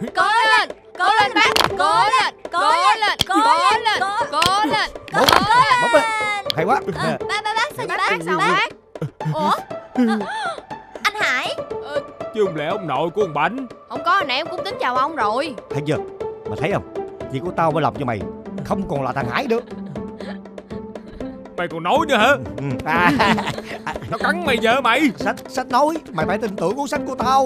Cố lên, cố lên bác. Cố lên, cố lên, cố lên, cố lên. Bấm lên. Hay quá. Bác sao vậy bác? Sao bác? Ủa? Anh Hải. Chứ không lẽ ông nội của ông Bảnh? Không có, nãy em cũng tính chào ông rồi. Thấy chưa? Mày thấy không? Việc của tao mới làm cho mày không còn là thằng Hải nữa. Mày còn nói nữa hả? Nó cắn mày vợ mày. Sách nói. Mày phải tin tưởng cuốn sách của tao.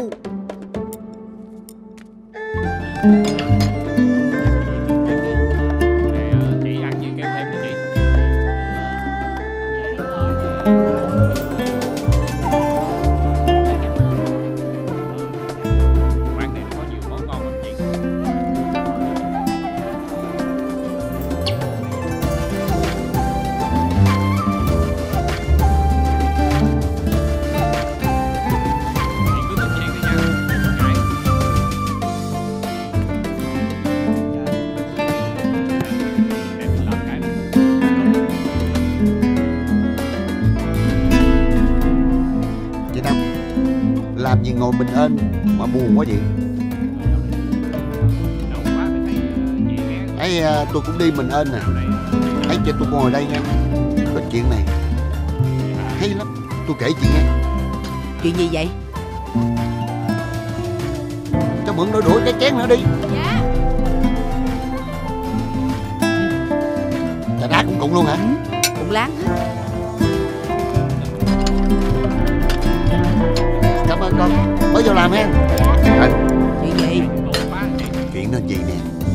Chị ăn gì kéo thêm đi chị. Quán này có nhiều món ngon lắm chị. Chị cứ tự nhiên đi nha. Để mình làm cái này. Chị Năm, làm gì ngồi mình ên mà buồn quá vậy? Đâu quá mới thấy chị ghé. Ấy tôi cũng đi mình ên nè. Ấy cho tôi ngồi đây nha. Có chuyện này hay lắm, tôi kể chị nghe. Chuyện gì vậy? Cho mượn đôi đũa cái chén nữa đi. Dạ. Trà đá cũng cộng luôn hả? Cũng láng hết. Cảm ơn con. Mới vô làm ha. Chuyện gì? Chuyện nó gì nè.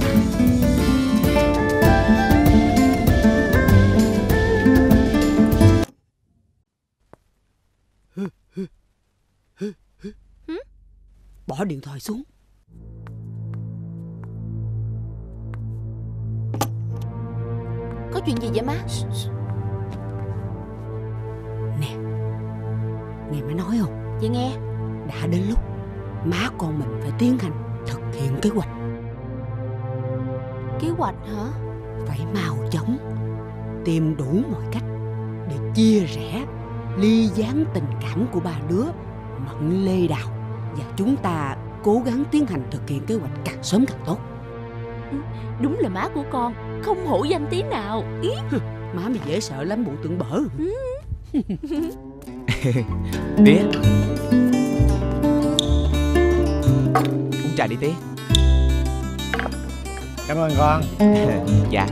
Bỏ điện thoại xuống. Có chuyện gì vậy má? Nè, nghe má nói không? Chị nghe. Đã đến lúc má con mình phải tiến hành thực hiện kế hoạch. Kế hoạch hả? Phải mau chóng tìm đủ mọi cách để chia rẽ ly gián tình cảm của ba đứa Mận Lê Đào. Và chúng ta cố gắng tiến hành thực hiện kế hoạch càng sớm càng tốt. Đúng là má của con không hổ danh tí nào. Má mày dễ sợ lắm, bộ tưởng bở. Tía, uống trà đi tía. Cảm ơn con. Dạ.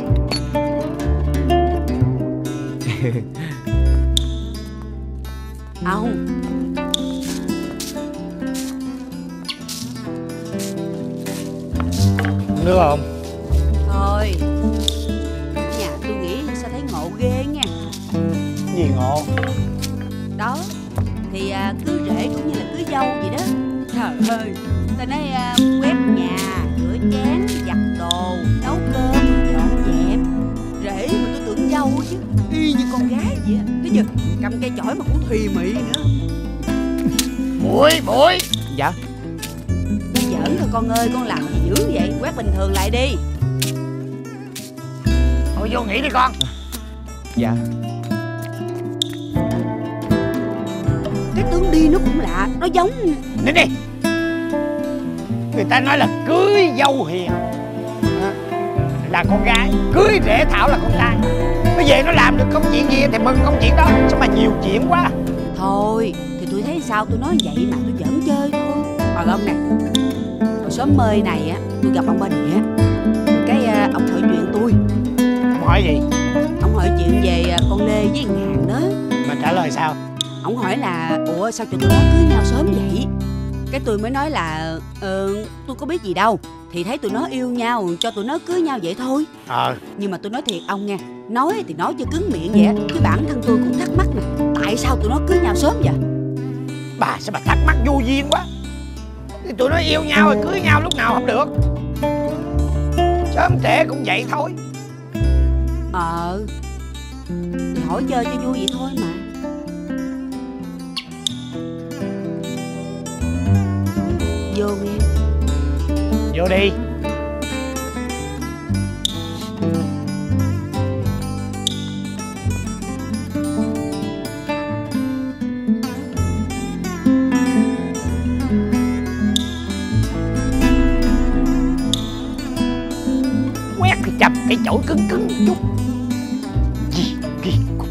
Ông Nước không? thôi, nhà tôi nghĩ sao thấy ngộ ghê nha. Gì ngộ? Đó thì cứ rể cũng như là cưới dâu vậy đó. Trời ơi, ta nói quét nhà, rửa chén, giặt đồ, nấu cơm, dọn dẹp. Rể mà tôi tưởng dâu chứ, y như con gái vậy á. Thấy chưa, cầm cây chổi mà cũng thùy mị nữa. Muội. Dạ. Tôi giỡn thôi con ơi, con làm gì dữ vậy? Quét bình thường lại đi. Thôi vô nghỉ đi con. Dạ. Cái tướng đi nó cũng lạ, nó giống. Nín đi. Người ta nói là cưới dâu hiền là con gái, cưới rể thảo là con trai. Bây giờ nó làm được công chuyện gì thì mừng công chuyện đó. Sao mà nhiều chuyện quá. Thôi thì tôi thấy sao tôi nói vậy mà, tôi giỡn chơi thôi. Còn ông nè, hồi sớm mơi này á, tôi gặp ông ba Địa. Rồi cái ông hỏi chuyện tôi. Hỏi gì? Ông hỏi chuyện về con Lê với Ngàn đó. Mà trả lời sao? Ông hỏi là ủa sao cho tụi nó cưới nhau sớm vậy? Cái tôi mới nói là tôi có biết gì đâu, thì thấy tụi nó yêu nhau cho tụi nó cưới nhau vậy thôi. Nhưng mà tôi nói thiệt ông nha, nói thì nói cho cứng miệng vậy, chứ bản thân tôi cũng thắc mắc nè, tại sao tụi nó cưới nhau sớm vậy? Bà sao bà thắc mắc vô duyên quá. Thì tụi nó yêu nhau rồi cưới nhau lúc nào không được. Sớm trễ cũng vậy thôi. Thì hỏi chơi cho vui vậy thôi mà. Vô nghe. Vô đi. cái chổi cứng cứng chút. Gì kỳ cục.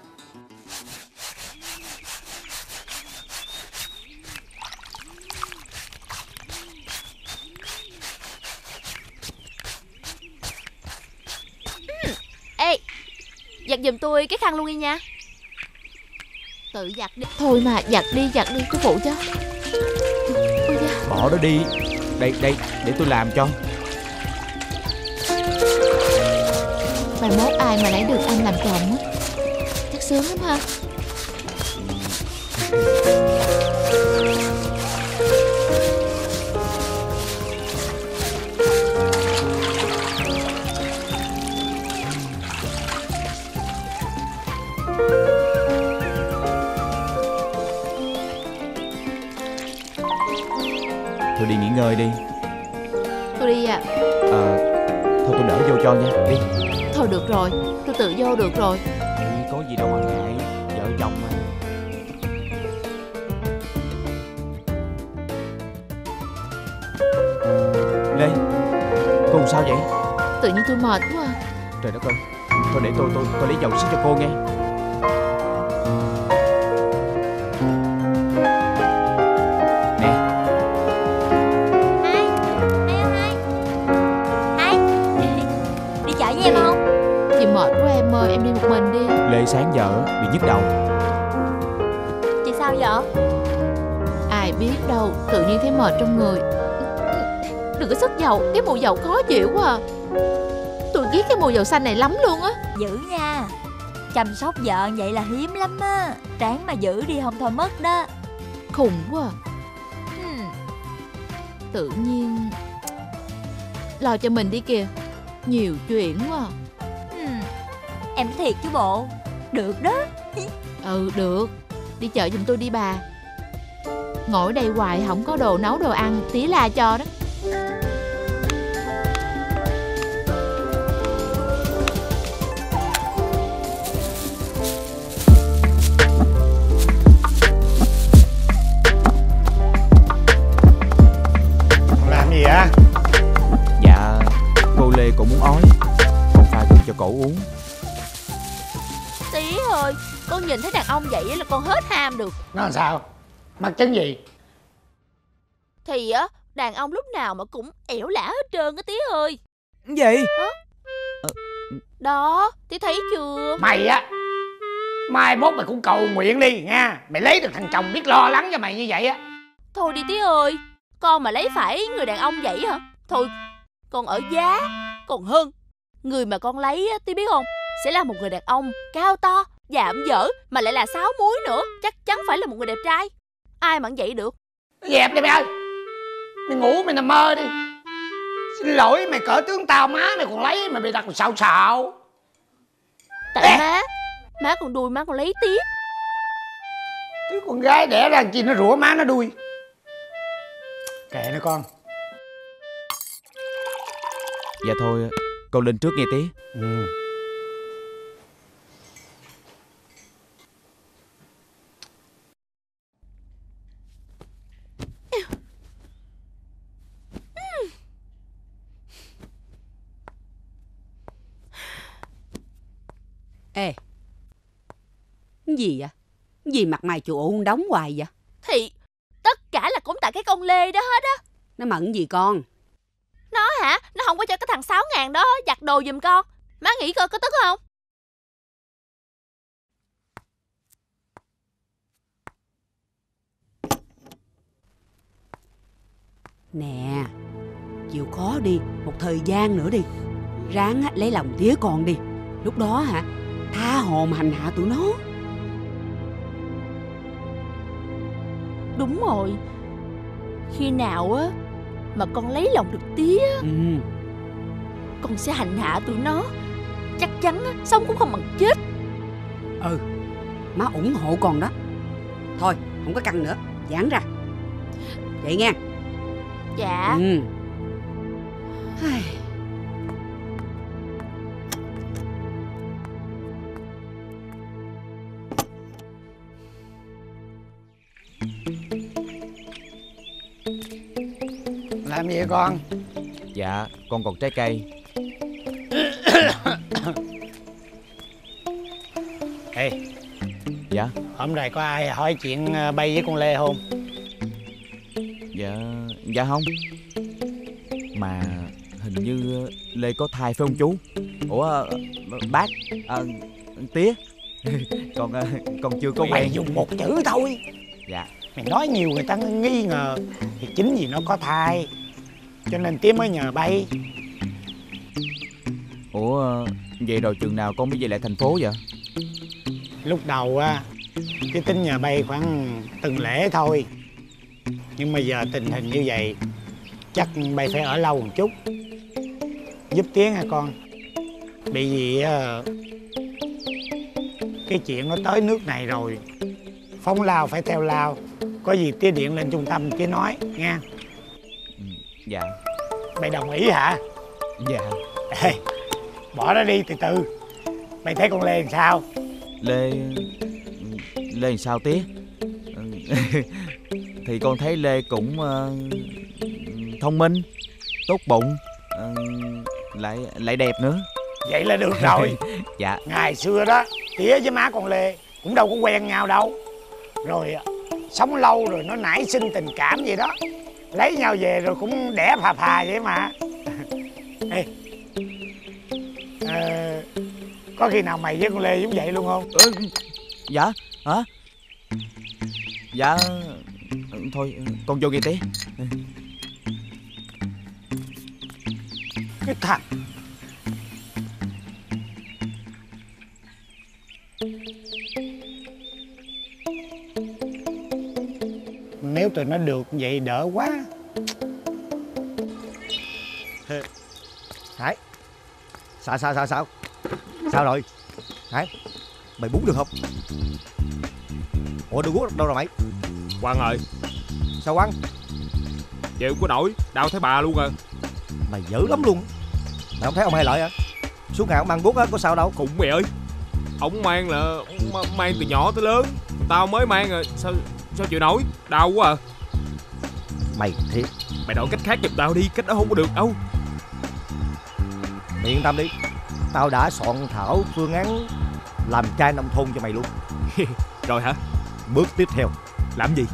Ê, giặt giùm tôi cái khăn luôn đi nha. Tự giặt đi. Thôi mà, giặt đi, tôi phụ cho. Ôi da. Bỏ đó đi. Đây, để tôi làm cho. Mai mốt ai mà lấy được anh làm chồng á, chắc sướng lắm ha. Thôi đi nghỉ ngơi đi. Tôi đi à. Thôi tôi đỡ vô cho nha. Đi. Thôi được rồi, tôi tự vô được rồi. Có gì đâu mà ngại. Vợ chồng mà. Lê, cô làm sao vậy? Tự nhiên tôi mệt quá à. Trời đất ơi. Thôi để tôi lấy dầu xíu cho cô nghe. Đi chợ với em không? Chị mệt quá em ơi, em đi một mình đi. Lê sáng giờ bị nhức đầu. Chị sao vậy? Ai biết đâu, tự nhiên thấy mệt trong người. Đừng có sức dầu, cái mùi dầu khó chịu quá à. Tôi ghét cái mùi dầu xanh này lắm luôn á. Dữ nha. Chăm sóc vợ vậy là hiếm lắm á. Ráng mà giữ đi không thôi mất đó. Khùng quá à. Tự nhiên lo cho mình đi kìa. Nhiều chuyện quá à. Em thiệt chứ bộ. Được đó. Ừ được. Đi chợ giùm tôi đi bà. Ngồi đây hoài không có đồ nấu đồ ăn, tí la cho đó. Làm gì vậy? Dạ, cô Lê cũng muốn ói, còn pha gừng cho cổ uống. Tí ơi, con nhìn thấy đàn ông vậy là con hết ham được. Nó làm sao? Mắc chứng gì? Thì á, đàn ông lúc nào mà cũng ẻo lả hết trơn á Tí ơi. Gì? Đó, Tí thấy chưa? Mày á, mai mốt mày cũng cầu nguyện đi nha. Mày lấy được thằng chồng biết lo lắng cho mày như vậy á. Thôi đi Tí ơi, con mà lấy phải người đàn ông vậy hả? Thôi, con ở giá còn hơn. Người mà con lấy á, Tí biết không? Sẽ là một người đàn ông cao to, dạm dở, mà lại là 6 múi nữa. Chắc chắn phải là một người đẹp trai. Ai mà vậy được. Nó dẹp đi mày ơi. Mày ngủ mày nằm mơ đi. Xin lỗi mày cỡ tướng tao, má mày còn lấy mày bị đặt xạo xạo. Tại má còn đuôi má còn lấy tiếp. Chứ con gái đẻ ra chi nó rủa má nó đuôi. Kệ nó con. Dạ thôi, con lên trước nghe Tí. Ê, cái gì vậy? Cái gì mặt mày chù ụ đóng hoài vậy? Thì tất cả là cũng tại cái con Lê đó hết á. Nó mận gì con? Nó hả? Nó không có cho cái thằng 6.000 đó giặt đồ giùm con. Má nghĩ coi có tức không? Nè, chịu khó đi, một thời gian nữa đi. Ráng lấy lòng tía con đi. Lúc đó tha hồ mà hành hạ tụi nó. Đúng rồi. Khi nào á mà con lấy lòng được tía, con sẽ hành hạ tụi nó. Chắc chắn á, sống cũng không bằng chết. Má ủng hộ con đó. Thôi, không có căng nữa, giãn ra. Vậy nghe. Dạ. Làm gì vậy con? Dạ, con còn trái cây. Hôm nay có ai hỏi chuyện bay với con Lê không? Dạ không. Mà hình như Lê có thai phải không chú? Ủa bác, tía. Con chưa có Mày quen. dùng một chữ thôi. Dạ. Mày nói nhiều người ta nghi ngờ. Thì chính vì nó có thai cho nên tía mới nhờ bay. Ủa vậy rồi chừng nào con mới về lại thành phố vậy? Lúc đầu á cái tính nhờ bay khoảng tuần lễ thôi. Nhưng mà giờ tình hình như vậy chắc bay phải ở lâu một chút. Giúp tía nha con. Bị gì cái chuyện nó tới nước này rồi, phóng lao phải theo lao. Có gì tía điện lên trung tâm tía nói nha. Dạ. Mày đồng ý hả? Dạ. Ê, bỏ nó đi từ từ. Mày thấy con Lê làm sao? Lê làm sao tía? Thì con thấy Lê cũng thông minh, tốt bụng, lại đẹp nữa. Vậy là được rồi. Dạ. Ngày xưa đó tía với má con Lê cũng đâu có quen nhau đâu. Rồi sống lâu rồi nó nảy sinh tình cảm vậy đó. Lấy nhau về rồi cũng đẻ phà vậy mà. Ê, có khi nào mày với con Lê giống vậy luôn không? Dạ. Hả? Dạ. Thôi con vô nghe tía. Cái thằng nếu tụi nó được vậy đỡ quá. Hải. Sao rồi Hải? Mày bún được không? Ủa đừng guốc đâu rồi mày? Quăng rồi. Sao quăng? Chịu có nổi, đau thấy bà luôn rồi. Mày dữ lắm luôn. Mày không thấy ông Hai Lợi hả? Suốt ngày ông mang guốc á, có sao đâu. Khùng mày ơi. Ông mang là mang từ nhỏ tới lớn. Tao mới mang rồi. Sao chịu nổi? Đau quá à. Mày thiệt. Mày đổi cách khác giùm tao đi. Cách đó không có được đâu. Mày yên tâm đi. Tao đã soạn thảo phương án làm trai nông thôn cho mày luôn. Rồi hả? Bước tiếp theo làm gì?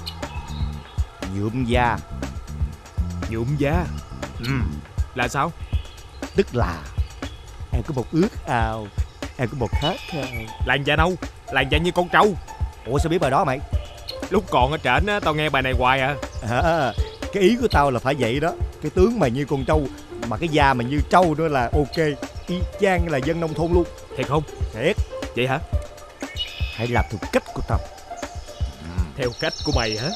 Nhuộm da. Nhuộm da? Là sao? Tức là em có một ước ao, em có một khát khao. Làn da nâu, làn da như con trâu. Ủa sao biết bài đó mày? Lúc còn ở trển á, tao nghe bài này hoài à. Cái ý của tao là phải vậy đó. Cái tướng mày như con trâu mà cái da mày như trâu nữa là ok. Y chang là dân nông thôn luôn. Thiệt không? Thiệt. Vậy hả? Hãy làm theo cách của tao. Theo cách của mày hả?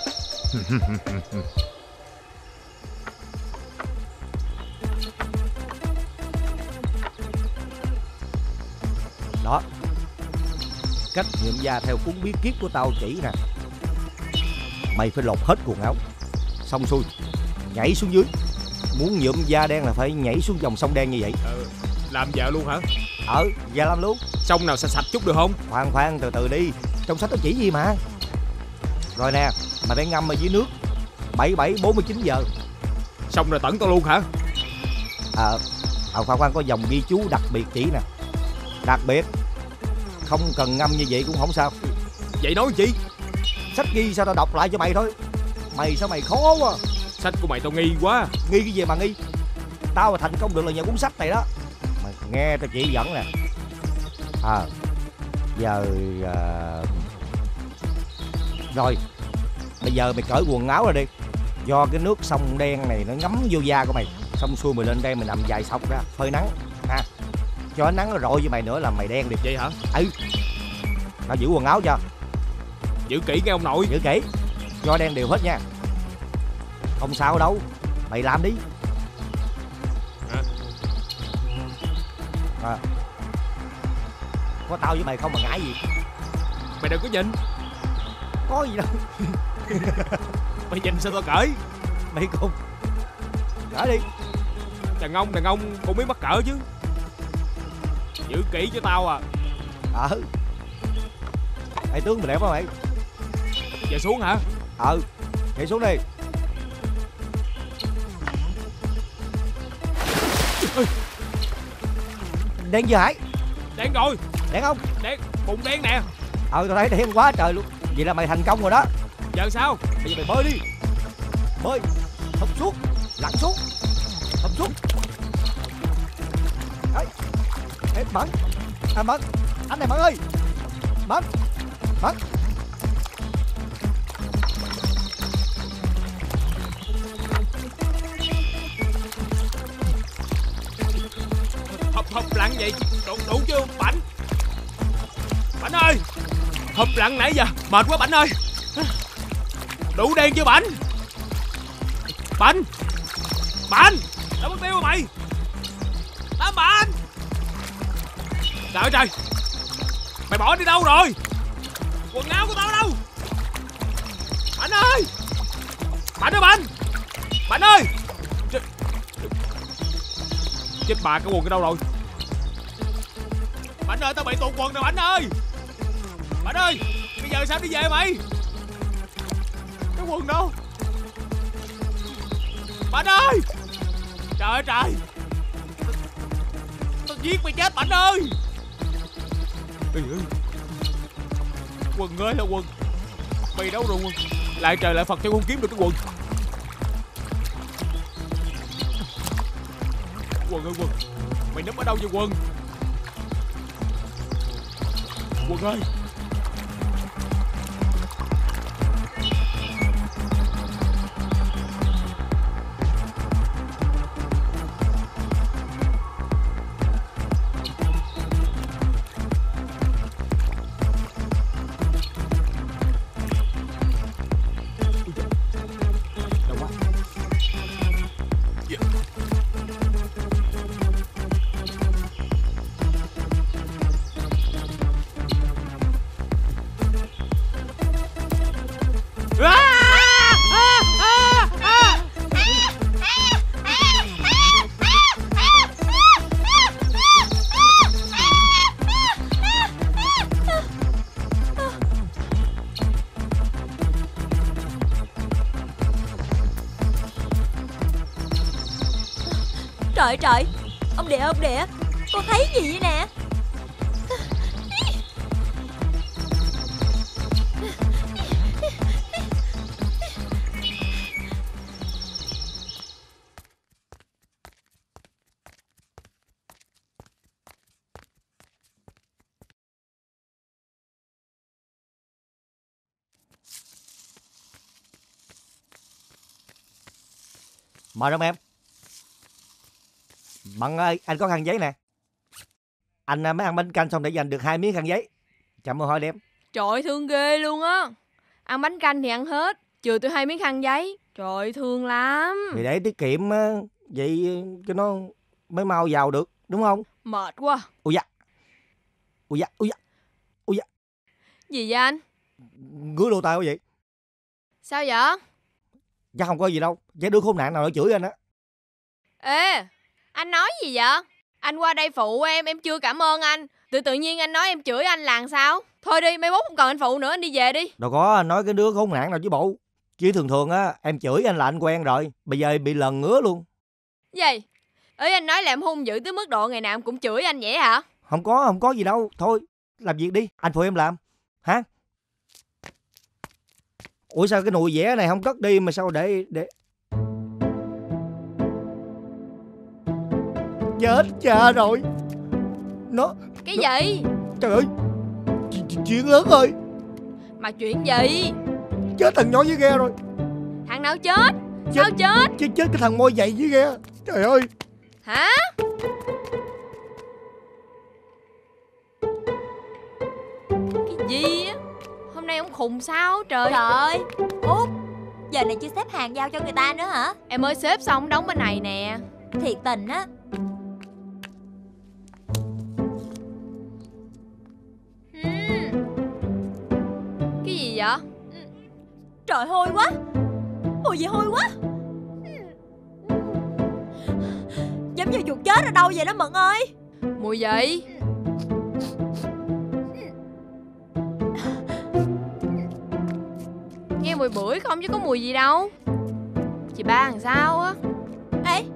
Đó. Cách nhuộm da theo cuốn bí kíp của tao chỉ nè. Mày phải lột hết quần áo, xong xuôi nhảy xuống dưới. Muốn nhuộm da đen là phải nhảy xuống dòng sông đen như vậy. Làm vợ luôn hả? Dạ làm luôn. Sông nào sạch sạch chút được không? Khoan từ từ đi. Trong sách nó chỉ gì mà. Rồi nè, mày phải ngâm ở dưới nước 47-49 giờ. Xong rồi tẩn tao luôn hả? Khoan có dòng ghi chú đặc biệt chỉ nè. Đặc biệt không cần ngâm như vậy cũng không sao. Vậy nói chi? Sách ghi sao tao đọc lại cho mày thôi. Mày sao mày khó quá. Sách của mày tao nghi quá. Nghi cái gì mà nghi? Tao mà thành công được là nhờ cuốn sách này đó. Mày nghe tao chỉ dẫn nè. Giờ rồi bây giờ mày cởi quần áo ra đi. Do cái nước sông đen này nó ngấm vô da của mày. Xong xuôi mày lên đây mày nằm dài sọc ra phơi nắng ha. Cho ánh nắng nó rọi với mày nữa là mày đen được. Vậy hả? Tao giữ quần áo cho. Giữ kỹ nghe ông nội. Giữ kỹ. Cho đen đều hết nha. Không sao đâu. Mày làm đi. Có tao với mày không mà ngại gì. Mày đừng có nhìn. Có gì đâu. Mày nhìn sao tao cởi. Mày không cởi đi. Đàn ông cũng biết mắc cỡ chứ. Giữ kỹ cho tao à. Mày tướng mày đẹp quá mày. Giờ xuống hả? Nhảy xuống đi. Đen chưa Hải? Đen rồi. Đen không? Đen, bụng đen nè. Tao thấy đen quá trời luôn. Vậy là mày thành công rồi đó. Giờ sao? Bây giờ mày bơi đi. Bơi. Thấp xuống. Lặn xuống. Thấp xuống. Đấy. Ê, Mẫn. À Mẫn. Anh này Mẫn ơi. Mẫn. Mẫn. Hộp lặn vậy đủ chưa Bảnh? Bảnh ơi, hộp lặn nãy giờ mệt quá Bảnh ơi. Đủ đen chưa Bảnh? Bảnh, Bảnh, đâu mất tiêu rồi mày? Tám Bảnh. Trời ơi trời, mày bỏ đi đâu rồi? Quần áo của tao đâu? Bảnh ơi, Bảnh ơi Bảnh, Bảnh ơi. Chết bà, cái quần ở đâu rồi? Bảnh ơi, tao bị tụt quần rồi Bảnh ơi. Bảnh ơi, bây giờ sao đi về mày? Cái quần đâu? Bảnh ơi. Trời ơi trời, tao giết mày chết Bảnh ơi. Quần ơi là quần. Mày đâu rồi quần? Lại trời lại Phật cho con kiếm được cái quần. Quần ơi quần, mày núp ở đâu vậy quần? Quần ơi. Đâu quá? Trời trời, ông địa, con thấy gì vậy nè? Mời ông em. Mận ơi, anh có khăn giấy nè. Anh mới ăn bánh canh xong để dành được 2 miếng khăn giấy. Chậm ơn hỏi đem. Trời ơi, thương ghê luôn á. Ăn bánh canh thì ăn hết, trừ tôi 2 miếng khăn giấy. Trời ơi, thương lắm. Thì để tiết kiệm vậy cho nó mới mau vào được, đúng không? Mệt quá. Ui da. Ui da, ui da. Ui da. Gì vậy anh? Ngứa lỗ tai quá vậy? Sao vậy? Chắc không có gì đâu. Chắc đứa khốn nạn nào nó chửi anh á. Ê, anh nói gì vậy? Anh qua đây phụ em chưa cảm ơn anh. Tự nhiên anh nói em chửi anh là sao? Thôi đi, mai mốt không cần anh phụ nữa, anh đi về đi. Đâu có, anh nói cái đứa khốn nạn nào chứ bộ. Chứ thường á, em chửi anh là anh quen rồi. Bây giờ bị lần ngứa luôn. Gì? Ý anh nói là em hung dữ tới mức độ ngày nào em cũng chửi anh vậy hả? Không có gì đâu. Thôi, làm việc đi, anh phụ em làm. Hả? Ủa sao cái nồi vẽ này không cất đi mà sao để... Chết cha rồi. Nó... Cái gì? Trời ơi, chuyện lớn rồi. Mà chuyện gì? Chết thằng nhỏ dưới ghe rồi. Thằng nào chết? Sao chết? Chết cái thằng môi dày dưới ghe. Trời ơi. Hả? Cái gì á? Hôm nay ông khùng sao trời? Trời ơi, Út, giờ này chưa xếp hàng giao cho người ta nữa hả? Em mới xếp xong đóng bên này nè. Thiệt tình á. Cái gì vậy? Trời hôi quá. Mùi gì hôi quá. Giống như chuột chết ở đâu vậy đó Mận ơi. Mùi gì? Nghe mùi bưởi không chứ có mùi gì đâu. Chị ba làm sao á? Ê,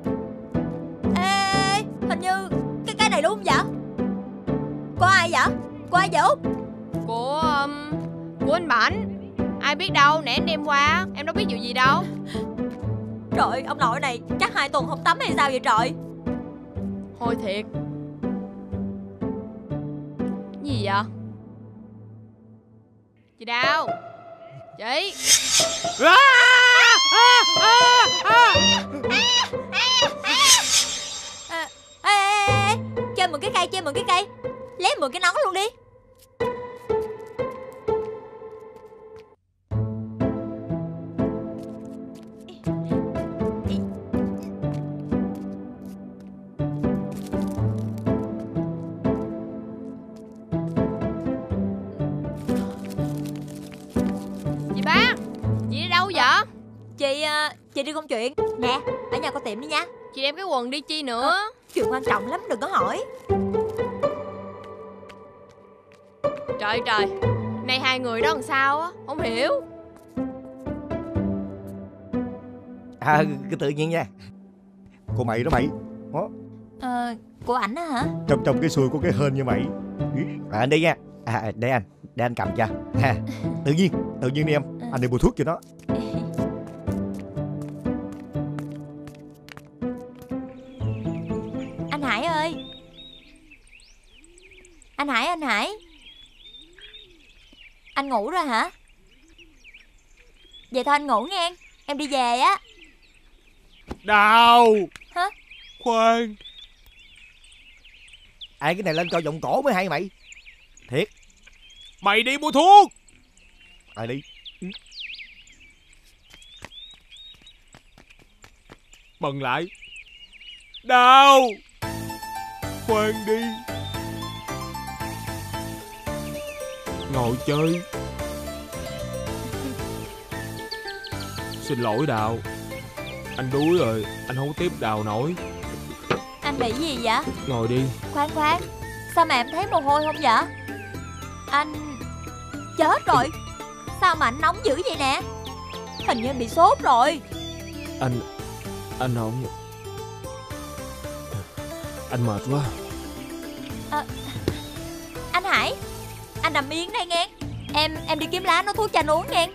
hình như cái này đúng không vậy? Của ai vậy? Của ai vậy Út? Của của anh Bảnh. Ai biết đâu, nãy anh đem qua, em đâu biết vụ gì đâu. Trời, ông nội này chắc 2 tuần không tắm hay sao vậy trời? Thôi thiệt. Gì vậy? Chị Đào. Chị. Ê, chơi mượn cái cây, lấy mượn cái nón luôn đi. Chị ba, chị đi đâu vậy? Chị đi công chuyện. Nè, ở nhà có tiệm đi nha. Chị đem cái quần đi chi nữa? Chuyện quan trọng lắm, đừng có hỏi. Trời trời, này hai người đó làm sao á, không hiểu. Cái tự nhiên nha. Cô mày đó mày. Đó. Của ảnh á hả? Trong cái xùi của cái hên như mày. Anh đi nha. Để anh cầm cho. Tự nhiên đi em. Anh đi mua thuốc cho nó. Anh Hải ơi. Anh Hải. Anh ngủ rồi hả? Vậy thôi anh ngủ nghe. Em đi về á. Đào. Hả? Khoan. Cái này lên coi giọng cổ mới hay mày. Thiệt. Mày đi mua thuốc. Đi. Bần lại. Đào. Khoan đi. Ngồi chơi. Xin lỗi Đào. Anh đuối rồi, anh không tiếp Đào nổi. Anh bị gì vậy? Ngồi đi. Khoan, sao mà em thấy mồ hôi không vậy? Anh... Chết rồi. Sao mà anh nóng dữ vậy nè? Hình như em bị sốt rồi. Anh không. Anh mệt quá. Anh Hải, anh nằm yên đây nghe. Em đi kiếm lá nấu thuốc cho anh uống nghe.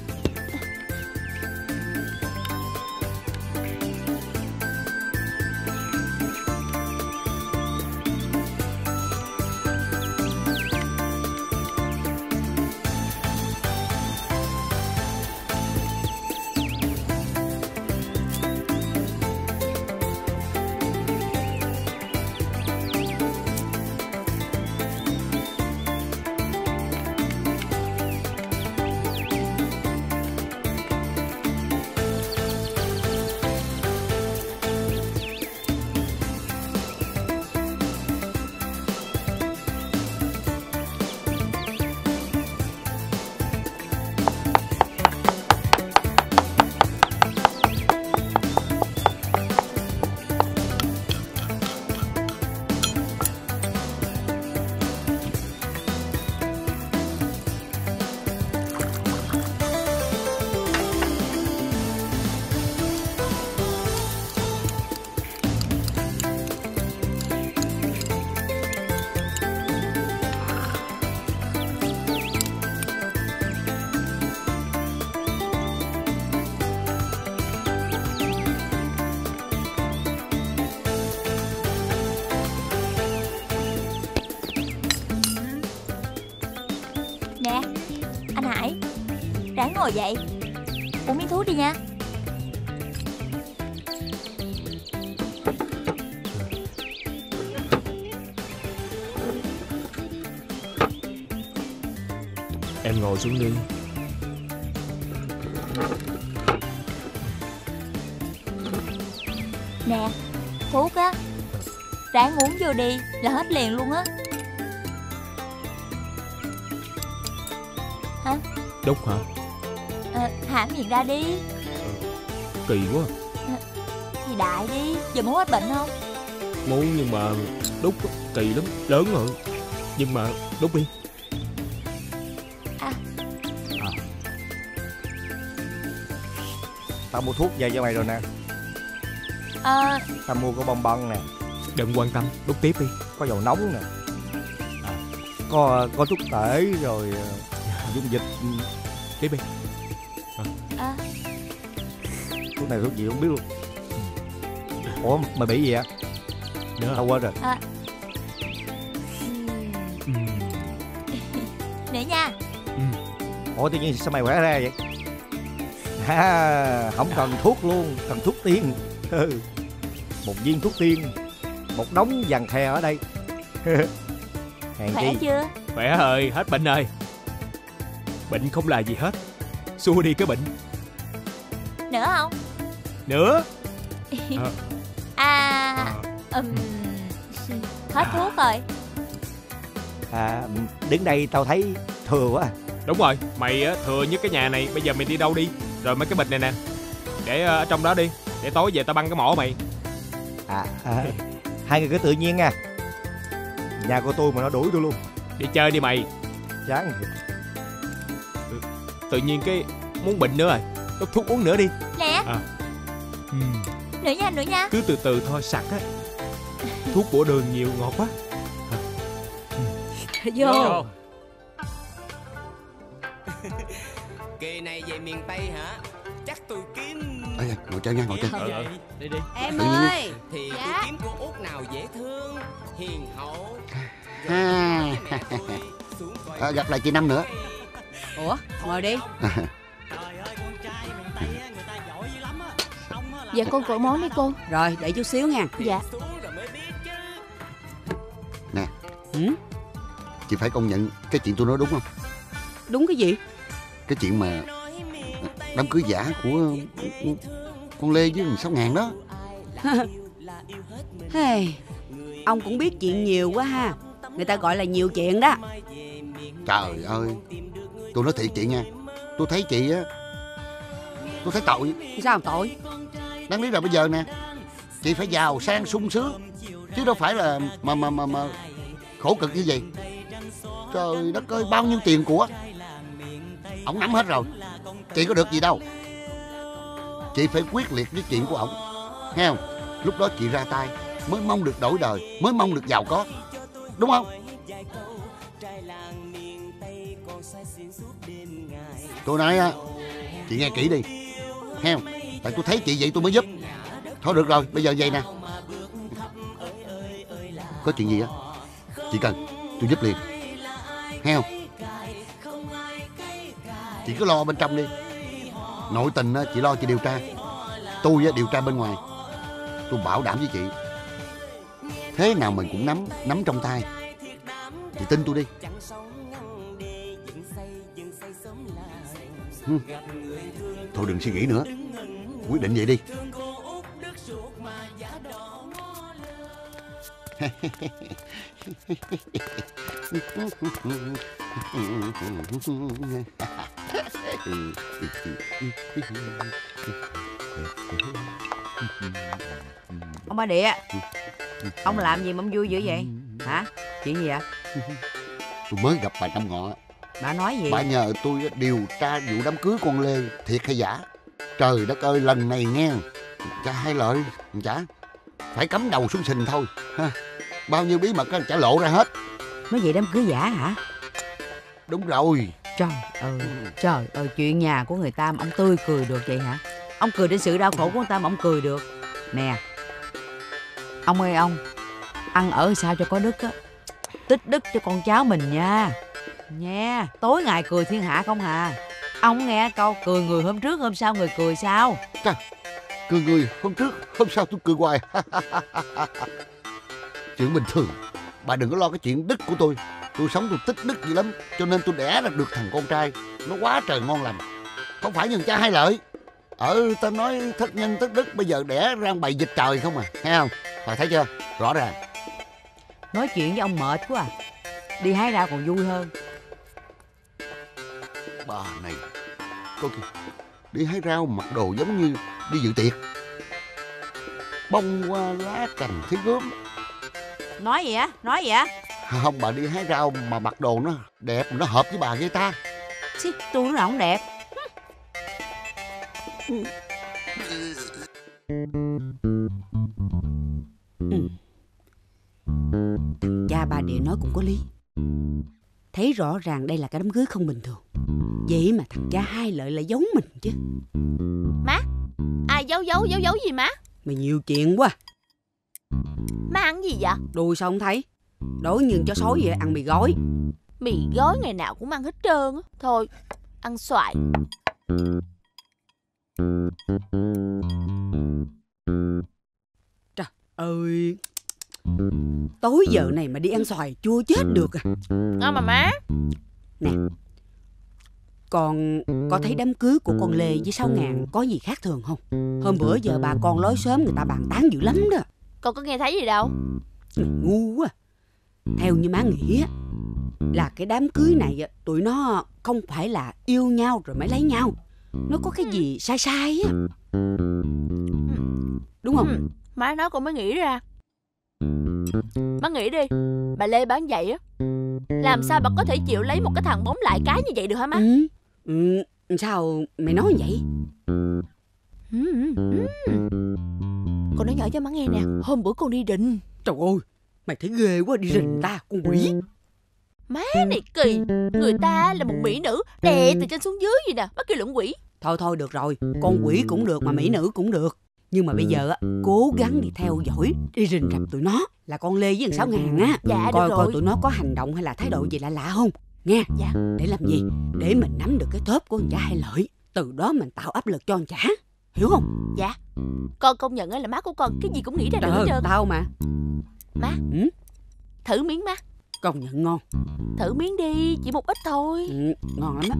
Nè, anh Hải, ráng ngồi dậy, uống miếng thuốc đi nha. Em ngồi xuống đi. Nè, thuốc á, ráng uống vô đi là hết liền luôn á. Hả? Đút hả? Hãm miệng ra đi. Kỳ quá. Thì đại đi, giờ muốn hết bệnh không? Muốn nhưng mà đút kỳ lắm, lớn rồi. Nhưng mà đút đi. Tao mua thuốc về cho mày rồi nè. Tao mua có bông bông nè. Đừng quan tâm, đút tiếp đi. Có dầu nóng nè. Có thuốc tể rồi. dung dịch. Tiếp đi. Thuốc này thuốc gì không biết luôn. Ủa mày bị gì vậy? Tao quên rồi. Nè nha. Ủa tự nhiên sao mày khỏe ra vậy? Không cần thuốc luôn, cần thuốc tiên. Một viên thuốc tiên, một đống vàng khè ở đây. Hèn Khỏe chi. chưa? Khỏe rồi, hết bệnh rồi. Bệnh không là gì hết. Xua đi cái bệnh. Nữa không? Nữa. Hết thuốc rồi. Đứng đây tao thấy thừa quá. Đúng rồi, mày thừa nhất cái nhà này. Bây giờ mày đi đâu đi? Rồi mấy cái bịch này nè, để ở trong đó đi, để tối về tao băng cái mỏ mày. Hai người cứ tự nhiên nha. Nhà của tôi mà nó đuổi tôi luôn. Đi chơi đi mày. Chán. Tự nhiên cái muốn bệnh nữa rồi. Đốt thuốc uống nữa đi. Nè. Nữa nha. Cứ từ từ thôi, sặc á. Thuốc bổ đường nhiều ngọt quá. Vô. Kỳ này về miền Tây hả? Chắc tôi kiếm. Ngồi chơi nha, ngồi chơi. Đi. Em ơi. Thì tôi kiếm cô út nào dễ thương, hiền hậu. Gặp lại chị Năm nữa. Ủa, ngồi đi. Dạ con gọi món đi cô. Rồi, để chút xíu nha. Dạ. Nè. Chị phải công nhận cái chuyện tôi nói đúng không? Đúng cái gì? Cái chuyện mà đám cưới giả của con Lê với 6.000 đó. Hey, ông cũng biết chuyện nhiều quá ha. Người ta gọi là nhiều chuyện đó. Trời ơi, tôi nói thiệt chị nha. Tôi thấy chị á, tôi thấy tội. Sao tội? Đáng lý là bây giờ nè, chị phải giàu sang sung sướng, chứ đâu phải là mà khổ cực như vậy. Trời đất ơi, bao nhiêu tiền của ổng nắm hết rồi, chị có được gì đâu. Chị phải quyết liệt với chuyện của ổng, nghe không? Lúc đó chị ra tay mới mong được đổi đời, mới mong được giàu có, đúng không? Tôi nói á, chị nghe kỹ đi, nghe không? Tại tôi thấy chị vậy tôi mới giúp. Thôi được rồi, bây giờ vậy nè, có chuyện gì á chị cần tôi giúp liền, nghe không? Chị cứ lo bên trong đi. Nội tình á, chị lo chị điều tra, tôi á, điều tra bên ngoài. Tôi bảo đảm với chị, thế nào mình cũng nắm trong tay. Chị tin tôi đi. Thôi đừng suy nghĩ nữa, quyết định vậy đi. Ông Ba Địa, ông làm gì mà ông vui dữ vậy? Hả? Chuyện gì vậy? Tôi mới gặp bà Năm Ngọ. Bà nói gì? Bà nhờ tôi điều tra vụ đám cưới con Lê thiệt hay giả. Trời đất ơi, lần này nghe chả hai lợi, chả phải cắm đầu xuống sình thôi ha. Bao nhiêu bí mật chả lộ ra hết. Nói vậy đám cưới giả hả? Đúng rồi. Trời ơi, chuyện nhà của người ta mà ông tươi cười được vậy hả? Ông cười đến sự đau khổ của người ta mà ông cười được. Nè, ông ơi ông, ăn ở sao cho có đức á, tích đức cho con cháu mình nha. Nha, tối ngày cười thiên hạ không hà. Ông nghe câu cười người hôm trước hôm sau người cười sao? Trời, cười người hôm trước hôm sau tôi cười hoài. Chuyện bình thường. Bà đừng có lo cái chuyện đức của tôi. Tôi sống tôi tích đức dữ lắm, cho nên tôi đẻ ra được thằng con trai nó quá trời ngon lành. Không phải nhân cha hai lợi. Ta nói thất nhân thất đức, bây giờ đẻ ra bầy dịch trời không à, nghe không? Bà thấy chưa? Rõ ràng. Nói chuyện với ông mệt quá à. Đi hái rau còn vui hơn. Bà này, có kìa, đi hái rau mặc đồ giống như đi dự tiệc. Bông hoa lá cành thấy gớm. Nói gì á? Nói gì á? Không, bà đi hái rau mà mặc đồ nó đẹp, nó hợp với bà với ta. Xí, tôi lúc nào không đẹp. Cha bà Địa nói cũng có lý. Thấy rõ ràng đây là cái đám cưới không bình thường. Vậy mà thằng cha Hai Lợi lại giấu mình chứ. Má, ai giấu gì má? Mày nhiều chuyện quá. Má ăn gì vậy? Đùi sao không thấy? Đối như chó sói vậy, ăn mì gói. Mì gói ngày nào cũng ăn hết trơn á. Thôi, ăn xoài. Trời ơi, tối giờ này mà đi ăn xoài chua chết được à. Ngon mà má. Nè, con có thấy đám cưới của con Lê với 6.000 có gì khác thường không? Hôm bữa giờ bà con lối xóm người ta bàn tán dữ lắm đó. Con có nghe thấy gì đâu. Mày ngu quá. Theo như má nghĩ á, là cái đám cưới này tụi nó không phải là yêu nhau rồi mới lấy nhau. Nó có cái gì sai sai á. Đúng không? Má nói con mới nghĩ ra. Má nghĩ đi, bà Lê bán vậy á, làm sao bà có thể chịu lấy một cái thằng bóng lại cái như vậy được hả má? Sao mày nói vậy? Con nói nhỏ cho má nghe nè. Hôm bữa con đi rình. Trời ơi, mày thấy ghê quá, đi rình ta, con quỷ. Má này kỳ. Người ta là một mỹ nữ đè từ trên xuống dưới gì nè, má kêu lũng quỷ. Thôi được rồi, con quỷ cũng được mà mỹ nữ cũng được. Nhưng mà bây giờ á, cố gắng đi theo dõi, đi rình rập tụi nó, là con Lê với thằng 6.000 á. Dạ, coi được rồi. Coi tụi nó có hành động hay là thái độ gì lạ không nghe. Dạ. Để làm gì? Để mình nắm được cái thớp của thằng cha Hai Lợi, từ đó mình tạo áp lực cho thằng cha, hiểu không? Dạ. Con công nhận là má của con cái gì cũng nghĩ ra được hết trơn. Tao mà. Má, thử miếng má. Công nhận ngon. Thử miếng đi, chỉ một ít thôi. Ngon lắm á.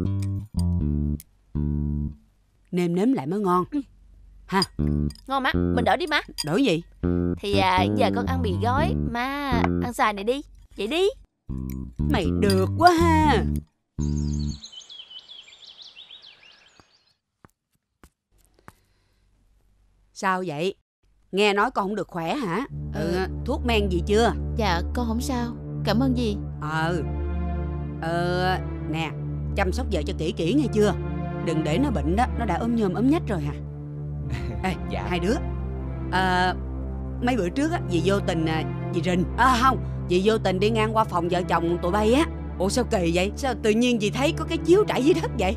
Nêm lại mới ngon. Ha. Ngon má, mình đỡ đi má. Đỡ gì? Thì giờ con ăn mì gói, má ăn xoài này đi. Vậy đi. Mày được quá ha. Sao vậy? Nghe nói con không được khỏe hả? Thuốc men gì chưa? Dạ con không sao. Cảm ơn dì. Nè, chăm sóc vợ cho kỹ nghe chưa? Đừng để nó bệnh đó, nó đã ốm nhôm ốm nhách rồi hả? Ê, dạ. Hai đứa, mấy bữa trước á, dì vô tình dì rình. Không, dì vô tình đi ngang qua phòng vợ chồng tụi bay á. Ủa sao kỳ vậy? Sao tự nhiên dì thấy có cái chiếu trải dưới đất vậy?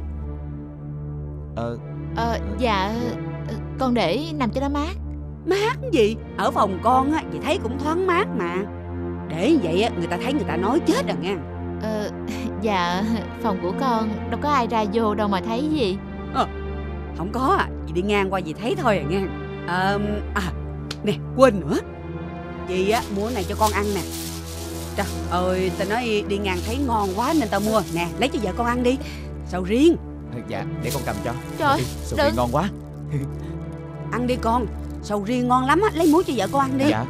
Dạ, con để nằm cho nó mát. Mát gì? Ở phòng con á, dì thấy cũng thoáng mát mà. Để vậy á, người ta thấy người ta nói chết rồi nha. Dạ, phòng của con đâu có ai ra vô đâu mà thấy gì. Không có à, dì đi ngang qua dì thấy thôi à nha. Nè, quên nữa. Dì á, mua cái này cho con ăn nè. Trời ơi, tao nói đi ngang thấy ngon quá nên tao mua. Nè, lấy cho vợ con ăn đi. Sầu riêng. Dạ, để con cầm cho. Trời, sầu riêng ngon quá. Ăn đi con, sầu riêng ngon lắm á, lấy muối cho vợ con ăn đi. Dạ.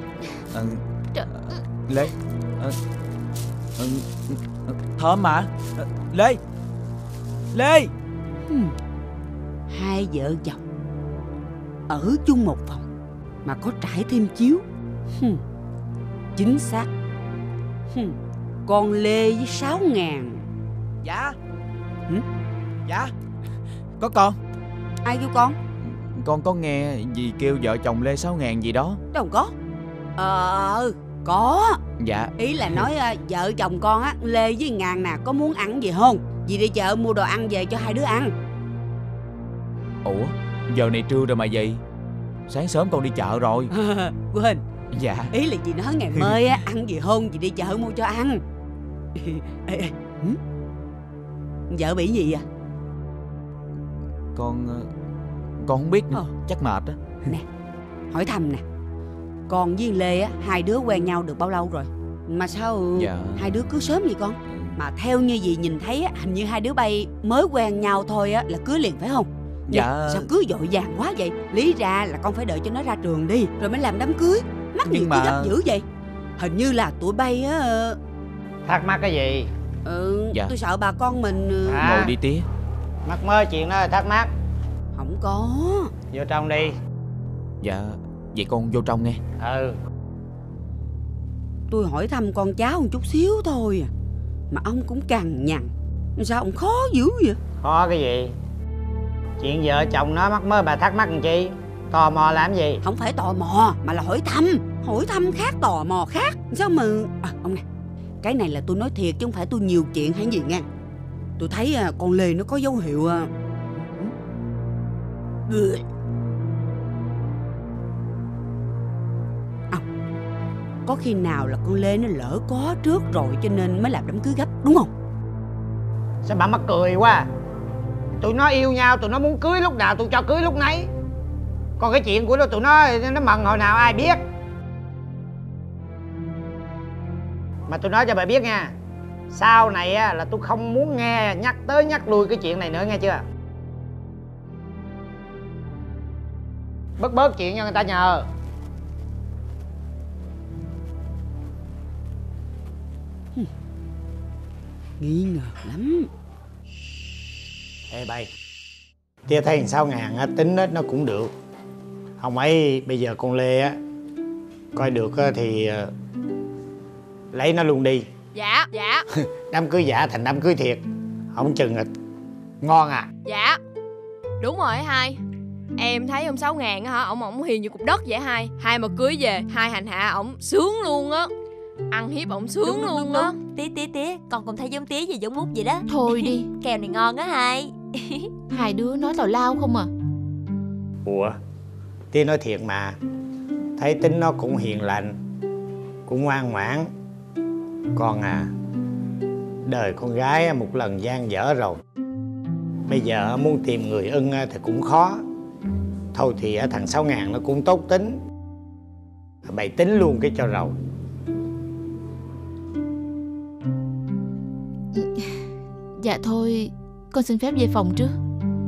Lê. Thơm mà. Lê. Hai vợ chồng ở chung một phòng mà có trải thêm chiếu. Chính xác. Con Lê với 6.000. Dạ. Dạ. Có con. Ai kêu con? Con có nghe dì kêu vợ chồng Lê 6.000 gì đó. Đâu có. Có. Dạ. Ý là nói vợ chồng con á, Lê với 1.000 nè, có muốn ăn gì không? Dì đi chợ mua đồ ăn về cho hai đứa ăn. Ủa, giờ này trưa rồi mà gì? Sáng sớm con đi chợ rồi. Quên. Dạ. Ý là dì nói ngày mai á, ăn gì không, dì đi chợ mua cho ăn. Ê, vợ bị gì à? Con không biết nữa. Chắc mệt á. Nè, hỏi thăm nè. Con với Lê á, hai đứa quen nhau được bao lâu rồi? Mà sao hai đứa cưới sớm vậy con? Mà theo như dì nhìn thấy á, hình như hai đứa bay mới quen nhau thôi á là cưới liền phải không? Dạ. Sao cưới vội vàng quá vậy? Lý ra là con phải đợi cho nó ra trường đi rồi mới làm đám cưới. Mắc gì cứ gấp dữ vậy? Hình như là tụi bay á. Thắc mắc cái gì? Dạ. Tôi sợ bà con mình. Ngồi đi tía. Mắc mơ chuyện đó là thắc mắc. Không có. Vô trong đi. Dạ. Vậy con vô trong nghe. Tôi hỏi thăm con cháu một chút xíu thôi à, mà ông cũng cằn nhằn. Sao ông khó dữ vậy? Khó cái gì? Chuyện vợ chồng nó mắc mơ bà thắc mắc làm chi? Tò mò làm gì? Không phải tò mò mà là hỏi thăm. Hỏi thăm khác, tò mò khác. Sao mà ông nè, cái này là tôi nói thiệt chứ không phải tôi nhiều chuyện hay gì nha. Tôi thấy con Lê nó có dấu hiệu có khi nào là con Lê nó lỡ có trước rồi cho nên mới làm đám cưới gấp, đúng không? Sao bà mắc cười quá. Tụi nó yêu nhau, tụi nó muốn cưới lúc nào tụi cho cưới lúc nấy. Còn cái chuyện của tụi nó mần hồi nào ai biết. Mà tôi nói cho bà biết nha, sau này á, là tôi không muốn nghe nhắc tới nhắc lui cái chuyện này nữa, nghe chưa? Bớt chuyện cho người ta nhờ. Nghi ngờ lắm. Ê bay, tia thấy 6.000 á, tính nó cũng được. Không ấy bây giờ con Lê á, coi được á, thì lấy nó luôn đi. Dạ. Đám cưới giả thành đám cưới thiệt, không chừng ngon à. Dạ. Đúng rồi hai. Em thấy ông 6.000 á hả, ổng hiền như cục đất vậy hai. Hai mà cưới về, hai hành hạ ổng sướng luôn á. Ăn hiếp ổng sướng luôn á. Tía, con cũng thấy giống tía gì giống mút vậy đó. Thôi đi. Kèo này ngon á hai. Hai đứa nói tào lao không à. Ủa, tia nói thiệt mà, thấy tính nó cũng hiền lành, cũng ngoan ngoãn. Con à, đời con gái một lần gian dở rồi, bây giờ muốn tìm người ưng thì cũng khó. Thôi thì thằng 6.000 nó cũng tốt tính, bày tính luôn cái cho rồi. Dạ thôi, con xin phép về phòng trước.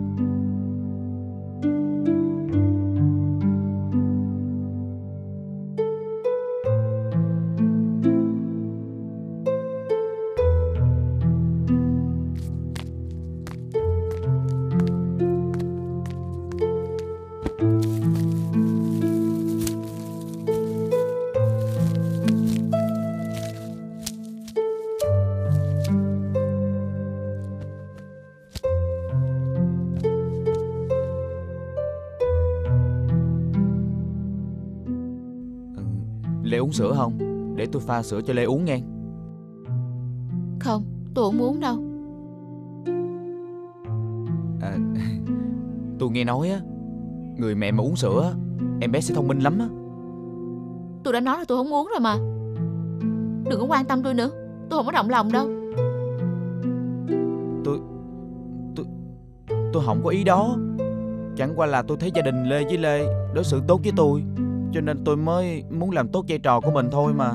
Lê uống sữa không? Để tôi pha sữa cho Lê uống nghe. Không, tôi không uống đâu. Tôi nghe nói á, người mẹ mà uống sữa em bé sẽ thông minh lắm á. Tôi đã nói là tôi không uống rồi mà. Đừng có quan tâm tôi nữa, tôi không có động lòng đâu. Tôi không có ý đó. Chẳng qua là tôi thấy gia đình Lê với Lê đối xử tốt với tôi, cho nên tôi mới muốn làm tốt vai trò của mình thôi mà.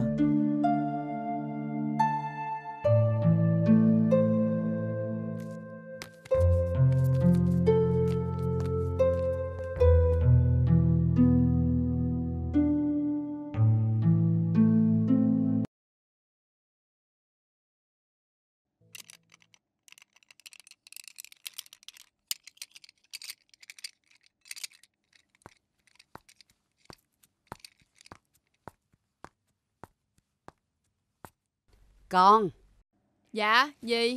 Con. Dạ, gì?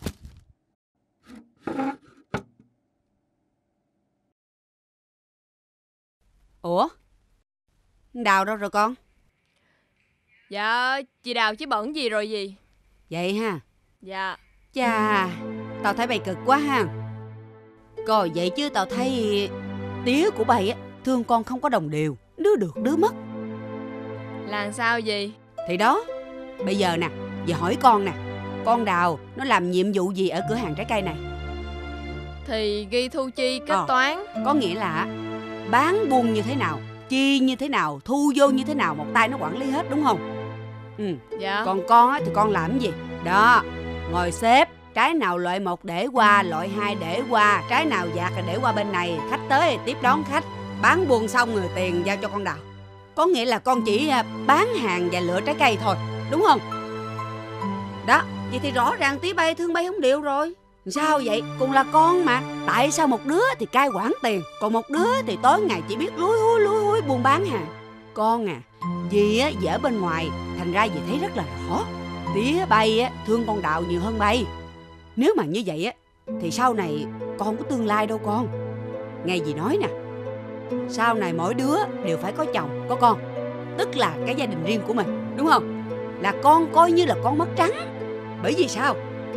Ủa? Đào đâu rồi con? Dạ, chị Đào chứ bận gì rồi gì? Vậy ha? Dạ. Chà, tao thấy bày cực quá ha. Coi vậy chứ tao thấy tía của bày á thương con không có đồng đều, đứa được đứa mất. Làm sao gì? Thì đó, bây giờ nè, giờ hỏi con nè, con Đào nó làm nhiệm vụ gì ở cửa hàng trái cây này? Thì ghi thu chi kết toán. Có nghĩa là bán buôn như thế nào, chi như thế nào, thu vô như thế nào, một tay nó quản lý hết, đúng không? Dạ. Còn con á thì con làm cái gì? Đó, ngồi xếp, trái nào loại 1 để qua, loại 2 để qua, trái nào dạt là để qua bên này, khách tới thì tiếp đón khách. Bán buôn xong rồi tiền giao cho con Đào. Có nghĩa là con chỉ bán hàng và lựa trái cây thôi, đúng không? Đó, vậy thì rõ ràng tí bay thương bay không đều rồi. Sao vậy? Cùng là con mà. Tại sao một đứa thì cai quản tiền, còn một đứa thì tối ngày chỉ biết lúi húi buôn bán hàng? Con à, dì á ở bên ngoài, thành ra dì thấy rất là rõ. Tía bay á thương con Đào nhiều hơn bay. Nếu mà như vậy á thì sau này con không có tương lai đâu con. Nghe dì nói nè, sau này mỗi đứa đều phải có chồng, có con, tức là cái gia đình riêng của mình, đúng không? Là con coi như là con mất trắng. Bởi vì sao?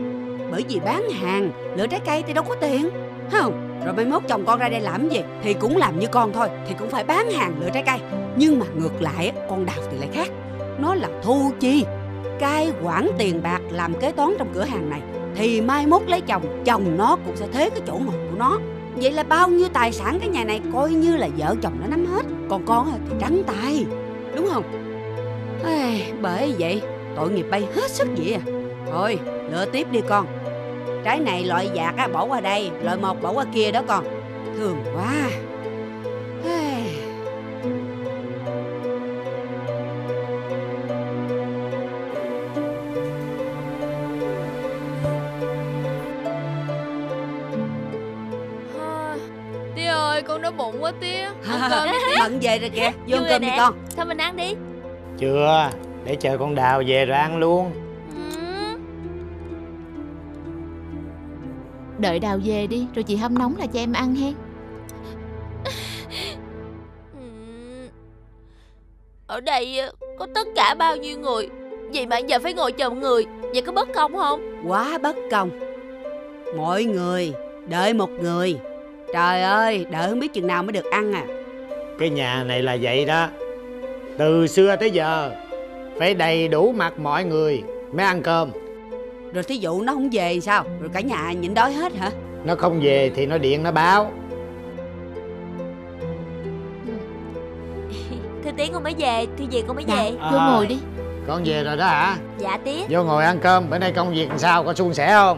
Bởi vì bán hàng, lựa trái cây thì đâu có tiền, thấy không? Rồi mai mốt chồng con ra đây làm gì thì cũng làm như con thôi, thì cũng phải bán hàng lựa trái cây. Nhưng mà ngược lại con Đào thì lại khác. Nó là thu chi, cai quản tiền bạc, làm kế toán trong cửa hàng này. Thì mai mốt lấy chồng, chồng nó cũng sẽ thế cái chỗ ngồi của nó. Vậy là bao nhiêu tài sản cái nhà này coi như là vợ chồng nó nắm hết. Còn con thì trắng tay, đúng không? Bởi vậy tội nghiệp bay hết sức vậy à. Thôi lựa tiếp đi con. Trái này loại dạt á, bỏ qua đây, loại một bỏ qua kia đó con. Thương quá. Tía ơi, con đói bụng quá tía. Ăn cơm đi tía. Bận về rồi kìa, vô Vui cơm nè. đi con. Thôi mình ăn đi. Chưa, để chờ con Đào về rồi ăn luôn. Đợi Đào về đi, rồi chị hâm nóng là cho em ăn hen. Ở đây có tất cả bao nhiêu người, vậy mà giờ phải ngồi chờ một người, vậy có bất công không? Quá bất công. Mọi người đợi một người. Trời ơi, đợi không biết chừng nào mới được ăn à. Cái nhà này là vậy đó. Từ xưa tới giờ phải đầy đủ mặt mọi người mới ăn cơm. Rồi thí dụ nó không về sao? Rồi cả nhà nhịn đói hết hả? Nó không về thì nó điện nó báo. Thư Tiến con mới về, Thư gì con mới về. Vô ngồi đi. Con về rồi đó hả? Dạ tía. Vô ngồi ăn cơm. Bữa nay công việc làm sao? Có suôn sẻ không?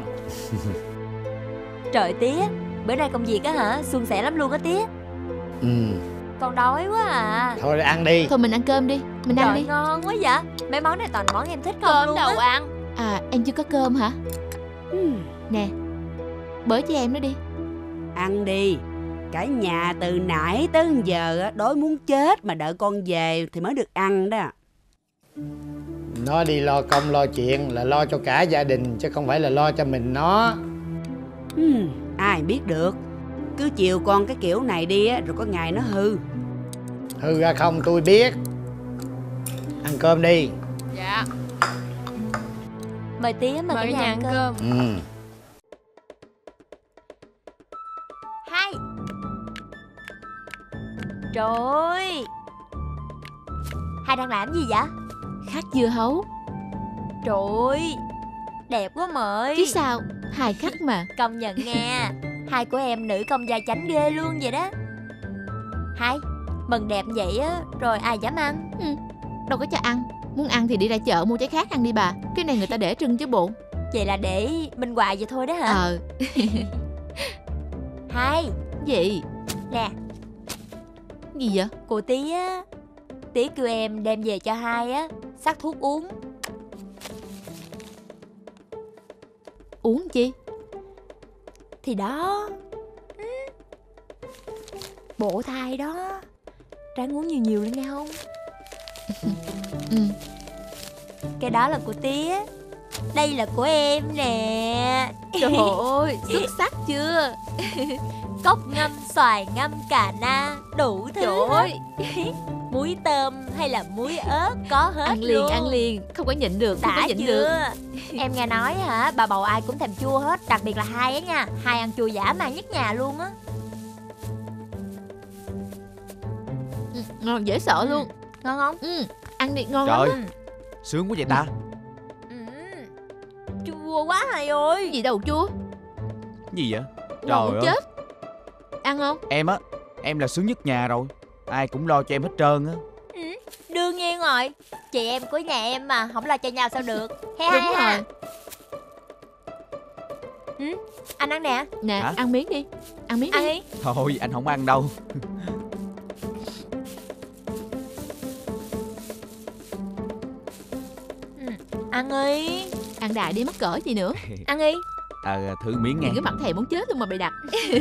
Trời tía, bữa nay công việc á hả? Suôn sẻ lắm luôn á tía. Con đói quá à. Thôi ăn đi. Thôi mình ăn cơm đi. Mình ăn Trời đi. ngon quá vậy. Mấy món này toàn món em thích không Cơm luôn đâu á. ăn. À em chưa có cơm hả? Nè, bới cho em nó đi. Ăn đi. Cả nhà từ nãy tới giờ á, đói muốn chết mà đợi con về thì mới được ăn đó. Nó đi lo công lo chuyện là lo cho cả gia đình, chứ không phải là lo cho mình nó. Ai biết được. Cứ chiều con cái kiểu này đi á, rồi có ngày nó hư. Hư ra không tôi biết. Ăn cơm đi. Dạ. Mời tía, mời cả nhà ăn cơm. Hai. Trời ơi, hai đang làm gì vậy? Khắc dưa hấu. Trời ơi, đẹp quá mời. Chứ sao, Hai khắc mà. Công nhận nghe, hai của em nữ công gia chánh ghê luôn vậy đó. Hai, mừng đẹp vậy á, rồi ai dám ăn? Đâu có cho ăn. Muốn ăn thì đi ra chợ mua trái khác ăn đi bà. Cái này người ta để trưng chứ bộ. Vậy là để minh họa vậy thôi đó hả? Hai. Gì? Nè. Gì vậy? Cô tí á, tí kêu em đem về cho hai á, sắc thuốc uống. Uống chi? Thì đó, bộ thai đó, ráng uống nhiều nhiều lên nghe không? Cái đó là của tía, đây là của em nè. Trời ơi, xuất sắc chưa? Cốc ngâm, xoài ngâm, cà na, đủ thứ. Trời ơi. Muối tôm hay là muối ớt có hết Ăn liền, luôn. ăn liền. Không có nhịn được, không Đã có nhịn chưa? được. Em nghe nói hả, bà bầu ai cũng thèm chua hết. Đặc biệt là hai á nha. Hai ăn chua dã man nhất nhà luôn á. Ngon dễ sợ luôn. Ngon không? Ăn đi, ngon Trời, lắm. sướng quá vậy ta. Chua quá hai ơi. Gì đâu chua. Gì vậy? Ngon Trời ơi. chết. Ăn không? Em á, em là sướng nhất nhà rồi. Ai cũng lo cho em hết trơn á. Đương nhiên rồi. Chị em của nhà em mà, không lo cho nhau sao được. Hay Đúng hay rồi. ha. Anh ăn nè. Nè, Hả? ăn miếng đi. Ăn miếng Ăn đi. đi. Thôi anh không ăn đâu. Ăn đi. Ăn đại đi mắc cỡ gì nữa. Ăn đi. Thử miếng nghe. Nhìn cái mặt thèm muốn chết luôn mà bày đặt.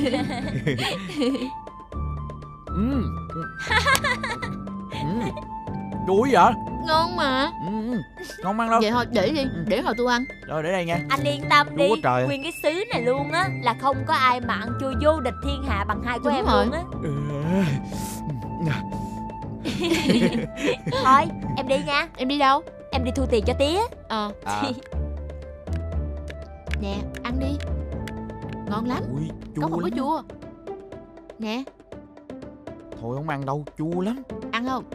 Đuối vậy? Ngon mà. Không ăn đâu. Vậy thôi để đi. Để hồi tôi ăn. Rồi để đây nha. Anh yên tâm đi. Đuối trời. Nguyên cái xứ này luôn á, là không có ai mà ăn chua vô địch thiên hạ bằng hai của Đúng em rồi. luôn á. Thôi em đi nha. Em đi đâu? Em đi thu tiền cho tía. Nè, ăn đi. Ngon lắm. Ui, Có chua không có lắm. chua. Nè, Thôi không ăn đâu, chua lắm. ăn không?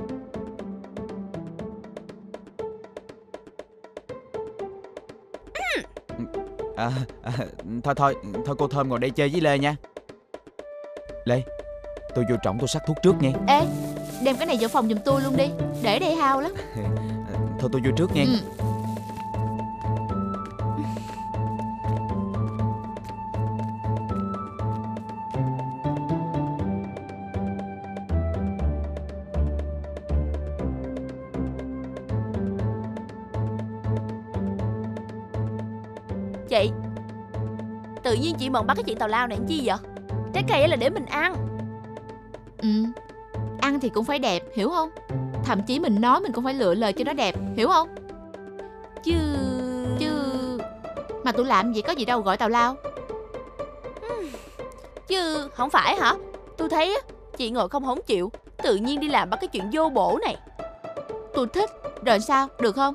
Thôi cô Thơm ngồi đây chơi với Lê nha. Lê, tôi vô trọng tôi sắc thuốc trước nha. Ê, đem cái này vào phòng giùm tôi luôn đi. Để đây hao lắm. Thôi tôi vô trước nha. Chị, tự nhiên chị Mận bắt cái chuyện tào lao này làm chi vậy? Trái cây là để mình ăn. Ăn thì cũng phải đẹp, hiểu không? Thậm chí mình nói mình cũng phải lựa lời cho nó đẹp, hiểu không? Chứ mà tôi làm gì có gì đâu gọi tào lao. Chứ không phải hả? Tôi thấy chị ngồi không chịu, tự nhiên đi làm bắt cái chuyện vô bổ này. Tôi thích, rồi sao, được không?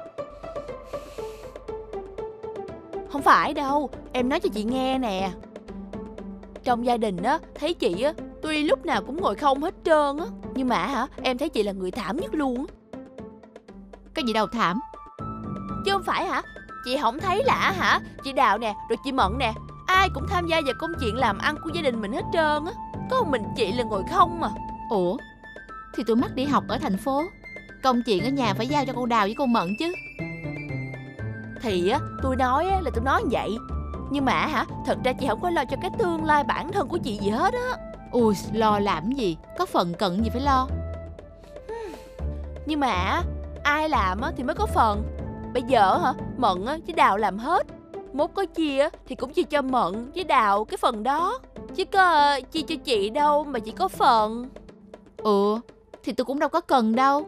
Không phải đâu, em nói cho chị nghe nè. Trong gia đình á, thấy chị á, tuy lúc nào cũng ngồi không hết trơn á, nhưng mà em thấy chị là người thảm nhất luôn á. Cái gì đâu thảm? Chứ không phải hả? Chị không thấy là chị Đào nè, rồi chị Mận nè, ai cũng tham gia vào công chuyện làm ăn của gia đình mình hết trơn á. Có một mình chị là ngồi không mà. Ủa? Thì tôi mắc đi học ở thành phố, công chuyện ở nhà phải giao cho cô Đào với cô Mận chứ. Thì tôi nói là tôi nói như vậy, nhưng mà thật ra chị không có lo cho cái tương lai bản thân của chị gì hết á. Ui, lo làm gì, có phần cận gì phải lo. Nhưng mà ai làm thì mới có phần. Bây giờ Mận với Đào làm hết, mốt có chia thì cũng chia cho Mận với Đào cái phần đó, chứ có chia cho chị đâu mà chỉ có phần. Thì tôi cũng đâu có cần đâu.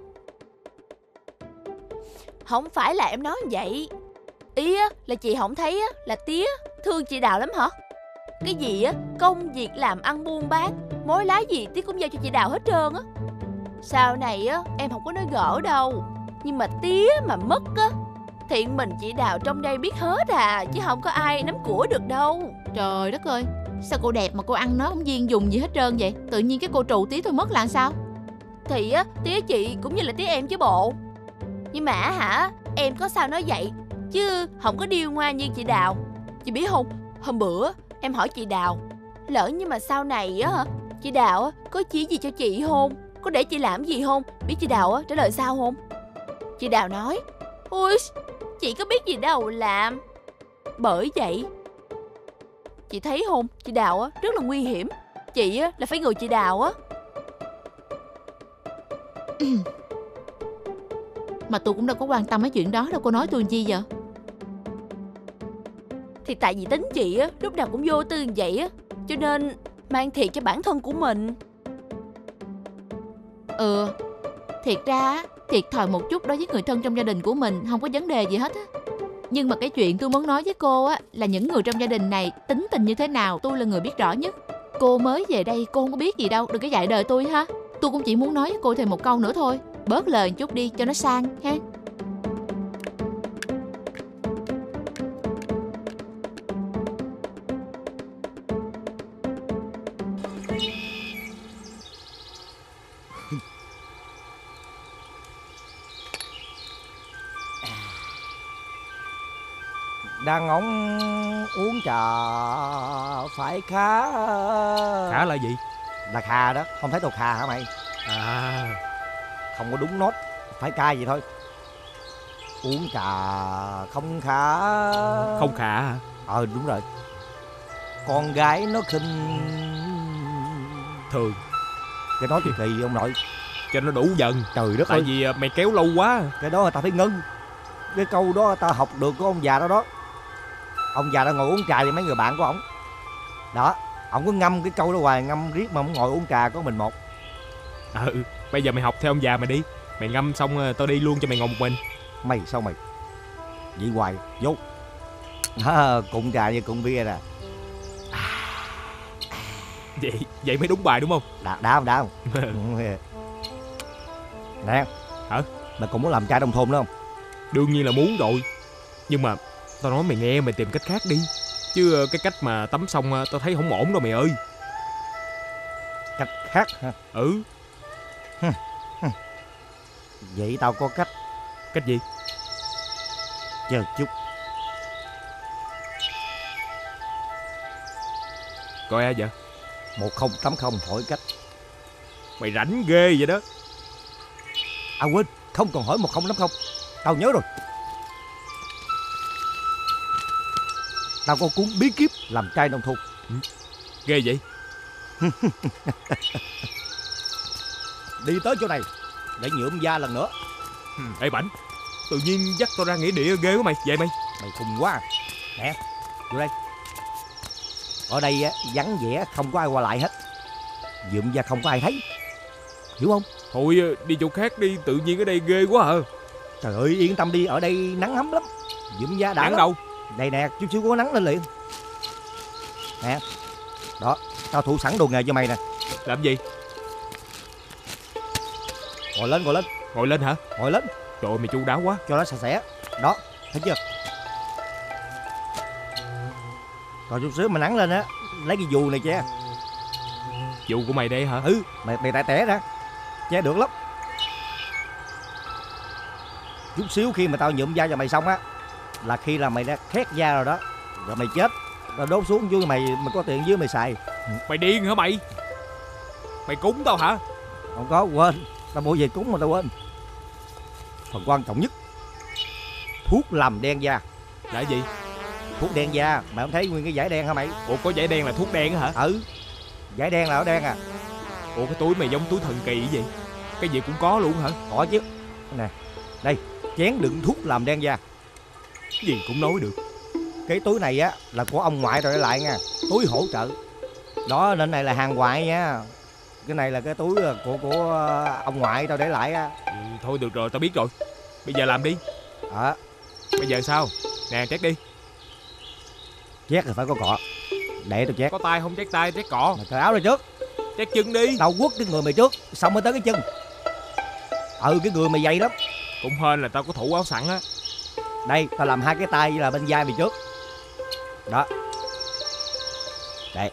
Không phải là em nói như vậy. Ý là chị không thấy là tía thương chị Đào lắm hả? Cái gì công việc làm ăn buôn bán, mối lái gì tía cũng giao cho chị Đào hết trơn á. Sau này em không có nói gỡ đâu, nhưng mà tía mà mất thiện mình chị Đào trong đây biết hết chứ không có ai nắm của được đâu. Trời đất ơi, sao cô đẹp mà cô ăn nói không duyên dùng gì hết trơn vậy? Tự nhiên cái cô trù tía thôi mất là sao? Thì tía chị cũng như là tía em chứ bộ. Nhưng mà em có sao nói vậy, chứ không có điêu ngoa như chị Đào. Chị biết không, hôm bữa em hỏi chị Đào, lỡ nhưng mà sau này chị Đào có chỉ gì cho chị không, có để chị làm gì không, biết chị Đào trả lời sao không? Chị Đào nói, ui, chị có biết gì đâu làm. Bởi vậy chị thấy không, chị Đào rất là nguy hiểm. Chị là phải ngừa chị Đào. Mà tôi cũng đâu có quan tâm cái chuyện đó đâu, cô nói tôi làm chi vậy? Thì tại vì tính chị lúc nào cũng vô tư như vậy cho nên mang thiệt cho bản thân của mình. Thiệt ra thiệt thòi một chút đối với người thân trong gia đình của mình không có vấn đề gì hết á. Nhưng mà cái chuyện tôi muốn nói với cô là những người trong gia đình này tính tình như thế nào tôi là người biết rõ nhất. Cô mới về đây cô không có biết gì đâu, đừng có dạy đời tôi ha. Tôi cũng chỉ muốn nói với cô thêm một câu nữa thôi, bớt lời một chút đi cho nó sang ha. Đàn ông uống trà phải khá. Khá là gì? Là khà đó, không thấy tôi khà hả mày? Không có đúng nốt, phải cai vậy thôi. Uống trà không khá. Không khà hả? Đúng rồi. Con gái nó khinh. Thường. Cái nói chuyện kỳ ông nội. Cho nó đủ dần. Trời đất ơi. Tại vì mày kéo lâu quá. Cái đó ta phải ngưng. Cái câu đó ta học được của ông già đó. Ông già đang ngồi uống trà với mấy người bạn của ổng. Đó, ổng cứ ngâm cái câu đó hoài, ngâm riết mà ổng ngồi uống trà có mình một. Bây giờ mày học theo ông già mày đi. Mày ngâm xong tao đi luôn cho mày ngồi một mình. Mày sao mày? Vậy hoài, vô. Cụng trà như cụng bia nè. Vậy mới đúng bài đúng không? Đá không? Nè. Hả? Mày cũng muốn làm trai đồng thôn nữa không? Đương nhiên là muốn rồi. Nhưng mà Tao nói mày nghe, mày tìm cách khác đi. Chứ cái cách mà tắm xong tao thấy không ổn đâu mày ơi. Cách khác hả? Ừ. Vậy tao có cách. Cách gì? Chờ chút. Coi ai vậy? 1080 hỏi cách. Mày rảnh ghê vậy đó. À quên, không còn hỏi 1080. Tao nhớ rồi. Tao có cuốn bí kíp làm trai nông thôn. Ghê vậy? Đi tới chỗ này để nhuộm da lần nữa. Ê Bảnh, tự nhiên dắt tao ra nghĩa địa ghê quá mày. Vậy mày khùng quá. Nè, vô đây. Ở đây á, vắng vẻ không có ai qua lại hết. Nhuộm da không có ai thấy. Hiểu không? Thôi đi chỗ khác đi, tự nhiên ở đây ghê quá à. Trời ơi, yên tâm đi, ở đây nắng ấm lắm. Nhuộm da đã nắng lắm. đâu? Đây nè, chút xíu có nắng lên liền. Nè, đó, tao thủ sẵn đồ nghề cho mày nè. Làm gì? Ngồi lên, ngồi lên. Ngồi lên hả? Ngồi lên. Trời ơi, mày chu đáo quá. Cho nó sạch sẽ. Đó, thấy chưa? Còn chút xíu mà nắng lên á, lấy cái dù này che. Dù của mày đây hả? Ừ, mày tại tẻ ra, che được lắm. Chút xíu khi mà tao nhuộm da cho mày xong á, là khi là mày đã khét da rồi đó, rồi mày chết, tao đốt xuống dưới mày có tiền dưới mày xài. Mày điên hả mày? Mày cúng tao hả? Không có, quên. Tao mua về cúng mà tao quên. Phần quan trọng nhất, thuốc làm đen da. Là gì? Thuốc đen da, mày không thấy nguyên cái dải đen hả mày? Ủa có dải đen là thuốc đen hả? Ừ, dải đen là ở đen à. Ủa cái túi mày giống túi thần kỳ vậy? Cái gì cũng có luôn hả? Có chứ. Nè, đây, chén đựng thuốc làm đen da. Gì cũng nói được. Cái túi này á là của ông ngoại rồi lại nha, túi hỗ trợ. Đó nên này là hàng ngoại nha. Cái này là cái túi của ông ngoại tao để lại á. Thôi được rồi, tao biết rồi. Bây giờ làm đi. Bây giờ sao? Nè chét đi. Chét thì phải có cọ. Để tao chét. Có tay không chét tay, chét cọ. Mày cởi áo ra trước. Chét chân đi. Tao quất cái người mày trước, xong mới tới cái chân. Cái người mày dày lắm. Cũng hên là tao có thủ áo sẵn á. Đây, tao làm 2 cái tay với là bên vai mày trước. Đó. Đây.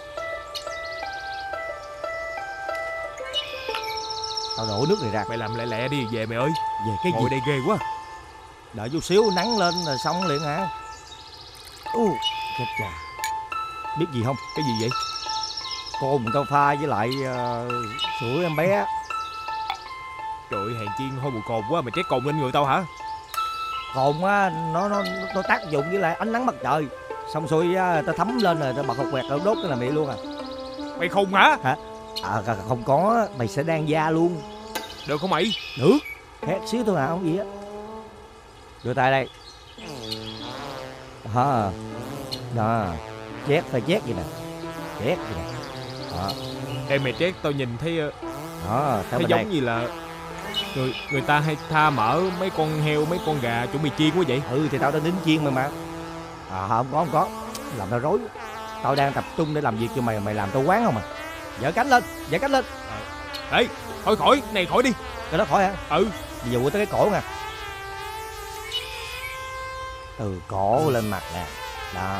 Tao đổ nước này ra. Mày làm lẹ lẹ đi, về mày ơi. Về cái ngồi gì? đây ghê quá. Đợi chút xíu nắng lên là xong liền hả? Chết chà. Biết gì không? Cái gì vậy? Cồn tao pha với lại sữa em bé. Trời ơi, hèn chi hôi mùi cồn quá. Mày chét cồn lên người tao hả? Cồn á, nó tác dụng với lại ánh nắng mặt trời. Xong xuôi tao thấm lên rồi tao bật hột quẹt, tao đốt cái là mày luôn à. Mày khùng hả? Không có, mày sẽ đan da luôn. Được không mày? Được. Khét xíu thôi à, không gì á. Đưa tay đây. Đó. Chét phải chét vậy nè. Chét vậy nè. Đó. Ê mày chét tao nhìn thấy thấy giống đây. như là người ta hay tha mỡ mấy con heo, mấy con gà chuẩn bị chiên quá vậy. Thì tao đến chiên mà. Không có. Làm tao rối. Tao đang tập trung để làm việc cho mày, mày làm tao quán không à. Giở cánh lên. Ê, thôi khỏi, này khỏi đi. Cái đó khỏi hả? Ừ. Bây giờ qua tới cái cổ nè. Từ cổ lên mặt nè. Đó.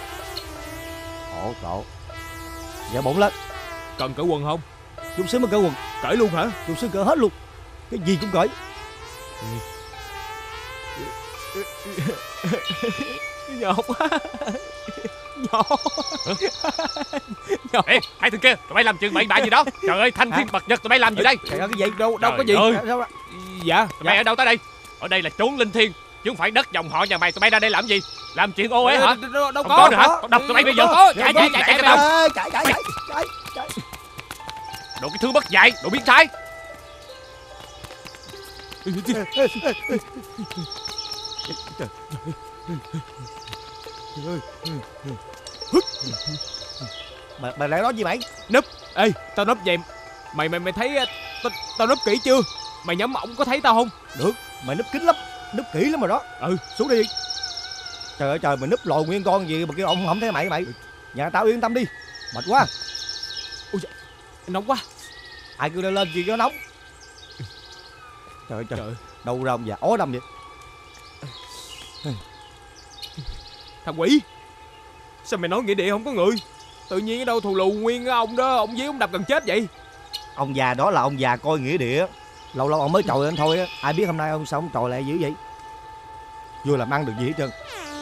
Cổ. Giờ bụng lên. Cần cởi quần không? Chút xíu mới cởi quần. Cởi luôn hả? Chút xíu cởi hết luôn. Cái gì cũng cởi. Nhỏ quá. Nhỏ. Ê, hai thằng kia, tụi bay làm chuyện bậy bạ gì đó? Trời ơi, thanh thiên bậc nhật, tụi bay làm gì đây? Trời ơi, cái gì? Đâu có gì. Dạ. Tụi bay ở đâu tới đây? Ở đây là chốn linh thiêng, chứ không phải đất dòng họ nhà mày. Tụi bay ra đây làm gì? Làm chuyện ô uế hả? Đâu có nữa hả? Đập tụi bay bây giờ. Chạy đồ cái thứ mất dạy, đồ biến thái. Mày lại nói gì mày? Núp. Ê, tao núp vậy. Mày thấy tao núp kỹ chưa? Mày nhắm ổng có thấy tao không? Được, mày núp kín lắm, núp kỹ lắm rồi đó. Xuống đi. Trời ơi trời, mày núp lồi nguyên con gì mà kêu ông không thấy mày. Nhà tao yên tâm đi. Mệt quá. Ôi trời, nóng quá. Ai kêu lên gì cho nóng. Trời ơi. Đâu ra ông già ố đâm vậy. Thằng quỷ, sao mày nói nghĩa địa không có người? Tự nhiên ở đâu thù lù nguyên ông đó, ông dí ông đập gần chết vậy. Ông già đó là ông già coi nghĩa địa. Lâu lâu ông mới trồi lên thôi á. Ai biết hôm nay ông sao ông trồi lại dữ vậy? Vừa làm ăn được gì hết trơn.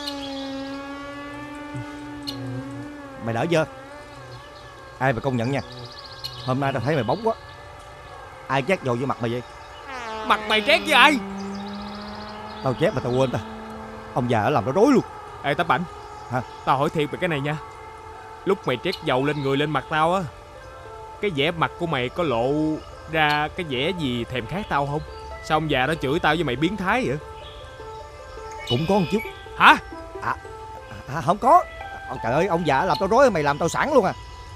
Mày đỡ chưa? Ai mà công nhận nha, hôm nay tao thấy mày bóng quá. Ai chét dầu vô mặt mày vậy? Mặt mày trét với ai? Tao chét mà tao quên ta. Ông già ở làm nó rối luôn. Ê Tám Bảnh, hả? Tao hỏi thiệt về cái này nha. Lúc mày trét dầu lên người lên mặt tao á, cái vẻ mặt của mày có lộ ra cái vẻ gì thèm khát tao không? Sao ông già đó chửi tao với mày biến thái vậy? Cũng có một chút. Hả? Không có. Trời ơi, ông già làm tao rối, mày làm tao sẵn luôn à.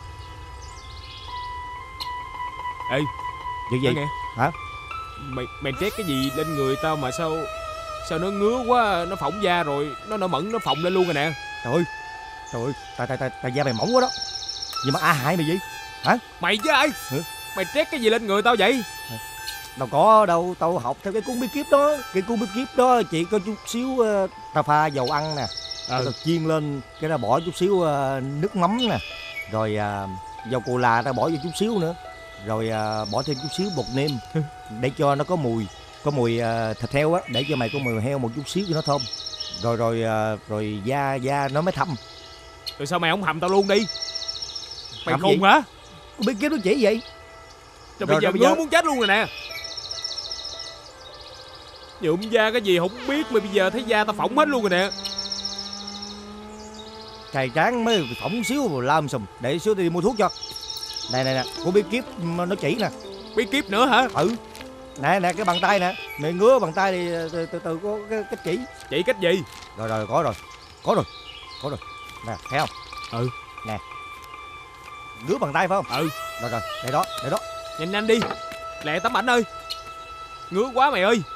Ê, gì vậy? Nghe. Hả? Mày trét cái gì lên người tao mà sao nó ngứa quá, nó phỏng da rồi, nó nở mẩn, nó phồng lên luôn rồi nè. Trời ơi, tại da mày mỏng quá đó. Nhưng mà ai hại mày vậy? Hả? Mày với ai? Mày trét cái gì lên người tao vậy? Đâu có đâu, tao học theo cái cuốn bí kíp đó. Cái cuốn bí kíp đó chỉ có chút xíu tao pha dầu ăn nè, tao chiên lên, cái đó bỏ chút xíu nước mắm nè, rồi dầu cola tao bỏ vô chút xíu nữa, rồi bỏ thêm chút xíu bột nêm để cho nó có mùi thịt heo á, để cho mày có mùi heo một chút xíu cho nó thơm. Rồi da nó mới thâm. Rồi sao mày không hầm tao luôn đi? Mày hầm khùng gì? hả? Con bí kíp nó chỉ vậy. Rồi bây giờ ngứa muốn chết luôn rồi nè. Nhuộm da cái gì không biết mà bây giờ thấy da tao phỏng hết luôn rồi nè. Cày tráng mới phỏng xíu rồi làm sùm. Để xíu đi mua thuốc cho. Nè, của bí kíp nó chỉ nè. Bí kíp nữa hả? Ừ. Nè cái bàn tay nè. Mày ngứa bàn tay thì từ có cái cách chỉ. Chỉ cách gì? Rồi có rồi. Nè, thấy không? Ừ. Nè. Ngứa bàn tay phải không? Ừ. Rồi, để đó. Nhanh đi. Lẹ Tấm Ảnh ơi. Ngứa quá mày ơi.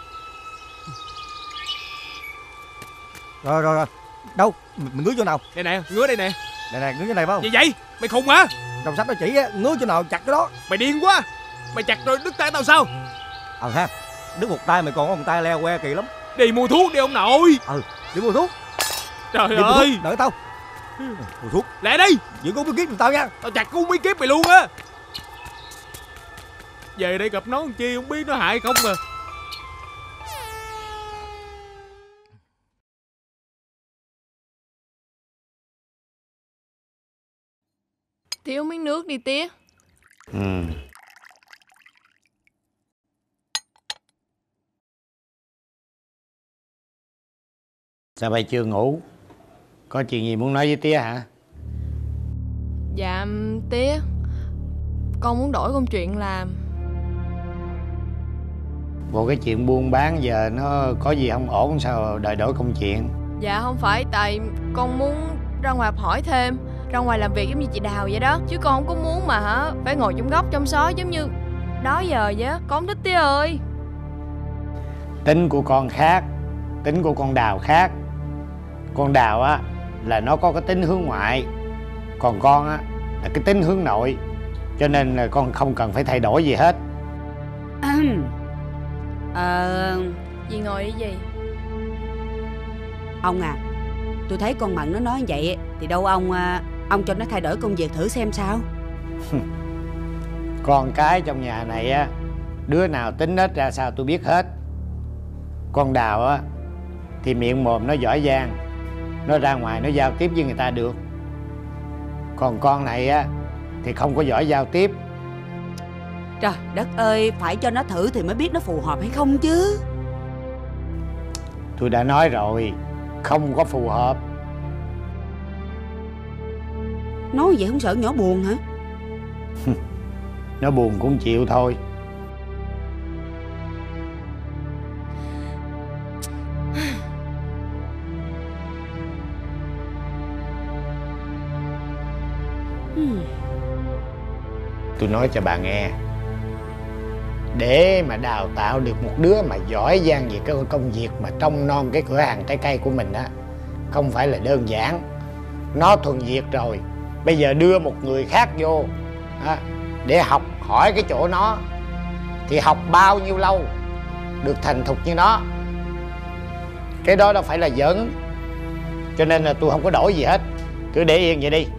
Rồi. Đâu? Mày ngứa chỗ nào? Đây nè, ngứa đây nè. Nè, ngứa chỗ này phải không? Gì vậy? Mày khùng hả? Trong sách nó chỉ á, ngứa chỗ nào chặt cái đó. Mày điên quá. Mày chặt rồi đứt tay tao sao? Ha. Đứt một tay mày còn có một tay leo que kỳ lắm. Đi mua thuốc đi ông nội. Đi mua thuốc. Trời ơi. Đợi tao. Mua thuốc. Lẹ đi. Giữ con bí kíp giùm tao nha. Tao chặt con bí kíp mày luôn á. Về đây gặp nó làm chi không biết nó hại không mà. Thiếu miếng nước đi tía. Sao bay chưa ngủ? Có chuyện gì muốn nói với tía hả? Dạ tía, con muốn đổi công chuyện làm. Bộ cái chuyện buôn bán giờ nó có gì không ổn sao đòi đổi công chuyện? Dạ không phải, tại con muốn ra ngoài hỏi thêm, ra ngoài làm việc giống như chị Đào vậy đó. Chứ con không có muốn mà phải ngồi trong góc trong xó giống như đó giờ vậy á. Con không thích tía ơi. Tính của con khác, tính của con Đào khác. Con Đào á là nó có cái tính hướng ngoại, còn con á là cái tính hướng nội, cho nên là con không cần phải thay đổi gì hết. Dì ngồi đi gì? Ông à, tôi thấy con Mận nó nói như vậy thì đâu ông cho nó thay đổi công việc thử xem sao. Con cái trong nhà này á, đứa nào tính nết ra sao tôi biết hết. Con Đào á thì miệng mồm nó giỏi giang, nó ra ngoài nó giao tiếp với người ta được. Còn con này á thì không có giỏi giao tiếp. Trời đất ơi, phải cho nó thử thì mới biết nó phù hợp hay không chứ. Tôi đã nói rồi, không có phù hợp. Nói vậy không sợ nhỏ buồn hả? Nó buồn cũng chịu thôi. Tôi nói cho bà nghe, để mà đào tạo được một đứa mà giỏi giang về cái công việc mà trông nom cái cửa hàng trái cây của mình á, không phải là đơn giản. Nó thuần Việt rồi, bây giờ đưa một người khác vô để học hỏi cái chỗ nó thì học bao nhiêu lâu được thành thục như nó. Cái đó đâu phải là giỡn. Cho nên là tôi không có đổi gì hết. Cứ để yên vậy đi.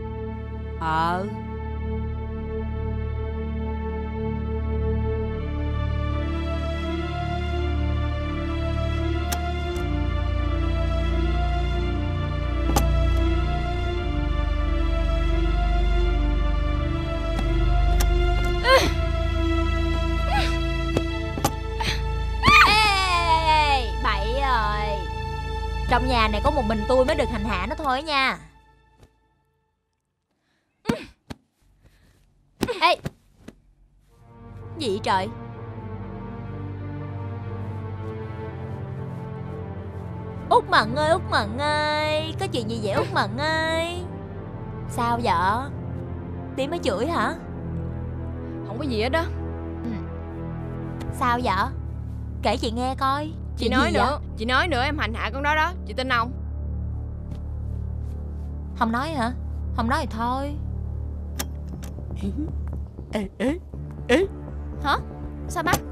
Bậy rồi. Trong nhà này có một mình tôi mới được hành hạ nó thôi nha. Ê, gì vậy trời? Út Mận ơi, Út Mận ơi, có chuyện gì vậy Út Mận ơi? Sao vậy? Tí mới chửi hả? Không có gì hết đó. Sao vậy? Kể chị nghe coi. Chị nói nữa, chị nói nữa em hành hạ con đó đó. Chị tin không? Không nói hả? Không nói thì thôi. Ê. Hả? Sao bác?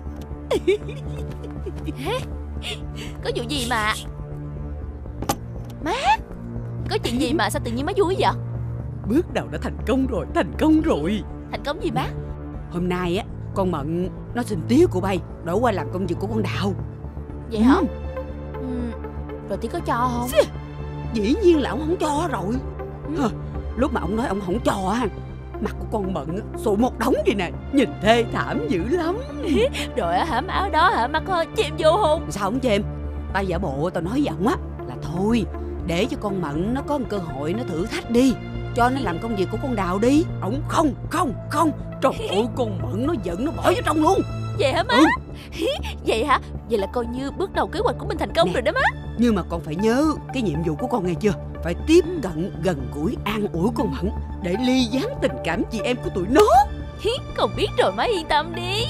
Có vụ gì mà? Má, có chuyện gì mà sao tự nhiên má vui vậy? Bước đầu đã thành công rồi, thành công rồi. Thành công gì bác? Hôm nay á, con Mận nó xin tía của bay đổi qua làm công việc của con Đào. Vậy hả? Rồi tí có cho không? Dĩ nhiên là ông không cho rồi. Lúc mà ông nói ông không cho á, mặt của con Mận sụ một đống vậy nè, nhìn thê thảm dữ lắm. Rồi hả, má ở đó hả, má có chêm vô không? Sao không chêm? Tao giả bộ tao nói giọng á là thôi, để cho con Mận nó có một cơ hội nó thử thách đi, cho nó làm công việc của con Đào đi. Ông không. Trời ơi, con Mận nó giận nó bỏ vô trong luôn. Vậy hả má? Vậy hả? Vậy là coi như bước đầu kế hoạch của mình thành công rồi đó má. Nhưng mà con phải nhớ cái nhiệm vụ của con nghe chưa? Phải tiếp cận gần gũi an ủi con Mận để ly gián tình cảm chị em của tụi nó. Con biết rồi má, yên tâm đi.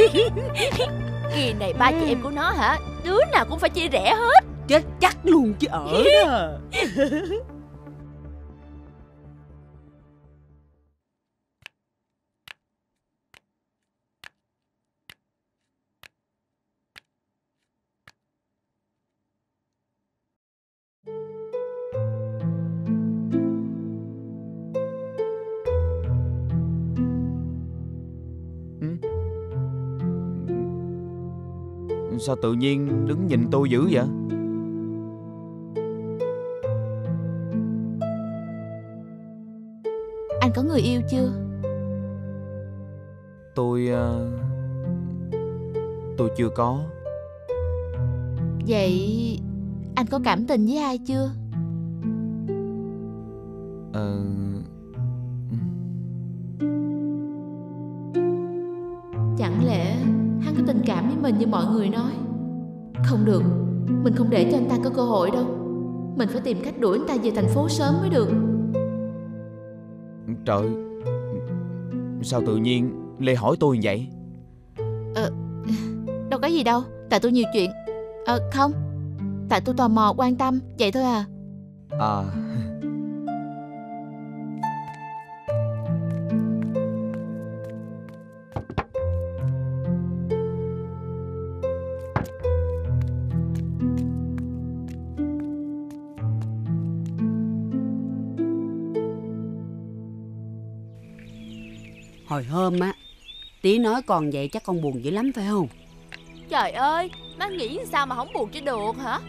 Kỳ này ba chị em của nó hả, đứa nào cũng phải chia rẽ hết. Chết chắc luôn chứ ở đó. Sao tự nhiên đứng nhìn tôi dữ vậy? Anh có người yêu chưa? Tôi chưa có. Vậy anh có cảm tình với ai chưa? Chẳng lẽ hắn có tình cảm với mình như mọi người nói? Không được, mình không để cho anh ta có cơ hội đâu. Mình phải tìm cách đuổi anh ta về thành phố sớm mới được. Trời, sao tự nhiên Lê hỏi tôi như vậy? Đâu có gì đâu, tại tôi nhiều chuyện. Không, tại tôi tò mò quan tâm, vậy thôi à. Hồi hôm á, Tía nói con vậy chắc con buồn dữ lắm phải không? Trời ơi, má nghĩ sao mà không buồn cho được hả?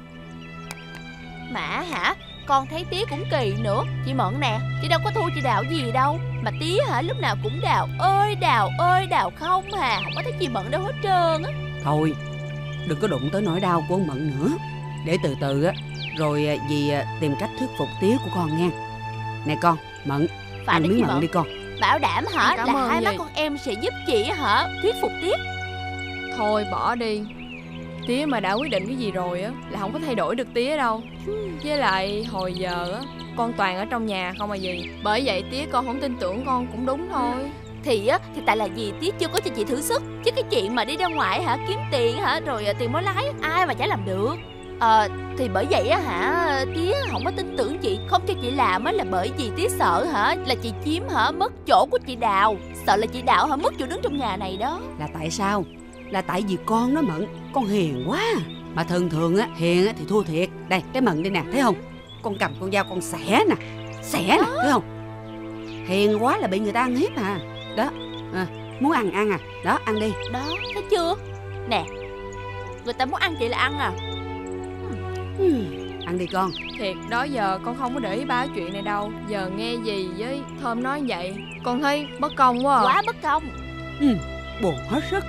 Mà hả, con thấy Tía cũng kỳ nữa. Chị Mận nè, chị đâu có thua chị Đào gì đâu. Mà Tía hả, lúc nào cũng Đào ơi Đào không hà. Không có thấy chị Mận đâu hết trơn á. Thôi, đừng có đụng tới nỗi đau của ông Mận nữa. Để từ từ á, rồi dì tìm cách thuyết phục Tía của con nha. Nè con, Mận, Phải ăn đó miếng chị mận Mận. đi con. Bảo đảm hả, Cảm là ơn hai má dì. con em sẽ giúp chị hả thuyết phục Tía. Thôi bỏ đi. Tía mà đã quyết định cái gì rồi á là không có thay đổi được Tía đâu. Với lại hồi giờ á con toàn ở trong nhà không à gì. Bởi vậy Tía con không tin tưởng con cũng đúng thôi. Thì tại là gì Tía chưa có cho chị thử sức. Chứ cái chuyện mà đi ra ngoài hả, kiếm tiền hả, rồi tiền mới lái, ai mà chả làm được. Thì bởi vậy á hả, Tía không có tin tưởng chị, không cho chị làm á là bởi vì Tía sợ hả là chị chiếm hả mất chỗ của chị Đào. Sợ là chị Đào hả mất chỗ đứng trong nhà này đó. Là tại sao? Là tại vì con đó Mận, con hiền quá. Mà thường thường á, hiền á thì thua thiệt. Đây, cái Mận đây nè, thấy không? con cầm con dao con xẻ nè. Xẻ nè, thấy không? Hiền quá là bị người ta ăn hiếp à. Đó, muốn ăn à. Đó, ăn đi. Đó, thấy chưa? Nè, người ta muốn ăn chị là ăn à. Ăn đi con. Thiệt, đó giờ con không có để ý ba chuyện này đâu. Giờ nghe gì với Thơm nói vậy, con thấy bất công quá à. Quá bất công. Buồn hết sức.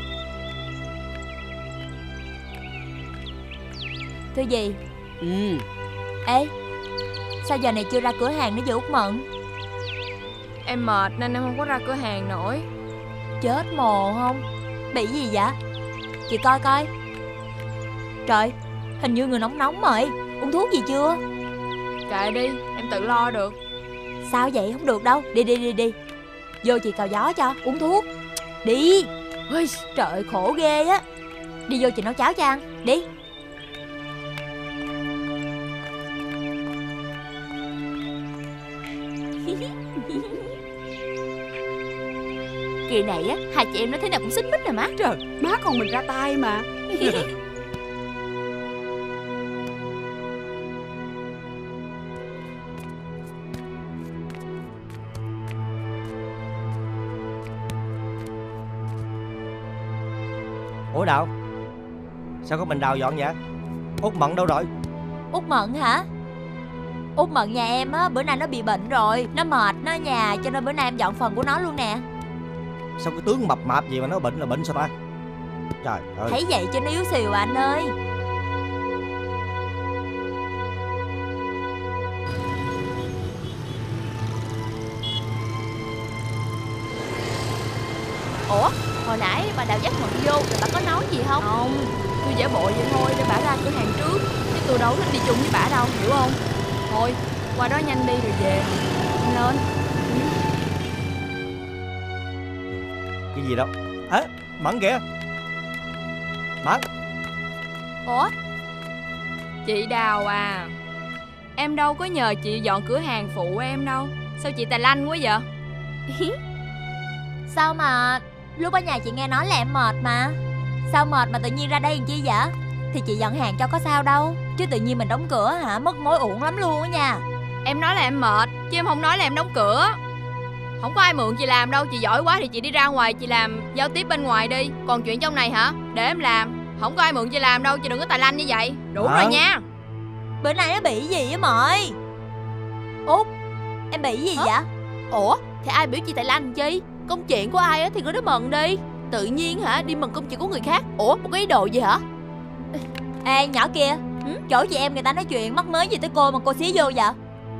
Thưa gì? Ê, sao giờ này chưa ra cửa hàng nữa vậy Út Mận? Em mệt nên em không có ra cửa hàng nổi. Chết mồ không? Bị gì vậy? Chị coi coi. Trời, hình như người nóng nóng rồi. Uống thuốc gì chưa? Kệ đi, em tự lo được. Sao vậy? Không được đâu. Đi. Vô chị cào gió cho, uống thuốc. Đi. Trời ơi, khổ ghê á. Đi vô chị nấu cháo cho ăn. Đi. Kỳ này á, hai chị em nó thế nào cũng xích mích nè má. Trời, má con mình ra tay mà. Ủa Đào, sao có mình Đào dọn vậy? Út Mận đâu rồi? Út Mận hả? Út Mận nhà em á, bữa nay nó bị bệnh rồi. Nó mệt, nó ở nhà, cho nên bữa nay em dọn phần của nó luôn nè. Sao cái tướng mập mạp gì mà nó bệnh là bệnh sao ta? Trời ơi. Thấy vậy cho nó yếu xìu à anh ơi. Ủa, hồi nãy bà Đào dắt Mận vô rồi bà có nói gì không? Không, tôi giả bộ vậy thôi để bả ra cửa hàng trước, chứ tôi đâu thích đi chung với bả đâu, hiểu không? Thôi, qua đó nhanh đi rồi về. Lên. Cái gì đâu? Mận kìa. Mận. Ủa? Chị Đào à, em đâu có nhờ chị dọn cửa hàng phụ em đâu. Sao chị tài lanh quá vậy? Sao mà lúc ở nhà chị nghe nói là em mệt mà. Sao mệt mà tự nhiên ra đây làm chi vậy? Thì chị dọn hàng cho có sao đâu. Chứ tự nhiên mình đóng cửa hả, mất mối uổng lắm luôn á nha. Em nói là em mệt, chứ em không nói là em đóng cửa. Không có ai mượn chị làm đâu. Chị giỏi quá thì chị đi ra ngoài chị làm giao tiếp bên ngoài đi. Còn chuyện trong này hả, để em làm. Không có ai mượn chị làm đâu. Chị đừng có tài lanh như vậy. Đủ rồi nha. Bữa nay nó bị gì á mời? Út, em bị gì vậy? Ủa, thì ai biểu chị tài lanh chi? Công chuyện của ai á thì cứ đó mừng đi. Tự nhiên hả, đi mừng công chuyện của người khác. Ủa, một cái ý đồ gì hả? Ê nhỏ kia, chỗ chị em người ta nói chuyện mắc mới gì tới cô mà cô xía vô vậy?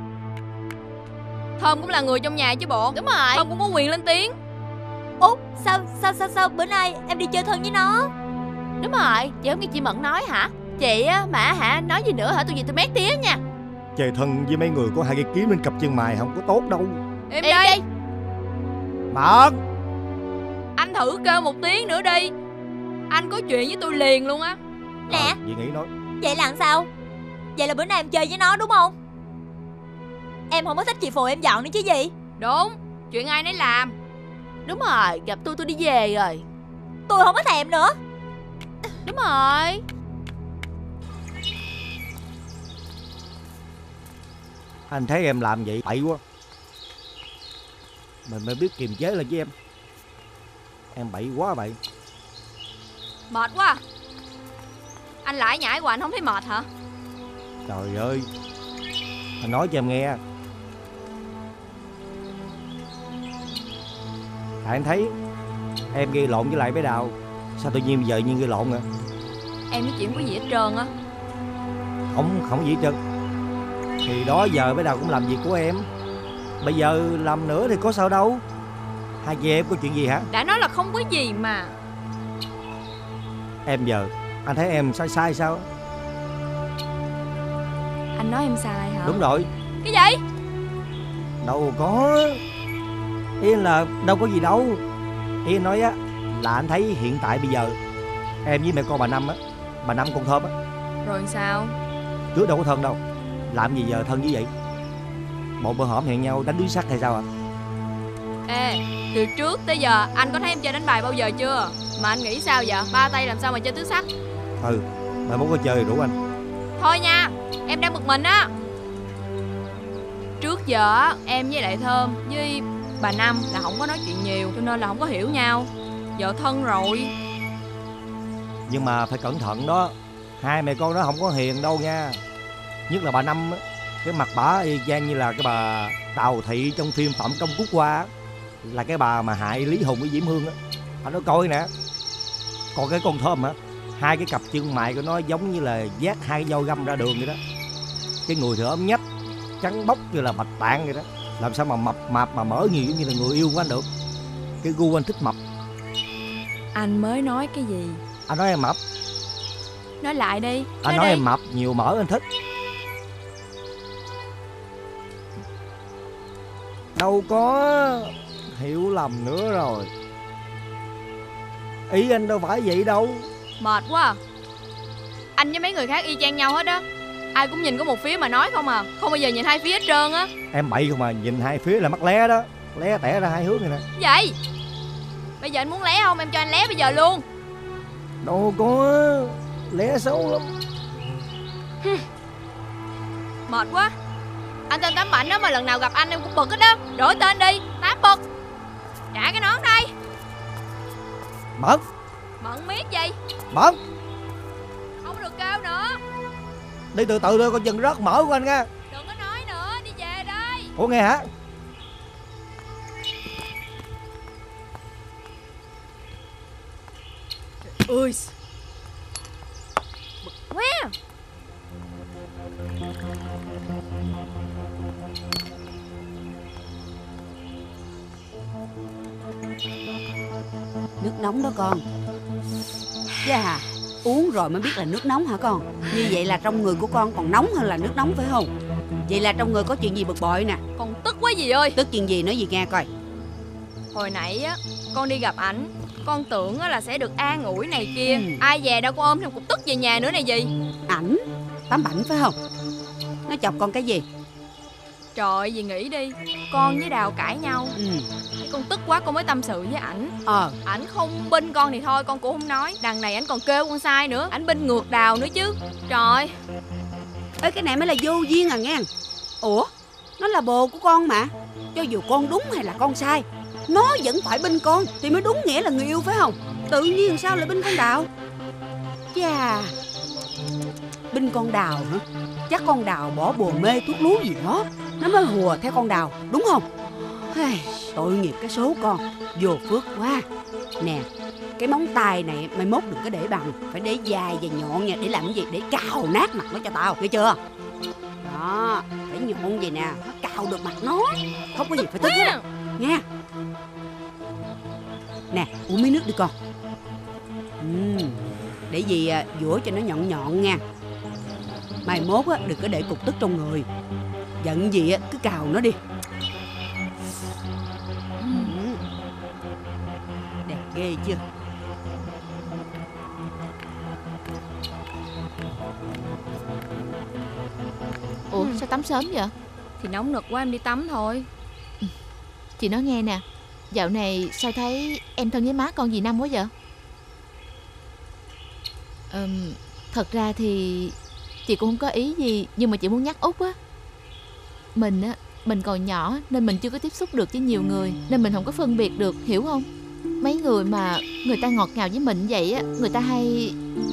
Thơm cũng là người trong nhà chứ bộ. Đúng rồi. Thơm cũng có quyền lên tiếng. Út, sao bữa nay em đi chơi thân với nó? Đúng rồi, chị không nghe chị Mận nói hả? Chị á mà hả, nói gì nữa hả, tôi về tôi mét tía nha. Chơi thân với mấy người có hai cái kiếm lên cặp chân mày không có tốt đâu. Im đi. Mận. Anh thử kêu một tiếng nữa đi. Anh có chuyện với tôi liền luôn á. Nè, Chị nghĩ nói. vậy là sao? Vậy là bữa nay em chơi với nó đúng không? Em không có thích chị phụ em dọn nữa chứ gì? Đúng, chuyện ai nấy làm. Đúng rồi, gặp tôi đi về rồi. Tôi không có thèm nữa. Đúng rồi. Anh thấy em làm vậy bậy quá. Mình mới biết kiềm chế lại với em. Em bậy quá bậy. Mệt quá. Anh lải nhải của anh không thấy mệt hả? Trời ơi, anh nói cho em nghe. Tại anh thấy em gây lộn với lại bé Đào. Sao tự nhiên bây giờ như gây lộn à? Em nói chuyện có gì hết trơn á. Không gì hết trơn. Thì đó giờ bé Đào cũng làm việc của em. Bây giờ làm nữa thì có sao đâu. Hai chị em có chuyện gì hả? Đã nói là không có gì mà. Em giờ anh thấy em sai sao? Anh nói em sai hả? Đúng rồi. Cái gì? Đâu có. Ý là đâu có gì đâu. Ý nói á là anh thấy hiện tại bây giờ em với mẹ con bà Năm á, bà Năm con Thơm á. Rồi sao? Trước đâu có thân đâu. Làm gì giờ thân như vậy? Bộ bữa hổm hẹn nhau đánh đuối sắt hay sao à? Ê, từ trước tới giờ anh có thấy em chơi đánh bài bao giờ chưa? Mà anh nghĩ sao vậy? Ba tay làm sao mà chơi tứ sắc? Ừ, mà muốn có chơi rủ anh. Thôi nha, em đang bực mình á. Trước giờ á, em với lại Thơm với bà Năm là không có nói chuyện nhiều, cho nên là không có hiểu nhau. Giờ thân rồi. Nhưng mà phải cẩn thận đó. Hai mẹ con nó không có hiền đâu nha. Nhất là bà Năm á, cái mặt bả y chang như là cái bà Đào Thị trong phim Phạm Công Cúc Hoa á, là cái bà mà hại Lý Hùng với Diễm Hương á. Anh nói coi nè. Còn cái con Thơm á, hai cái cặp chân mày của nó giống như là vác hai cái dao găm ra đường vậy đó. Cái người thì ốm nhách, trắng bóc như là bạch tạng vậy đó. Làm sao mà mập mạp mà mỡ nhiều giống như là người yêu của anh được. Cái gu anh thích mập. Anh mới nói cái gì? Anh nói em mập. Nói lại đi. Anh nói em mập, nhiều mỡ anh thích. Đâu có, hiểu lầm nữa rồi. Ý anh đâu phải vậy đâu. Mệt quá à. Anh với mấy người khác y chang nhau hết á. Ai cũng nhìn có một phía mà nói không à. Không bao giờ nhìn hai phía hết trơn á. Em bậy không mà, nhìn hai phía là mắt lé đó. Lé tẻ ra hai hướng này nè. Vậy bây giờ anh muốn lé không? Em cho anh lé bây giờ luôn. Đâu có, lé xấu lắm. Mệt quá. Anh tên Tám Bảnh đó mà lần nào gặp anh em cũng bực hết đó. Đổi tên đi, Tám Bực. Trả cái nón đây. Mẫn. Mẫn miết gì? Mẫn. Không được kêu nữa. Đi từ từ thôi, con chừng rớt mỡ của anh nha. Đừng có nói nữa, đi về đây. Ủa nghe hả? Ui, bực quá. Nước nóng đó con. Dạ, uống rồi mới biết là nước nóng hả con? Như vậy là trong người của con còn nóng hơn là nước nóng phải không? Vậy là trong người có chuyện gì bực bội nè? Con tức quá dì ơi. Tức chuyện gì nói gì nghe coi. Hồi nãy á, con đi gặp ảnh, con tưởng là sẽ được an ủi này kia. Ai về đâu con ôm thêm cục tức về nhà nữa này dì. Ảnh, Tám Bảnh phải không? Nó chọc con cái gì? Trời ơi, dì nghĩ đi. Con với Đào cãi nhau. Cái con tức quá con mới tâm sự với ảnh. Ảnh không binh con thì thôi con cũng không nói. Đằng này ảnh còn kêu con sai nữa. Ảnh binh ngược Đào nữa chứ. Trời. Ê, cái này mới là vô duyên à nghe. Ủa, nó là bồ của con mà. Cho dù con đúng hay là con sai, nó vẫn phải binh con thì mới đúng nghĩa là người yêu phải không? Tự nhiên sao lại binh con Đào? Chà, binh con Đào hả? Chắc con Đào bỏ bồ mê thuốc lú gì đó, nó mới hùa theo con Đào, đúng không? Tội nghiệp cái số con, vô phước quá. Nè, cái móng tay này mai mốt đừng có để bằng, phải để dài và nhọn nha. Để làm cái gì? Để cào nát mặt nó cho tao, nghe chưa? Đó, phải nhọn vậy nè, cào được mặt nó. Không có gì phải tức hết nghe. Nè, uống miếng nước đi con. Để gì dũa cho nó nhọn nhọn nha. Mai mốt á, đừng có để cục tức trong người. Giận gì á, cứ cào nó đi. Đẹp ghê chưa? Ủa sao tắm sớm vậy? Thì nóng nực quá em đi tắm thôi. Chị nói nghe nè, dạo này sao thấy em thân với má con dì Năm quá vậy? Thật ra thì chị cũng không có ý gì, nhưng mà chị muốn nhắc Út á. Mình còn nhỏ nên mình chưa có tiếp xúc được với nhiều người, nên mình không có phân biệt được, hiểu không? Mấy người mà người ta ngọt ngào với mình vậy á, người ta hay...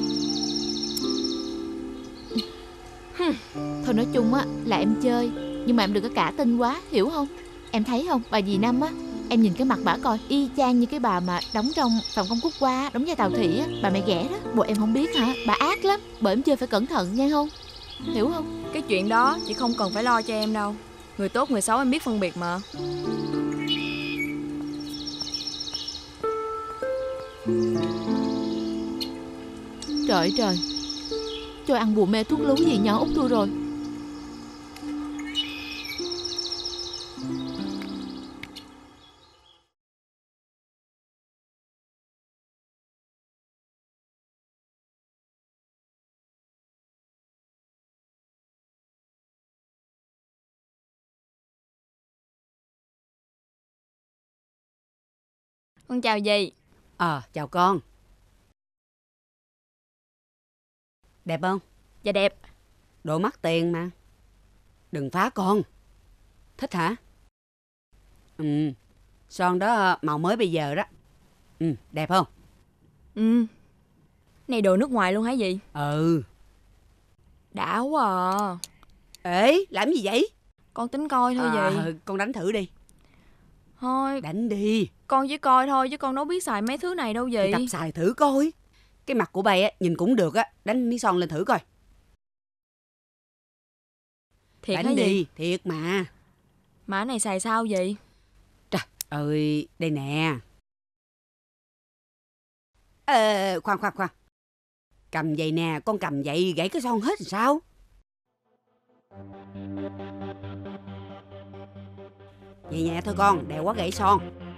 Thôi nói chung á là em chơi, nhưng mà em đừng có cả tin quá, hiểu không? Em thấy không, bà dì Năm á, em nhìn cái mặt bả coi, y chang như cái bà mà đóng trong Phạm Công Cúc Hoa, đóng vai Tào Thị á, bà mẹ ghẻ đó. Bộ em không biết hả? Bà ác lắm, bởi em chơi phải cẩn thận nha không? Hiểu không? Cái chuyện đó chị không cần phải lo cho em đâu. Người tốt người xấu em biết phân biệt mà. Trời trời, cho ăn bùa mê thuốc lú gì nhỏ Út tôi rồi. Con chào dì. Chào con. Đẹp không? Dạ đẹp. Đồ mắc tiền mà. Đừng phá con. Thích hả? Son đó màu mới bây giờ đó. Đẹp không? Này đồ nước ngoài luôn hả gì? Đã quá à. Ê, làm gì vậy? Con tính coi thôi vậy. Con đánh thử đi. Thôi đánh đi. Con chỉ coi thôi chứ con đâu biết xài mấy thứ này đâu vậy. Thì tập xài thử coi. Cái mặt của bay á nhìn cũng được á. Đánh miếng son lên thử coi. Thiệt đánh hả đi gì? Thiệt mà. Mà cái này xài sao vậy? Trời ơi, đây nè. Khoan. Cầm vậy nè, con cầm vậy gãy cái son hết làm sao? Nhẹ nhẹ thôi con, đè quá gãy son.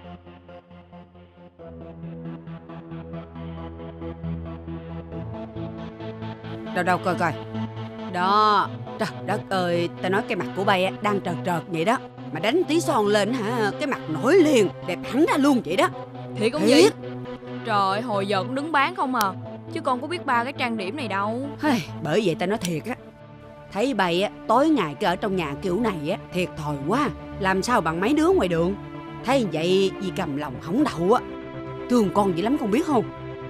Đâu coi. Đó, trời đất ơi, ta nói cái mặt của bay đang trợt vậy đó. Mà đánh tí son lên hả, cái mặt nổi liền, đẹp hẳn ra luôn vậy đó. Thiệt không gì? Trời, hồi giờ cũng đứng bán không à. Chứ con có biết 3 cái trang điểm này đâu. Bởi vậy ta nói thiệt á. Thấy bay á, tối ngày cứ ở trong nhà kiểu này á, thiệt thòi quá. Làm sao bằng mấy đứa ngoài đường. Thấy vậy vì cầm lòng hỏng đậu á. Thương con vậy lắm con biết không?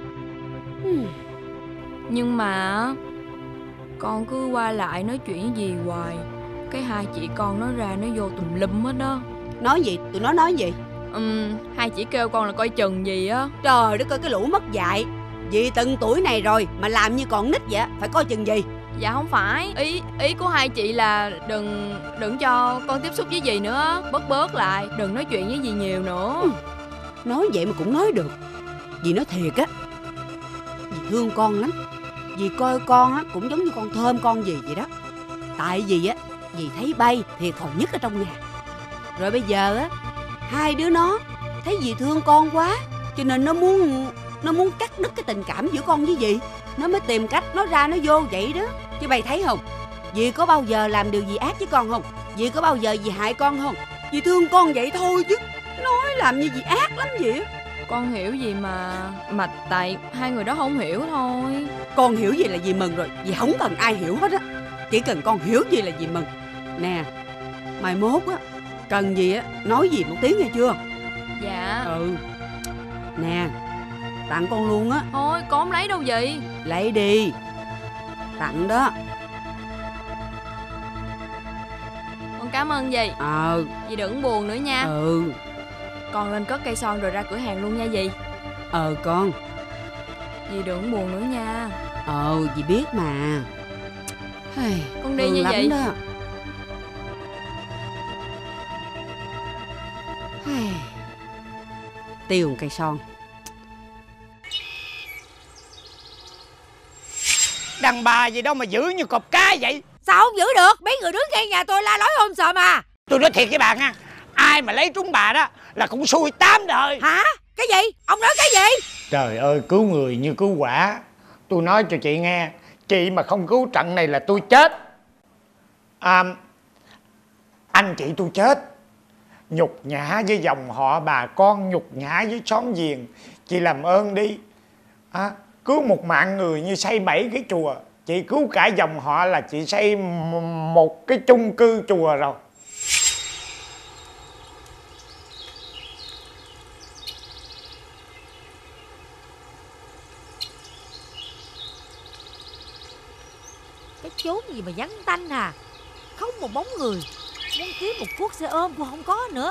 Nhưng mà con cứ qua lại nói chuyện với dì hoài. Cái hai chị con nói ra nói vô tùm lum hết đó. Nói gì? Tụi nó nói gì? Hai chị kêu con là coi chừng gì á. Trời đất ơi, cái lũ mất dạy. Vì từng tuổi này rồi mà làm như còn nít vậy, phải coi chừng gì? Dạ không phải. Ý của hai chị là đừng cho con tiếp xúc với dì nữa. Bớt lại, đừng nói chuyện với dì nhiều nữa. Nói vậy mà cũng nói được. Dì nói thiệt á, dì thương con lắm. Dì coi con á cũng giống như con thơm con dì vậy đó. Tại vì á, dì thấy bay thiệt thòi nhất ở trong nhà. Rồi bây giờ á, hai đứa nó thấy dì thương con quá, cho nên nó muốn cắt đứt cái tình cảm giữa con với dì. Nó mới tìm cách nó ra nó vô vậy đó. Chứ bay thấy không, dì có bao giờ làm điều gì ác với con không? Dì có bao giờ dì hại con không? Dì thương con vậy thôi chứ nói làm như dì ác lắm vậy á. Con hiểu gì mà tại hai người đó không hiểu thôi. Con hiểu gì là dì mừng rồi. Dì không cần ai hiểu hết á. Chỉ cần con hiểu gì là dì mừng. Nè, mai mốt á, cần gì á nói dì một tiếng nghe chưa? Dạ. Nè, tặng con luôn á. Thôi con không lấy đâu vậy. Lấy đi, tặng đó. Con cảm ơn dì. Dì đừng buồn nữa nha. Con lên cất cây son rồi ra cửa hàng luôn nha dì. Con. Dì đừng buồn nữa nha. Dì biết mà. Con đi nha dì. Đó. Tiêu một cây son. Đàn bà gì đâu mà giữ như cọp cá vậy? Sao không giữ được? Mấy người đứng ngay nhà tôi la lối ôm sòm à. Tôi nói thiệt với bạn nha, ai mà lấy trúng bà đó là cũng xui 8 đời. Hả? Cái gì? Ông nói cái gì? Trời ơi, cứu người như cứu quả. Tôi nói cho chị nghe, chị mà không cứu trận này là tôi chết. Anh chị tôi chết, nhục nhã với dòng họ bà con, nhục nhã với xóm giềng. Chị làm ơn đi, cứu một mạng người như xây 7 cái chùa. Chị cứu cả dòng họ là chị xây một cái chung cư chùa rồi. Cái chốn gì mà vắng tanh à. Không một bóng người. Muốn kiếm một cuốc xe ôm cũng không có nữa.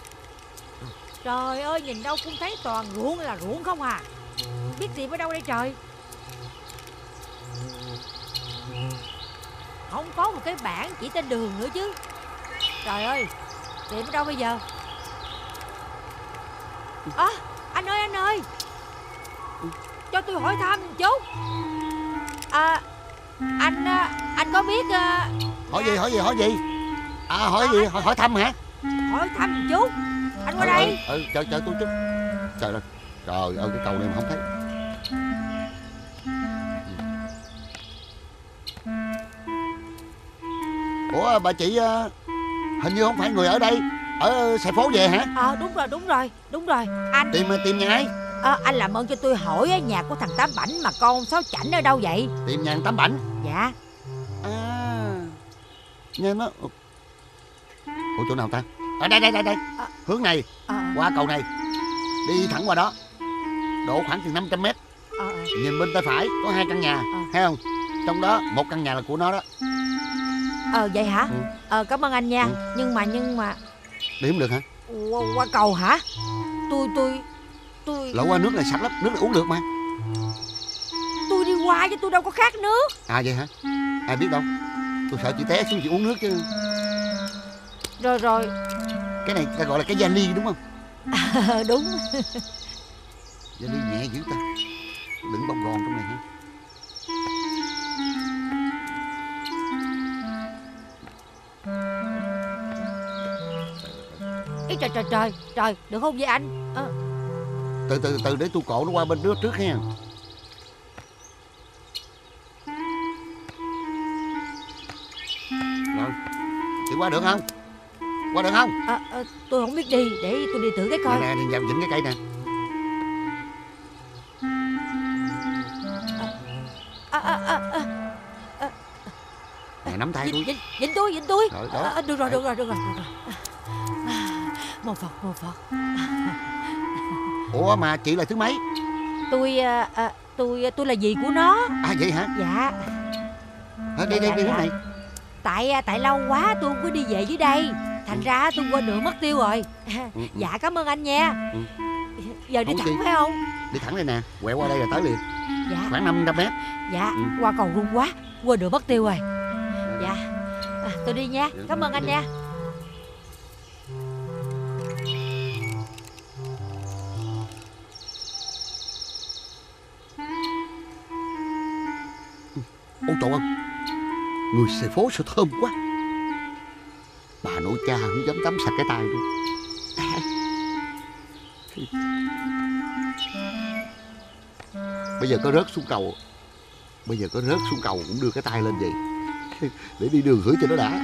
Trời ơi, nhìn đâu cũng thấy toàn ruộng là ruộng không à. Biết tìm ở đâu đây trời. Không có một cái bảng chỉ tên đường nữa chứ. Trời ơi, tìm ở đâu bây giờ? Anh ơi, cho tôi hỏi thăm một chút. Anh có biết Hỏi gì? Hỏi thăm hả? Hỏi thăm một chút. Anh qua đây. Chờ tôi chút. Trời ơi, cái cầu này mà không thấy. Ủa bà chị hình như không phải người ở đây, ở xe phố về hả? Đúng rồi. Anh tìm nhà ai? Anh làm ơn cho tôi hỏi nhà của thằng Tám Bảnh mà con Sáu Chảnh ở đâu vậy? Tìm nhà Tám Bảnh? Dạ. Nghe nó Ủa chỗ nào ta? Ở đây. Hướng này. Qua cầu này. Đi thẳng qua đó. Độ khoảng chừng 500 mét. Nhìn bên tay phải có 2 căn nhà. Thấy không? Trong đó 1 căn nhà là của nó đó. Vậy hả? Cảm ơn anh nha. Nhưng mà Đi không được hả? qua cầu hả? Tôi Lội qua nước này sạch lắm. Nước này uống được mà. Tôi đi qua chứ tôi đâu có khát nước. À vậy hả? Ai biết đâu. Tôi sợ chị té xuống chị uống nước chứ. Rồi. Cái này ta gọi là cái vali đúng không? Đúng. Vali nhẹ dữ ta. Đựng bông gòn trong này hả? Ý trời, được không vậy anh? Từ để tôi cột nó qua bên trước ha. Rồi, chị qua được không? Qua được không? Tôi không biết đi, để tôi đi thử cái coi. Nè, đi vào vịnh cái cây nè. Nè, nắm tay tôi. Vịnh tôi. Được rồi. Được rồi. Một Phật. Ủa mà chị là thứ mấy? Tôi là dì của nó. À vậy hả? Dạ. Đi hướng này. Tại lâu quá tôi không có đi về dưới đây, thành ra tôi quên đường mất tiêu rồi. Dạ cảm ơn anh nha. Giờ đi thẳng phải không? Đi thẳng đây nè, quẹo qua đây là tới liền. Dạ. Khoảng 500 mét. Dạ. Qua cầu rung quá, quên đường mất tiêu rồi. Dạ. Tôi đi nha. Cảm ơn anh nha. Ôi trời ơi, người xề phố sao thơm quá. Bà nội cha không dám tắm sạch cái tay luôn. Bây giờ có rớt xuống cầu cũng đưa cái tay lên vậy. Để đi đường hửi cho nó đã.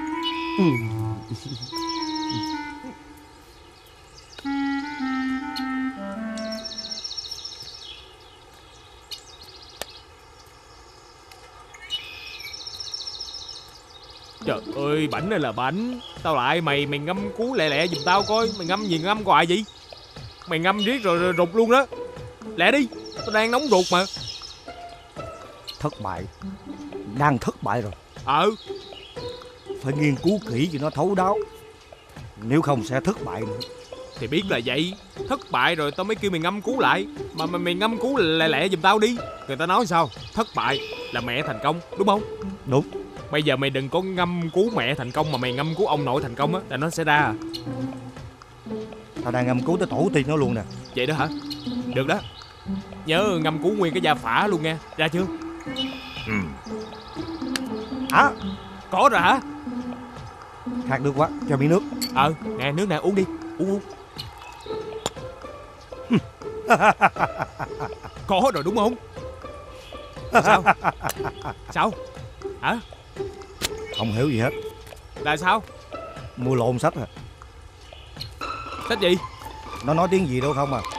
Trời ơi, Bảnh ơi là Bảnh. Tao lại mày ngâm cú lẹ lẹ giùm tao coi. Mày ngâm gì ngâm hoài vậy? Mày ngâm riết rồi rụt luôn đó. Lẹ đi, tao đang nóng ruột mà. Thất bại. Đang thất bại rồi. Phải nghiên cứu kỹ cho nó thấu đáo, nếu không sẽ thất bại nữa. Thì biết là vậy. Thất bại rồi tao mới kêu mày ngâm cứu lại. Mà mày ngâm cứu lẹ lẹ giùm tao đi. Người ta nói sao? Thất bại là mẹ thành công, đúng không? Đúng. Bây giờ mày đừng có ngâm cứu mẹ thành công mà mày ngâm cứu ông nội thành công á, là nó sẽ ra. Tao đang ngâm cứu tới tổ tiên nó luôn nè. Vậy đó hả? Được đó. Nhớ ngâm cứu nguyên cái da phả luôn nha. Ra chưa? Có rồi hả? Khát nước quá, cho miếng nước. Nè, nước nè, uống đi. Uống. Có rồi đúng không? Sao? Hả? Không hiểu gì hết. Là sao? Mua lộn sách à. Sách gì? Nó nói tiếng gì đâu không à.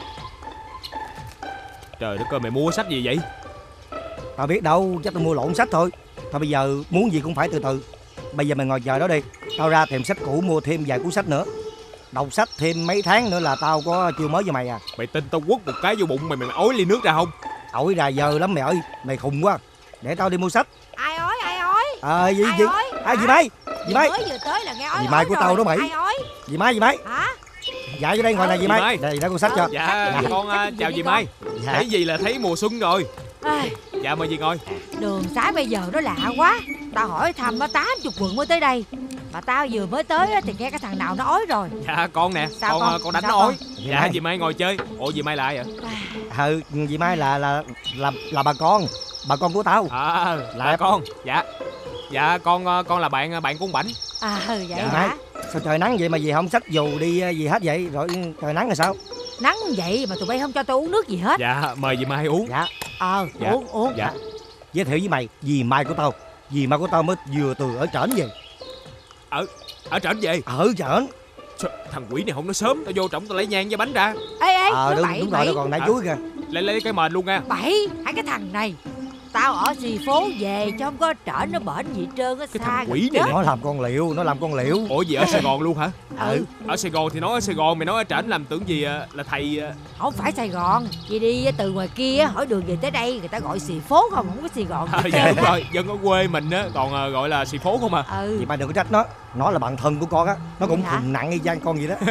Trời đất ơi, mày mua sách gì vậy? Tao biết đâu, chắc tao mua lộn sách thôi. Thôi bây giờ muốn gì cũng phải từ từ. Bây giờ mày ngồi chờ đó đi. Tao ra thèm sách cũ mua thêm vài cuốn sách nữa. Đọc sách thêm mấy tháng nữa là tao có chiêu mới cho mày à. Mày tin tao quất một cái vô bụng mày ối ly nước ra không? Ổi ra giờ lắm mày ơi. Mày khùng quá. Để tao đi mua sách. Ai ói? Gì Mai? Mới vừa tới là nghe ói. Dì Mai của tao đó mày. Ai ói? Dì Mai. Hả? Dạ vô đây ngồi này dì Mai. Đây đã con sách cho. Dạ con chào dì Mai. Thấy gì là thấy mùa xuân rồi. Dạ mời dì ngồi. Đường xá bây giờ nó lạ quá. Tao hỏi thăm nó 80 quận mới tới đây. Mà tao vừa mới tới thì nghe cái thằng nào nó ói rồi. Dạ con nè. Con đánh nó ói. Dạ dì Mai ngồi chơi. Ủa dì Mai là ai vậy? Dì Mai là bà con. Bà con của tao. Là con. Dạ con là bạn của ông Bảnh. Vậy hả? Sao trời nắng vậy mà dì không xách dù đi gì hết vậy? Rồi trời nắng là sao? Nắng vậy mà tụi bay không cho tôi uống nước gì hết. Dạ mời dì Mai uống. Uống. Dạ. Giới thiệu với mày, dì Mai của tao. Dì Mai của tao mới vừa từ ở trển về. Ở trển về? Ở trển. Thằng quỷ này không nói sớm, tao vô trọng tao lấy nhang với bánh ra. Ê đúng rồi, nó còn nãy chuối kìa. Lấy cái mền luôn nha. Bậy, hai cái thằng này. Tao ở xì phố về cho không có trở nó bển gì trơn á. Cái xa thằng gần quỷ này chết. Nó làm con liệu, nó làm con liệu. Ủa gì ở Sài Gòn luôn hả? Ừ. Ở Sài Gòn thì nói ở Sài Gòn, mày nói ở trển làm tưởng gì là thầy. Không phải Sài Gòn. Vì đi từ ngoài kia hỏi đường về tới đây người ta gọi xì phố không có Sài Gòn. Dạ đúng rồi, dân ở quê mình á còn gọi là xì phố không à. Ừ. Vậy mà đừng có trách nó là bạn thân của con á. Nó cũng Hả? khùng nặng y chang con vậy đó.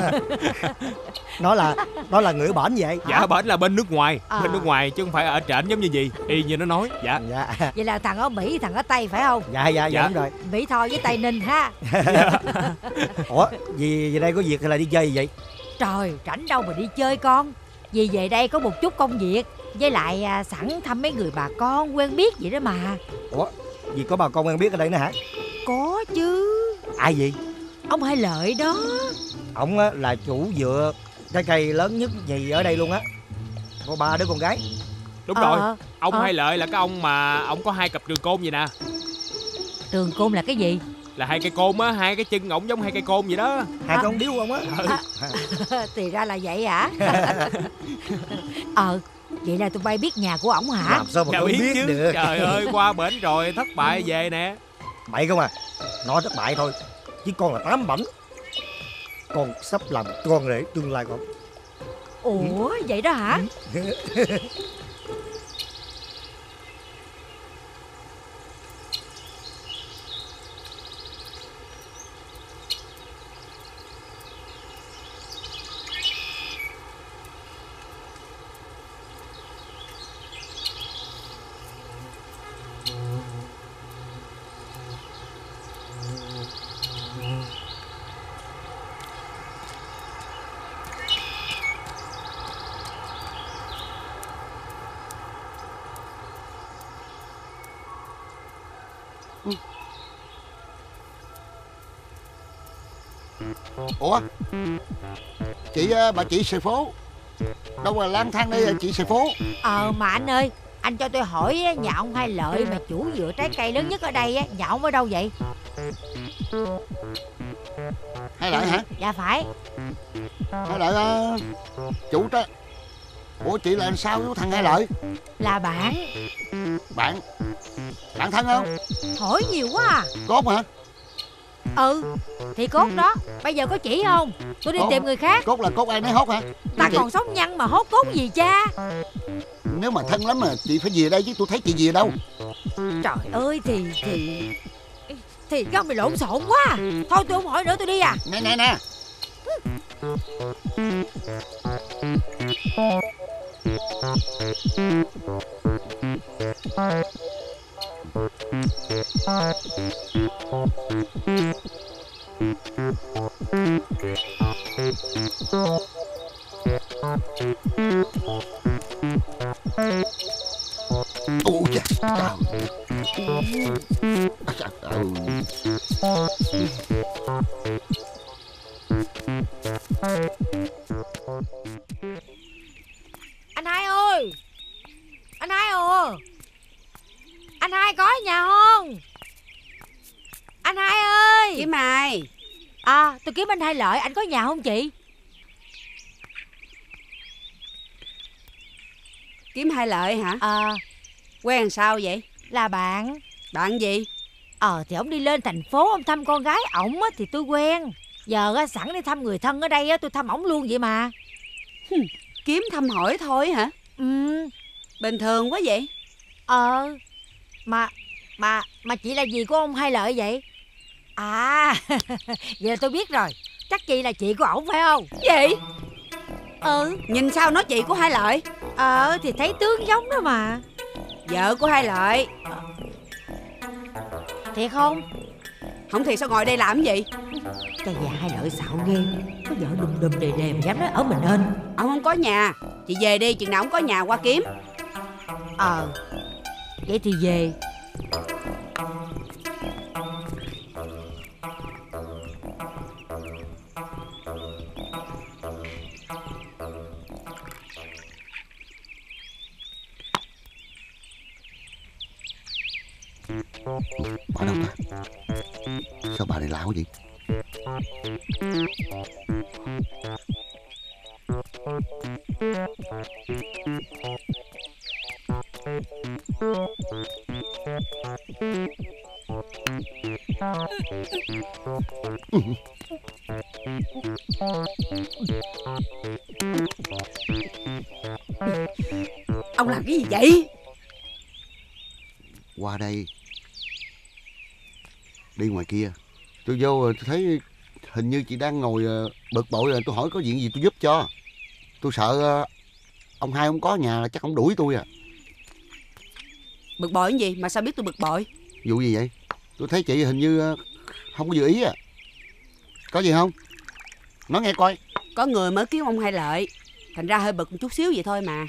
Nó là người ở bển vậy. Dạ bển là bên nước ngoài, À. bên nước ngoài chứ không phải ở trển giống như gì. Y như nó nói. Dạ. Dạ. Vậy là thằng ở Mỹ, thằng ở Tây phải không? Dạ đúng rồi. Mỹ Tho với Tây Ninh ha. Ủa, vì đây có việc hay là đi chơi gì vậy? Trời, rảnh đâu mà đi chơi con. Vì về đây có một chút công việc. Với lại sẵn thăm mấy người bà con quen biết vậy đó mà. Ủa, vì có bà con quen biết ở đây nữa hả? Có chứ. Ai vậy? Ông Hai Lợi đó. Ông á, là chủ vựa trái cây lớn nhất nhì ở đây luôn á. Có 3 đứa con gái. Đúng rồi. Ông Hai Lợi là cái ông mà ông có 2 cặp trường côn vậy nè. Trường côn là cái gì? Là 2 cây côn á, 2 cái chân ổng giống 2 cây côn vậy đó. 2 con điếu ông á. Thì ra là vậy hả? Vậy là tụi bay biết nhà của ổng hả? Làm sao mà Dạ con biết chứ. được. Trời ơi, qua bển rồi thất bại về nè. Bậy không à. Nói thất bại thôi, chứ con là 8 bảnh. Con sắp làm con rể tương lai con. Ủa vậy đó hả? Ủa, bà chị xì phố đâu mà lang thang đây chị xì phố? Mà anh ơi, anh cho tôi hỏi á, nhà ông Hai Lợi mà chủ vựa trái cây lớn nhất ở đây á, nhà ông ở đâu vậy? Hai Lợi hả? Dạ phải. Hai Lợi chủ đó. Ủa chị là sao với thằng Hai Lợi? Là bạn. Bạn thân không? Hỏi nhiều quá à. Cốt hả? Thì Cốt đó. Bây giờ có chỉ không? Tôi đi tìm người khác. Cốt là Cốt ai nấy hốt hả? Ta còn sống nhăn mà hốt Cốt gì cha. Nếu mà thân lắm mà chị phải về đây chứ tôi thấy chị về đâu. Trời ơi thì con mày lộn xộn quá. Thôi tôi không hỏi nữa, tôi đi à. Nè ôi trời. Anh Hai ơi. Anh Hai ơi. Anh Hai có ở nhà không? Anh Hai ơi. Kiếm ai? Tôi kiếm anh Hai Lợi. Anh có nhà không chị? Kiếm Hai Lợi hả? Quen sao vậy? Là bạn. Bạn gì? Thì ổng đi lên thành phố ông thăm con gái ổng á, thì tôi quen. Giờ á, sẵn đi thăm người thân ở đây á, tôi thăm ổng luôn vậy mà. Kiếm thăm hỏi thôi hả? Bình thường quá vậy. Mà chị là gì của ông Hai Lợi vậy? Vậy là tôi biết rồi. Chắc chị là chị của ổng phải không? Gì? Nhìn sao nói chị của Hai Lợi? Thì thấy tướng giống đó mà. Vợ của Hai Lợi. Thiệt không? Không thiệt sao ngồi đây làm gì? Cái nhà Hai Lợi xạo ghê. Có vợ đùm đề mà dám nói ở mình nên. Ông không có nhà. Chị về đi, chừng nào ông có nhà qua kiếm. Vậy thì về. Bà đâu ta? Sao bà này lạ quá vậy? Ông làm cái gì vậy? Qua đây. Đi ngoài kia. Tôi vô tôi thấy hình như chị đang ngồi bực bội rồi. Tôi hỏi có chuyện gì tôi giúp cho. Tôi sợ ông hai không có nhà là chắc ông đuổi tôi à. Bực bội cái gì mà sao biết tôi bực bội? Vụ gì vậy? Tôi thấy chị hình như không có vừa ý à. Có gì không? Nói nghe coi. Có người mới kiếm ông hai Lợi, thành ra hơi bực một chút xíu vậy thôi mà.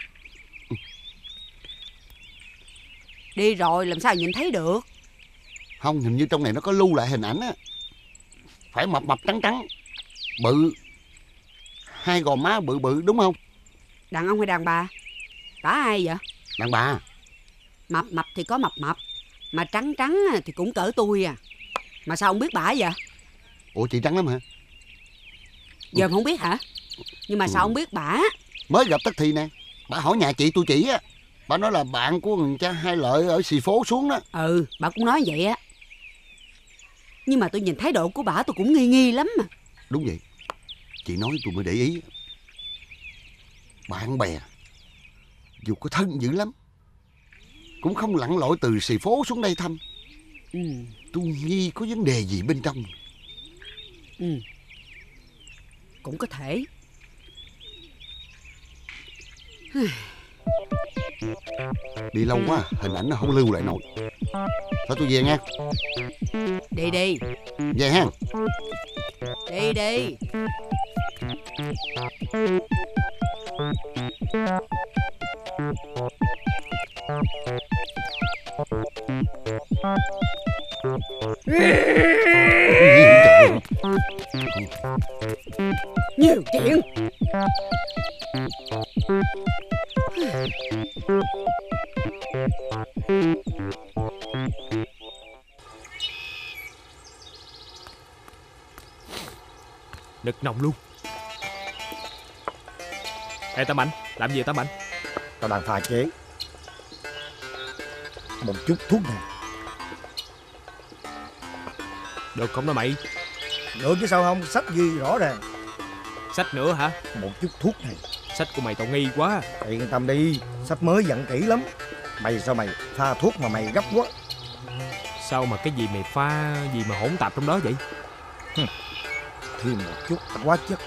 Đi rồi làm sao nhìn thấy được? Không, hình như trong này nó có lưu lại hình ảnh á. Phải mập mập trắng trắng, bự, hai gò má bự bự đúng không? Đàn ông hay đàn bà? Tả ai vậy? Đàn bà. Mập mập thì có mập mập, mà trắng trắng thì cũng cỡ tôi à. Mà sao ông biết bả vậy? Ủa chị trắng lắm hả? Giờ không biết hả? Nhưng mà sao ông biết bả? Mới gặp tức thì nè. Bà hỏi nhà chị tôi chỉ á. Bà nói là bạn của người cha Hai Lợi ở xì phố xuống đó. Ừ, bà cũng nói vậy á. Nhưng mà tôi nhìn thái độ của bả tôi cũng nghi nghi lắm mà. Đúng vậy. Chị nói tôi mới để ý. Bạn bè dù có thân dữ lắm cũng không lặn lội từ xì phố xuống đây thăm. Tôi nghi có vấn đề gì bên trong. Cũng có thể. Đi lâu quá hình ảnh nó không lưu lại nổi. Thôi tôi về nha. Đi đi. Về ha. Đi đi. Nhiều chuyện. Nực nồng luôn. Ê Tám Mạnh, làm gì Tám Mạnh? Tao đang pha chế một chút thuốc này. Được không đó mày? Được chứ sao không, sách ghi rõ ràng. Sách nữa hả? Một chút thuốc này. Sách của mày tao nghi quá. Yên tâm đi, sách mới dặn kỹ lắm. Mày sao mày pha thuốc mà mày gấp quá? Sao mà cái gì mày pha gì mà hỗn tạp trong đó vậy? Thêm một chút quá chất.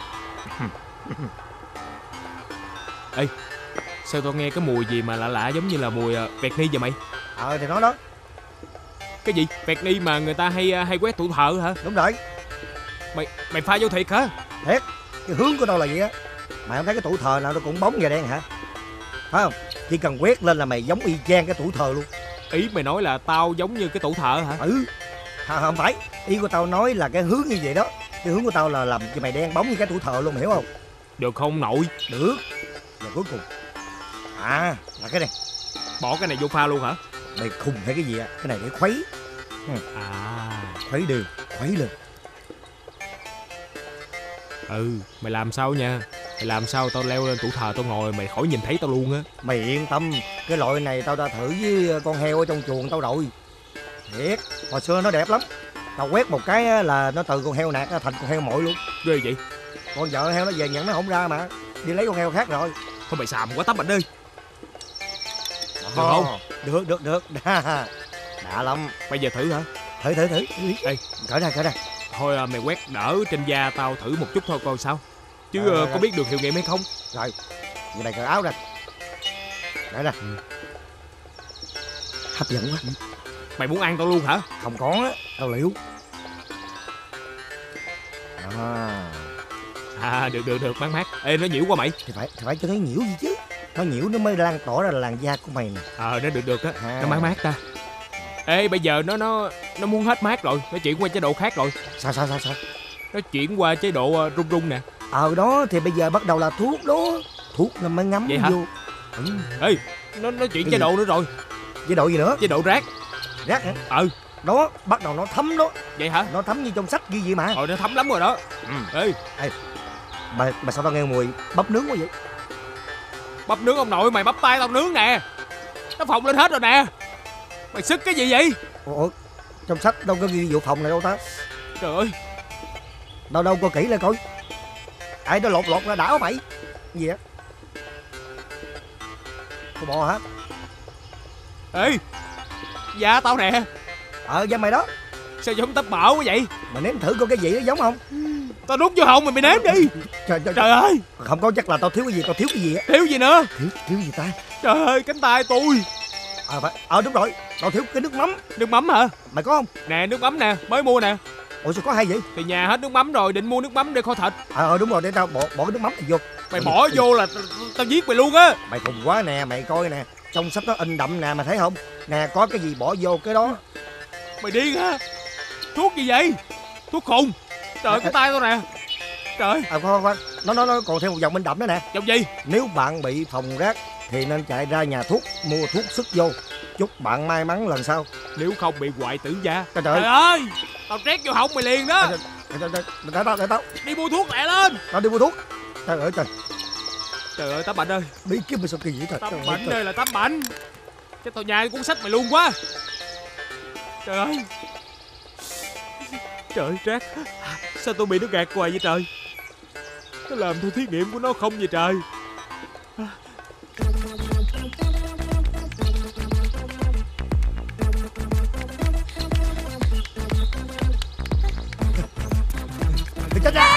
Ê, sao tao nghe cái mùi gì mà lạ lạ giống như là mùi vẹt ni vậy mày? Thì nó đó. Cái gì? Vẹt ni mà người ta hay quét tủ thợ hả? Đúng rồi. Mày pha vô thiệt hả? Thiệt, cái hướng của tao là vậy á. Mày không thấy cái tủ thờ nào nó cũng bóng và đen hả? Phải không? Chỉ cần quét lên là mày giống y chang cái tủ thờ luôn. Ý mày nói là tao giống như cái tủ thợ hả? Ừ. Không phải, ý của tao nói là cái hướng như vậy đó. Cái hướng của tao là làm cho mày đen bóng như cái tủ thờ luôn, mày hiểu không? Được không nội? Được. Và cuối cùng là cái này. Bỏ cái này vô pha luôn hả? Mày khùng hay cái gì á? Cái này để khuấy. Khuấy đều, khuấy lên. Mày làm sao nha? Mày làm sao tao leo lên tủ thờ tao ngồi mày khỏi nhìn thấy tao luôn á. Mày yên tâm, cái loại này tao đã thử với con heo ở trong chuồng tao rồi. Thiệt, hồi xưa nó đẹp lắm. Tao quét một cái là nó từ con heo nạc thành con heo mội luôn. Ghê vậy? Con vợ heo nó về nhận nó không ra mà đi lấy con heo khác rồi. Thôi mày xàm quá Tám Mạnh ơi. Được không? Được. Đã lắm. Bây giờ thử hả? Thử. Ê, cởi ra. Thôi mày quét đỡ trên da tao thử một chút thôi coi sao. Chứ có biết được hiệu nghiệm hay không? Rồi, vậy mày cởi áo ra. Cởi ra. Hấp dẫn quá. Mày muốn ăn tao luôn hả? Không có á, tao liệu. Được, mát. Ê, nó nhiễu quá mày. Thì phải cho nó nhiễu gì chứ. Nó nhiễu nó mới lan tỏa ra là làn da của mày nè. Nó được á, nó mát ta. Ê, bây giờ nó muốn hết mát rồi, nó chuyển qua chế độ khác rồi. Sao? Nó chuyển qua chế độ rung nè. Đó thì bây giờ bắt đầu là thuốc đó. Thuốc nó mới ngấm vậy hả? Vô. Ê, nó chuyển chế độ nữa rồi. Chế độ gì nữa? Chế độ rác. Rác hả? Đó, bắt đầu nó thấm đó. Vậy hả? Nó thấm như trong sách ghi gì mà. Nó thấm lắm rồi đó. Ê, bà sao tao nghe mùi bắp nướng quá vậy? Bắp nướng ông nội, mày bắp tay tao nướng nè. Nó phồng lên hết rồi nè. Mày sức cái gì vậy? Ủa, trong sách đâu có ghi vụ phòng này đâu ta. Trời ơi. Đâu coi kỹ lại coi. Ai nó lột ra đảo mày. Gì á? Con bò hả? Ê, da tao nè. Da mày đó. Sao giống tấp mỡ quá vậy? Mày nếm thử coi cái gì nó giống không? Tao nuốt vô họng mày nếm đi. Trời ơi. Không có, chắc là tao thiếu cái gì á. Thiếu gì nữa? Thiếu gì ta? Trời ơi, cánh tay tôi. Đúng rồi, tao thiếu cái nước mắm. Nước mắm hả? Mày có không? Nè, nước mắm nè, mới mua nè. Ủa sao có hay vậy? Thì nhà hết nước mắm rồi, định mua nước mắm để kho thịt. Đúng rồi, để tao bỏ cái nước mắm này vô. Mày bỏ vô là tao giết mày luôn á. Mày khùng quá nè, mày coi nè. Trong sách nó in đậm nè, mày thấy không? Nè, có cái gì bỏ vô cái đó. Mày điên hả? Thuốc gì vậy? Thuốc khùng. Trời, cái tay tao nè. Trời. Khoan. Nó còn thêm một dòng in đậm nữa nè. Dòng gì? Nếu bạn bị phòng rác thì nên chạy ra nhà thuốc mua thuốc sức vô. Chúc bạn may mắn lần sau. Nếu không bị hoại tử da. Trời ơi, tao trét vô họng mày liền đó. Đợi tao. Đi mua thuốc lẹ lên. Tao đi mua thuốc. Trời ơi trời. Trời ơi, Tám Bạnh ơi. Bí kíp mày sao kỳ vậy trời. Tám Bạnh ơi là Tám Bạnh. Cái tao nhai cuốn sách mày luôn quá. Trời ơi. Trời ơi, Trác. Sao tôi bị nó gạt hoài vậy trời? Nó làm theo thí nghiệm của nó không vậy trời? Chết ra.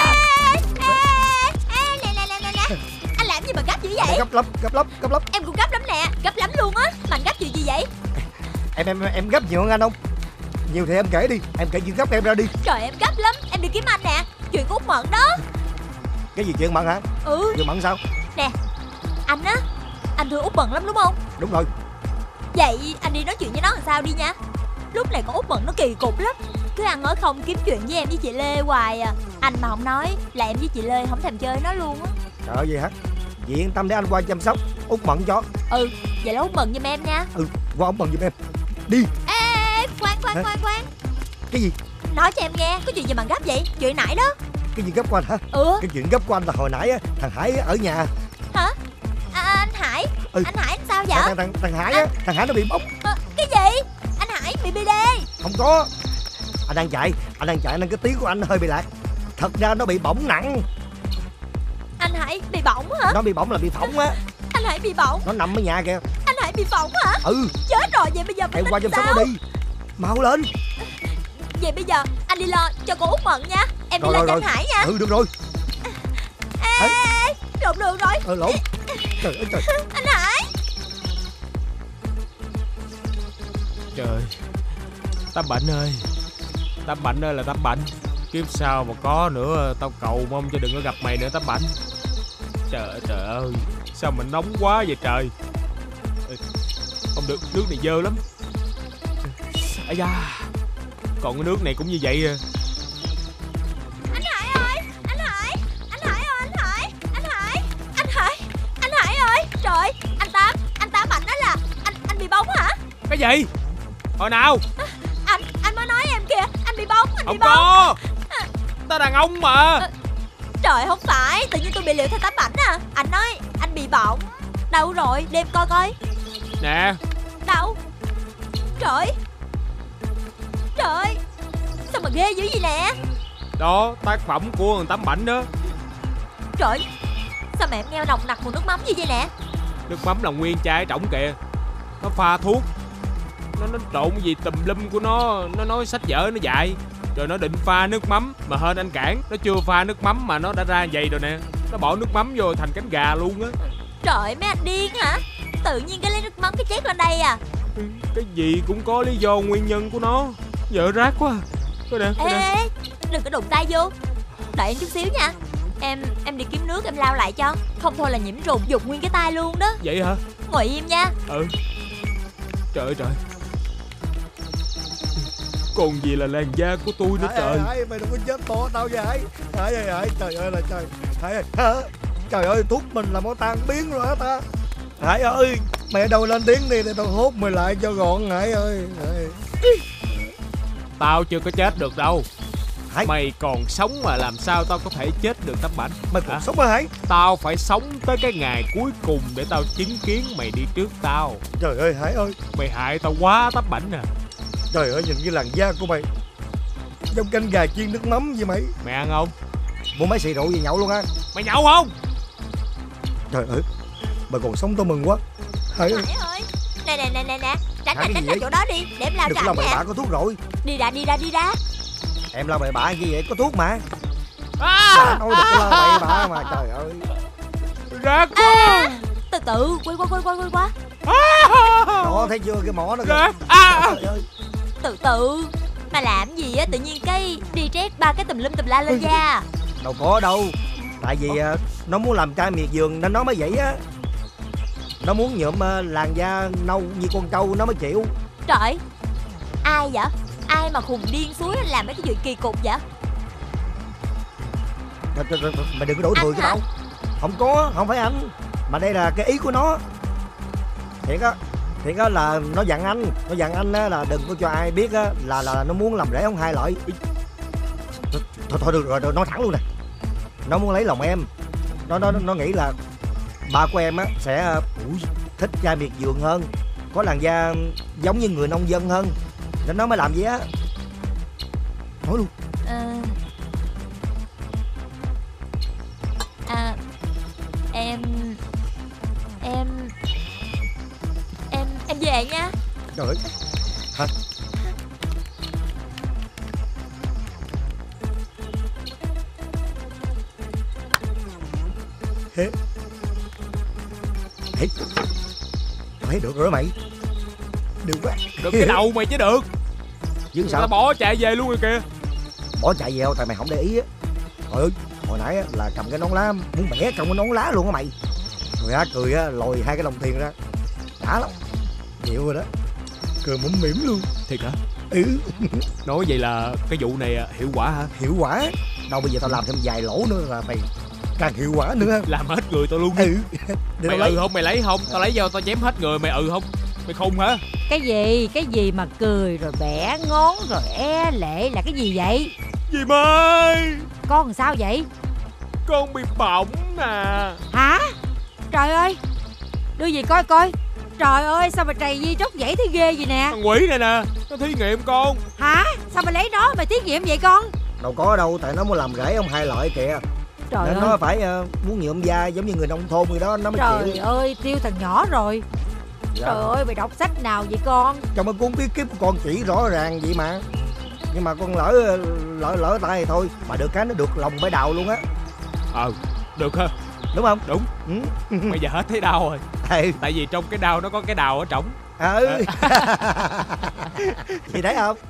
Nè. Anh làm gì mà gấp dữ vậy? Gấp lắm. Em cũng gấp lắm nè, gấp lắm luôn á. Mà anh gấp chuyện gì vậy? Em gấp nhiều hơn anh không? Nhiều thì em kể đi, em kể chuyện gấp em ra đi. Trời, em gấp lắm, em đi kiếm anh nè. Chuyện của Út Mận đó. Cái gì chuyện Mận hả? Chuyện Mận sao? Nè, anh á, anh thương Út Mận lắm đúng không? Đúng rồi. Vậy anh đi nói chuyện với nó làm sao đi nha. Lúc này con Út Mận nó kỳ cục lắm. Cứ ăn nói không kiếm chuyện với em với chị Lê hoài à. Anh mà không nói là em với chị Lê không thèm chơi nó luôn á. Trời ơi, vậy hả? Vậy yên tâm để anh qua chăm sóc Út Mận cho. Vậy là Út Mận giùm em nha. Qua Út Mận giùm em. Đi. Ê, khoan. Cái gì? Nói cho em nghe, có chuyện gì mà gấp vậy? Chuyện nãy đó. Cái gì gấp của anh hả? Cái chuyện gấp của anh là hồi nãy á, thằng Hải ở nhà. Hả? Anh Hải? Anh Hải sao vậy? Thằng Hải á, thằng Hải nó bị bỏng. Cái gì? Anh Hải bị BD? Không có. Anh đang chạy nên cái tiếng của anh hơi bị lạc. Thật ra nó bị bỏng nặng. Anh Hải bị bỏng hả? Nó bị bỏng là bị phỏng á. Anh Hải bị bỏng? Nó nằm ở nhà kìa. Anh Hải bị phỏng hả? Chết rồi, vậy bây giờ em qua chăm sóc nó đi. Mau lên. Vậy bây giờ anh đi lo cho cô Út Mận nha. Em đi lo cho anh Hải nha. Được rồi. Ê, lộn đường rồi. Lộn. Trời ơi trời. Anh Hải. Trời. Tám Bạnh ơi. Tám Bạnh ơi là Tám Bạnh. Kiếp sau mà có nữa tao cầu mong cho đừng có gặp mày nữa Tám Bạnh. Trời ơi. Sao mà nóng quá vậy trời. Không được, nước này dơ lắm. Ây da. Còn cái nước này cũng như vậy à. Anh Hải ơi. Anh Hải ơi. Trời, anh Tám Bạnh đó là anh bị bóng hả? Cái gì? Hồi nào? Anh mới nói em kìa, anh bị bóng. Không có. Ta đàn ông mà. Trời, không phải, tự nhiên tôi bị liệu theo Tám Bảnh à. Anh nói anh bị bỏng. Đâu rồi, để em coi coi. Nè. Đâu? Trời, sao mà ghê dữ vậy nè. Đó, tác phẩm của thằng Tám Bảnh đó. Trời, sao mà em nghe nồng nặc mùi nước mắm như vậy nè. Nước mắm là nguyên chai trỏng kìa. Nó pha thuốc. Nó trộn cái gì tùm lum của nó nói sách vở nó dạy. Rồi nó định pha nước mắm mà hên anh cản. Nó chưa pha nước mắm mà nó đã ra vậy rồi nè. Nó bỏ nước mắm vô thành cánh gà luôn á. Trời, mấy anh điên hả? Tự nhiên cái lấy nước mắm cái chét lên đây à? Cái gì cũng có lý do nguyên nhân của nó. Vợ rác quá. Ê, đừng có đụng tay vô. Đợi em chút xíu nha. Em đi kiếm nước em lau lại cho. Không thôi là nhiễm trùng dục nguyên cái tay luôn đó. Vậy hả? Ngồi im nha. Trời ơi trời. Còn gì là làn da của tôi nữa trời. Hải, mày đừng có chết tổ tao vậy Hải. Hải, trời ơi là trời. Hải, trời ơi, thuốc mình là máu tan biến rồi hả ta. Hải ơi, mày đâu lên tiếng đi để tao hốt mày lại cho gọn Hải ơi. Tao chưa có chết được đâu. Hải. Mày còn sống mà làm sao tao có thể chết được Tấm Bảnh? Mày còn sống hả Hải? Tao phải sống tới cái ngày cuối cùng để tao chứng kiến mày đi trước tao. Trời ơi Hải ơi, mày hại tao quá Tấm Bảnh à. Trời ơi, nhìn cái làn da của mày giống canh gà chiên nước mắm vậy mày. Mày ăn không? Mua mấy xì rượu gì nhậu luôn á. Mày nhậu không? Trời ơi, mày còn sống tao mừng quá. Hải ơi. Hải ơi, nè, tránh ra chỗ đó đi, để em lao cho anh nè. Đừng bậy bạ, có thuốc rồi. Đi ra. Em lao bậy bạ gì vậy, có thuốc mà. Đã nói đừng có lao bậy bạ mà, trời ơi. Rác quá. Từ từ, quay qua. Đó, thấy chưa, cái mỏ nó kìa. Từ từ, mà làm gì á, tự nhiên cái đi trét ba cái tùm la lên da. Đâu có đâu. Tại vì nó muốn làm trai miệt vườn nên nó mới vậy á. Nó muốn nhuộm làn da nâu như con trâu nó mới chịu. Trời, ai vậy? Ai mà khùng điên suối làm mấy cái chuyện kỳ cục vậy? Mày đừng có đổ thừa cho tao. Không có, không phải anh. Mà đây là cái ý của nó. Thiệt á là nó dặn anh á là đừng có cho ai biết á là nó muốn làm rễ ông Hai lợi. Thôi được rồi, nói thẳng luôn nè. Nó muốn lấy lòng em. Nó nghĩ là ba của em á sẽ thích trai miệt vườn hơn, có làn da giống như người nông dân hơn, nên nó mới làm gì á. Nói luôn. Em về nha. Trời ơi. Hả? Thế thấy được rồi mày. Được quá. Được cái đầu mày chứ được. Chứ sao? Tao bỏ chạy về luôn rồi kìa. Bỏ chạy về đâu, tại mày không để ý á. Trời ơi, hồi nãy á, là cầm cái nón lá, muốn bẻ trong cái nón lá luôn á mày. Rồi á, cười á, lòi hai cái đồng tiền ra. Đã lắm. Chịu rồi đó. Cười mũm mỉm luôn. Thiệt hả? Ừ. Nói vậy là cái vụ này hiệu quả hả? Hiệu quả? Đâu bây giờ tao làm thêm vài lỗ nữa là mày càng hiệu quả nữa. Làm hết người tao luôn đi. Mày không, mày lấy không? Tao lấy vô tao chém hết người, mày không? Mày khùng hả? Cái gì mà cười rồi bẻ ngón rồi lệ là cái gì vậy? Dì ơi, con làm sao vậy? Con bị bỏng nè. Hả? Trời ơi, đưa gì coi coi. Trời ơi, sao mà trầy di tróc dãy thấy ghê gì nè. Thằng quỷ này nè, nó thí nghiệm con. Hả? Sao mà lấy nó mà thí nghiệm vậy con? Đâu có đâu, tại nó muốn làm rễ ông Hai Lợi kìa. Trời nên ơi, nó phải muốn nhuộm da giống như người nông thôn người đó nó mới trời chịu. ơi, tiêu thằng nhỏ rồi. Dạ. Trời ơi, mày đọc sách nào vậy con? Trong cái cuốn bí kíp của con chỉ rõ ràng vậy mà. Nhưng mà con lỡ tay thì thôi. Mà được cái nó được lòng bãi đào luôn á. Được ha. Đúng không? Đúng. Bây giờ hết thấy đau rồi. Tại vì trong cái đau nó có cái đào ở trỏng. Thì thấy không?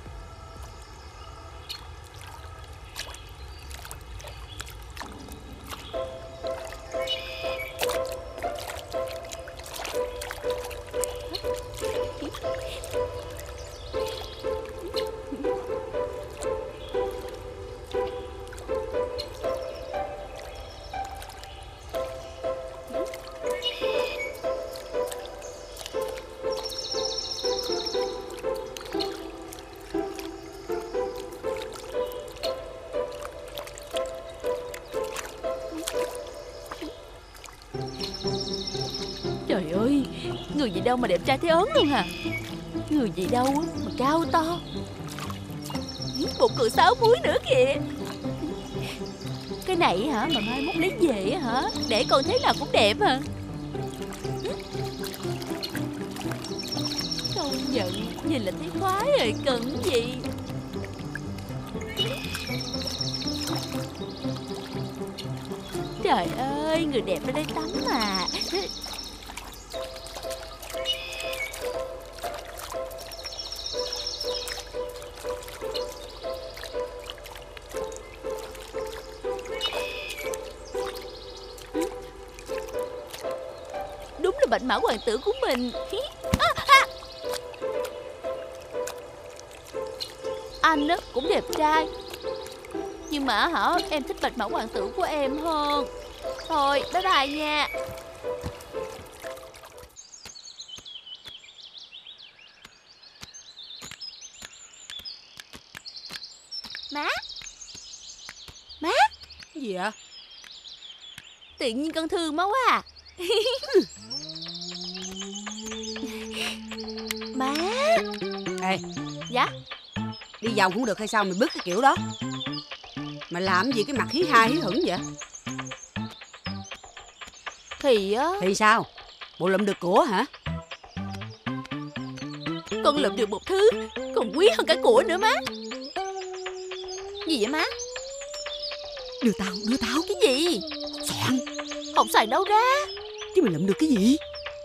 Trời ơi, người gì đâu mà đẹp trai thế ớn luôn hả? Người gì đâu mà cao to, bụng cự 6 múi nữa kìa. Cái này hả mà mai mốt lấy về hả? Để con thế nào cũng đẹp hả? Công nhận, nhìn là thấy khoái rồi, cần gì. Trời ơi, người đẹp ở đây tắm mà. Đúng là bạch mã hoàng tử của mình. Anh á cũng đẹp trai, nhưng mà hả em thích bạch mã hoàng tử của em hơn. Thôi bye bye nha. Má, gì ạ? Tự nhiên con thương má quá à. Má. Ê. Dạ. Đi vòng không được hay sao mày bứt cái kiểu đó? Mày làm gì cái mặt hí ha hí hửng vậy? Thì á. Thì sao? Bộ lụm được của hả? Con lụm được một thứ còn quý hơn cả của nữa má. Gì vậy má? Đưa tao. Cái gì? Soạn. Không xài đâu ra. Chứ mày lụm được cái gì?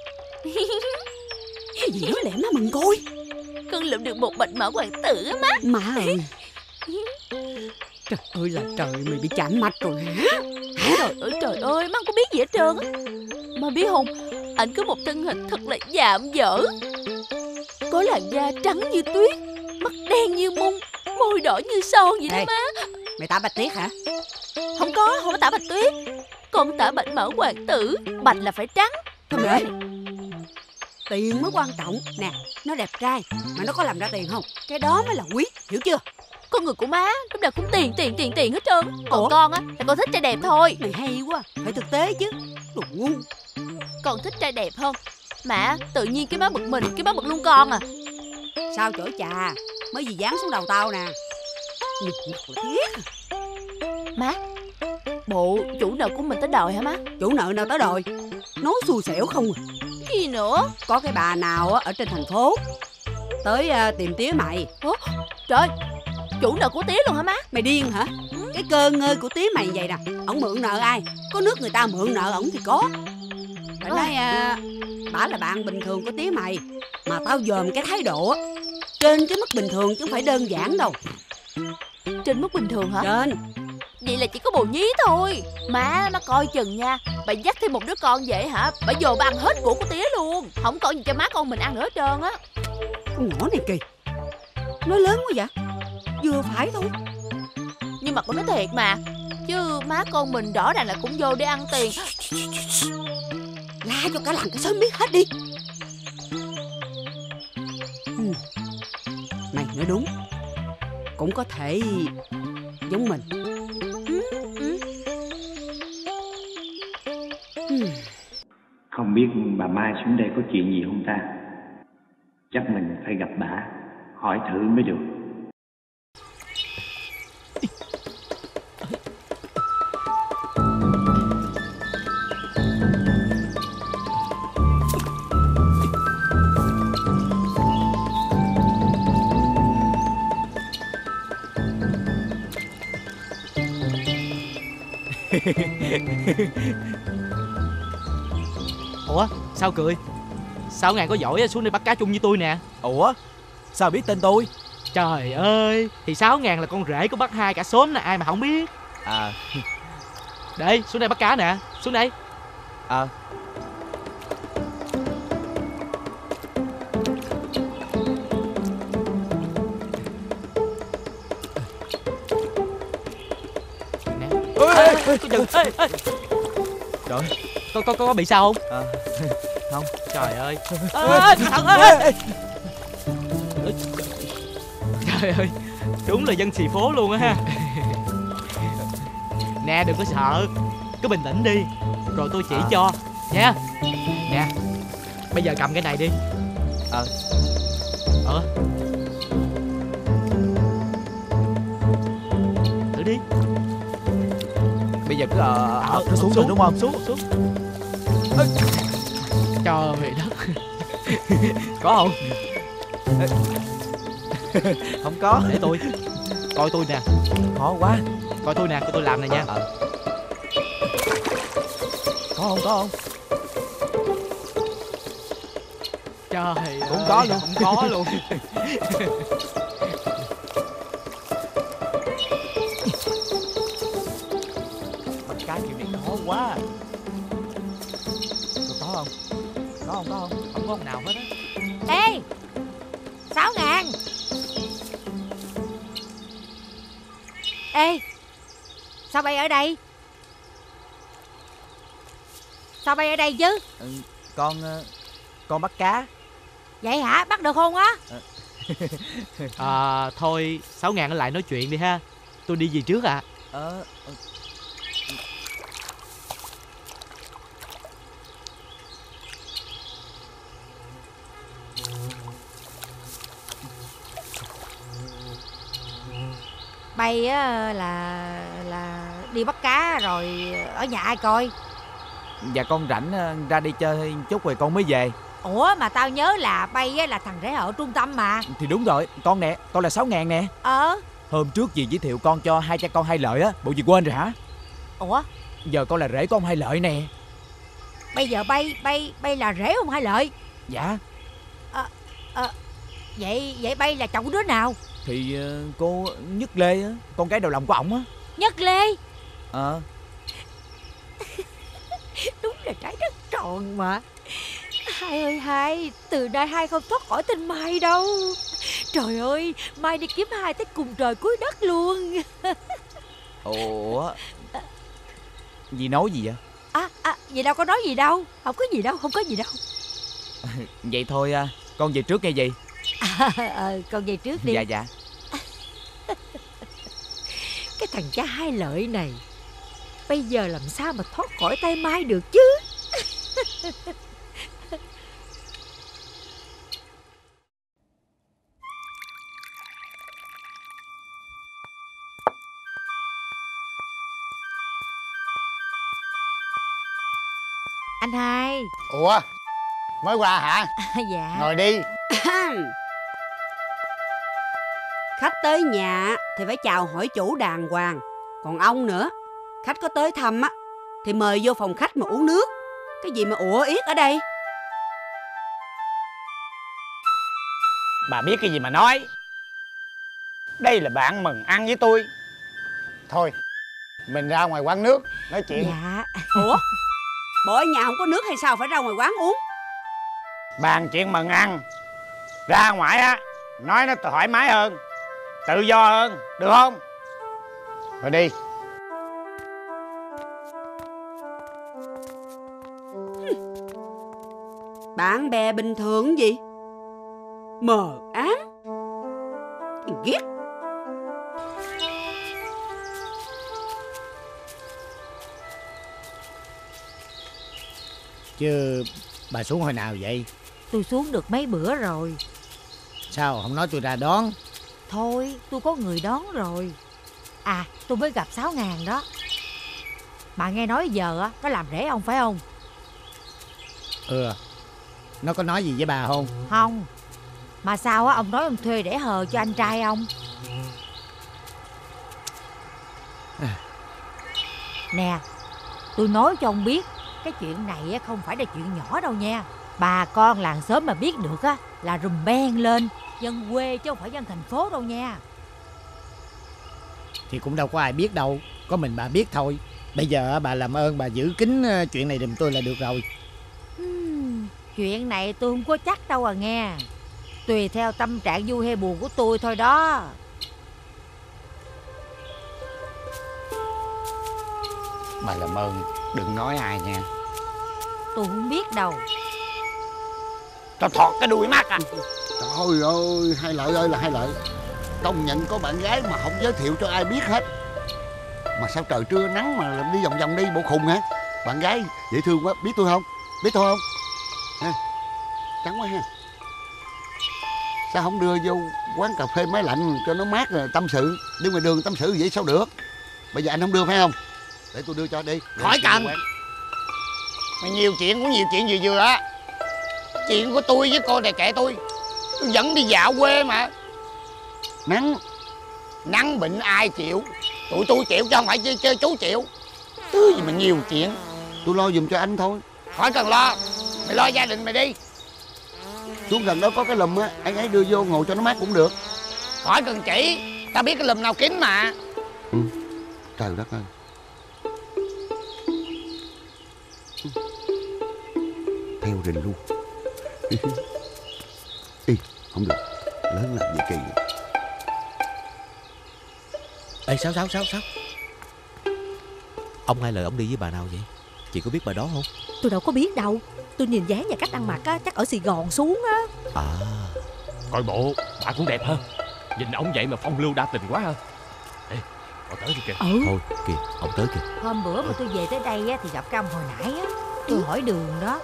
Cái gì nói lẻm nó mừng coi. Con lụm được một bạch mã hoàng tử á má. Má ơi. Trời ơi là trời, mày bị chạm mạch rồi hả? Trời ơi, má không có biết gì hết trơn á. Má biết không, ảnh có một thân hình thật là dạm dở. Có làn da trắng như tuyết, mắt đen như mung, môi đỏ như son vậy đó má. Mày tả Bạch Tuyết hả? Không có tả Bạch Tuyết. Con tả bạch mã hoàng tử. Bạch là phải trắng. Thôi mày ơi, tiền mới quan trọng. Nè, nó đẹp trai mà nó có làm ra tiền không? Cái đó mới là quý, hiểu chưa? Con người của má lúc nào cũng tiền hết trơn. Còn con á là con thích trai đẹp thôi. Mày hay quá, phải thực tế chứ. Đồ ngu. Con thích trai đẹp hơn. Mà tự nhiên cái má bực mình, cái má bực luôn con à. Sao chổi trà, mới gì dán xuống đầu tao nè. Nhìn mặt là thiết. Má, bộ chủ nợ của mình tới đòi hả má? Chủ nợ nào tới đòi? Nói xui xẻo không à. Cái gì nữa? Có cái bà nào ở trên thành phố tới tìm tía mày. Trời, chủ nợ của tía luôn hả má? Mày điên hả? Cái cơ ngơi của tía mày vậy nè. Ổng mượn nợ ai? Có nước người ta mượn nợ ổng thì có. Phải nói bả là bạn bình thường của tía mày, mà tao dòm cái thái độ á, trên cái mức bình thường chứ không phải đơn giản đâu. Trên mức bình thường hả? Trên. Vậy là chỉ có bồ nhí thôi. Má coi chừng nha. Bà dắt thêm một đứa con vậy hả? Bà dồn bà ăn hết của tía luôn. Không còn gì cho má con mình ăn nữa hết trơn á. Con nhỏ này kỳ. Nói lớn quá vậy. Vừa phải thôi. Nhưng mà con nói thiệt mà. Chứ má con mình rõ ràng là cũng vô để ăn tiền. La cho cả làng cái xóm biết hết đi. Mày nói đúng. Cũng có thể giống mình. Không biết bà Mai xuống đây có chuyện gì không ta? Chắc mình phải gặp bà, hỏi thử mới được. Ủa sao cười? Sao ngàn có giỏi xuống đây bắt cá chung với tôi nè. Ủa sao biết tên tôi? Trời ơi, thì 6.000 là con rể của bác Hai cả xóm là ai mà không biết. À. Đây xuống đây bắt cá nè. Xuống đây. À. Nè. Ê. Trời, có bị sao không? À, không. Trời ơi. Trời ơi, đúng là dân xì phố luôn á ha. Nè đừng có sợ, cứ bình tĩnh đi, rồi tôi chỉ cho nha. Nè, bây giờ cầm cái này đi. Thử đi. Bây giờ cứ nó xuống rồi đúng không? Xuống. Trời đất. Có không? Không có. Để tôi. Coi tôi nè. Khó quá. Coi tôi nè, coi tôi làm nè nha. Có không? Trời cũng ơi, có luôn. Cũng có luôn. Bắt cá kiểu này khó quá. Có không? Có không? Không có ông nào hết á. Ê 6.000. Ê, sao bay ở đây? Sao bay ở đây chứ? Con bắt cá. Vậy hả? Bắt được không á? Thôi 6.000 lại nói chuyện đi ha. Tôi đi về trước ạ. Bay á là đi bắt cá rồi ở nhà ai coi? Dạ con rảnh ra đi chơi chút rồi con mới về. Ủa mà tao nhớ là Bay á là thằng rể ở trung tâm mà. Thì đúng rồi, con nè, con là 6.000 nè. Hôm trước dì giới thiệu con cho hai cha con Hai Lợi á, bộ dì quên rồi hả? Ủa? Giờ con là rể của ông Hai Lợi nè. Bây giờ Bay là rể ông Hai Lợi? Dạ. Vậy Bay là chồng của đứa nào? Thì cô Nhất Lê á, con gái đầu lòng của ổng á. Nhất Lê? Đúng là trái đất tròn mà. Hai ơi hai, từ nay hai không thoát khỏi tên Mai đâu. Trời ơi, Mai đi kiếm hai tới cùng trời cuối đất luôn. Ủa, dì nói gì vậy? Vậy đâu có nói gì đâu. Không có gì đâu, không có gì đâu. Vậy thôi con về trước nghe dì. Con về trước đi. Dạ. Cái thằng cha Hai Lợi này bây giờ làm sao mà thoát khỏi tay Mai được chứ? Anh Hai. Ủa, mới qua hả? Dạ. Ngồi đi. Khách tới nhà thì phải chào hỏi chủ đàng hoàng. Còn ông nữa, khách có tới thăm á thì mời vô phòng khách mà uống nước. Cái gì mà ủa yết ở đây? Bà biết cái gì mà nói. Đây là bạn mừng ăn với tôi. Thôi, mình ra ngoài quán nước nói chuyện. Dạ. Ủa, bộ ở nhà không có nước hay sao phải ra ngoài quán uống? Bàn chuyện mừng ăn, ra ngoài á nói nó thoải mái hơn, tự do hơn, được không? Rồi đi. Bạn bè bình thường gì? Mờ ám. Ghét. Chứ bà xuống hồi nào vậy? Tôi xuống được mấy bữa rồi. Sao không nói tôi ra đón? Thôi tôi có người đón rồi. Tôi mới gặp 6.000 đó. Mà nghe nói giờ á nó làm rể ông phải không? Nó có nói gì với bà không? Không. Mà sao á ông nói ông thuê để hờ cho anh trai ông? Nè, tôi nói cho ông biết, cái chuyện này không phải là chuyện nhỏ đâu nha. Bà con làng xóm mà biết được á là rùm beng lên. Dân quê chứ không phải dân thành phố đâu nha. Thì cũng đâu có ai biết đâu, có mình bà biết thôi. Bây giờ bà làm ơn bà giữ kín chuyện này giùm tôi là được rồi. Chuyện này tôi không có chắc đâu nghe. Tùy theo tâm trạng vui hay buồn của tôi thôi đó. Bà làm ơn đừng nói ai nha. Tôi không biết đâu. Tao thọt cái đuôi mắt à. Trời ơi, Hai Lợi ơi là Hai Lợi. Công nhận có bạn gái mà không giới thiệu cho ai biết hết. Mà sao trời trưa nắng mà đi vòng vòng đi bộ khùng hả? Bạn gái dễ thương quá, biết tôi không? Biết tôi không? Ha, trắng quá ha. Sao không đưa vô quán cà phê máy lạnh cho nó mát rồi tâm sự? Đi ngoài đường tâm sự vậy sao được? Bây giờ anh không đưa phải không? Để tôi đưa cho đi. Khỏi cần. Mày nhiều chuyện cũng nhiều chuyện vừa vừa á. Chuyện của tôi với cô này kệ tôi. Tôi vẫn đi dạo quê mà. Nắng bệnh ai chịu? Tụi tôi chịu chứ không phải chơi chú chịu. Thứ gì mà nhiều chuyện. Tôi lo giùm cho anh thôi. Khỏi cần lo. Mày lo gia đình mày đi. Xuống gần đó có cái lùm á, anh ấy đưa vô ngồi cho nó mát cũng được. Khỏi cần chỉ. Tao biết cái lùm nào kín mà. Trời đất ơi. Theo rình luôn. Ê, không được. Lớn làm gì kỳ vậy? Ê Sáu ông Hai Lợi ông đi với bà nào vậy? Chị có biết bà đó không? Tôi đâu có biết đâu. Tôi nhìn dáng và cách ăn mặc á, chắc ở Sài Gòn xuống á. Coi bộ bà cũng đẹp hơn. Nhìn ổng vậy mà phong lưu đa tình quá ha. Ê, họ tới đi kìa. Thôi kìa, ông tới kìa. Hôm bữa mà tôi về tới đây á, thì gặp cái ông hồi nãy á. Tôi hỏi đường đó.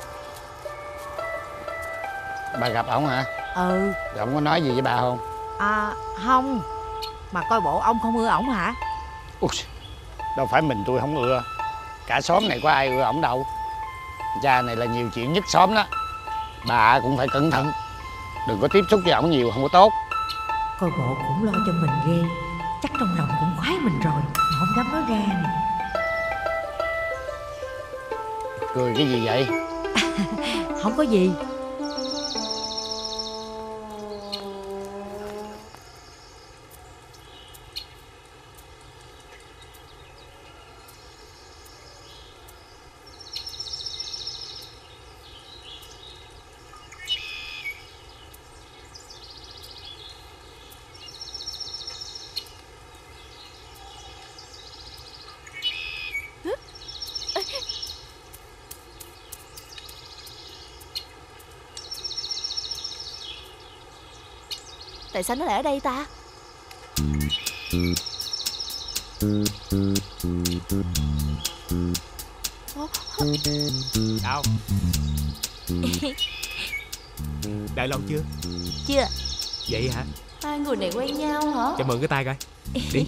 Bà gặp ổng hả? Rồi ổng có nói gì với bà không? Không. Mà coi bộ ông không ưa ổng hả? Ui, đâu phải mình tôi không ưa. Cả xóm này có ai ưa ổng đâu. Cha này là nhiều chuyện nhất xóm đó. Bà cũng phải cẩn thận, đừng có tiếp xúc với ổng nhiều, không có tốt. Coi bộ cũng lo cho mình ghê. Chắc trong lòng cũng khoái mình rồi mà không dám nói ra nè. Cười cái gì vậy? Không có gì. Tại sao nó lại ở đây ta? Sao? Đợi lâu chưa? Chưa. Vậy hả? Hai người này quen nhau hả? Cho mượn cái tay coi. Đi.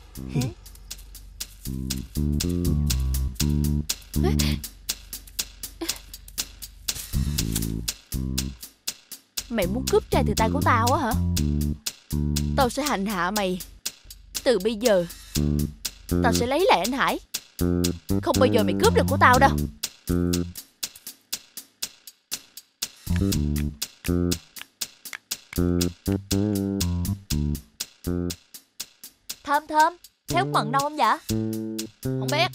Mày muốn cướp trai từ tay của tao á hả? Tao sẽ hành hạ mày. Từ bây giờ tao sẽ lấy lại anh Hải. Không bao giờ mày cướp được của tao đâu. Thơm Thơm, thế Út Mận đâu không vậy? Không biết.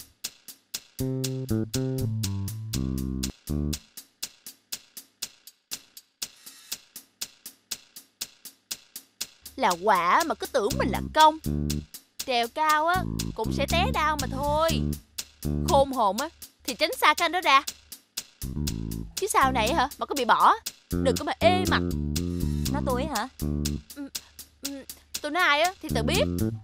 Là quả mà cứ tưởng mình là công. Trèo cao á cũng sẽ té đau mà thôi. Khôn hồn á thì tránh xa cái anh đó ra. Chứ sau này hả mà có bị bỏ, đừng có mà ê mặt. Nói tôi hả? Tôi nói ai á thì tự biết.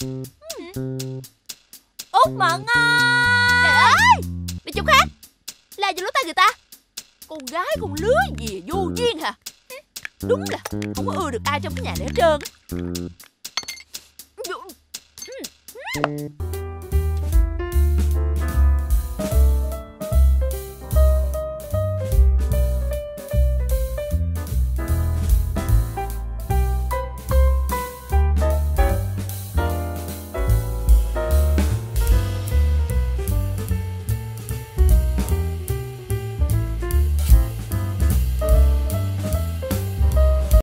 Út Mận ơi! Trời ơi, đi chỗ khác. La vô lỗ tai người ta. Con gái con lứa gì vô duyên hả? Đúng là không có ưa được ai trong cái nhà này hết trơn.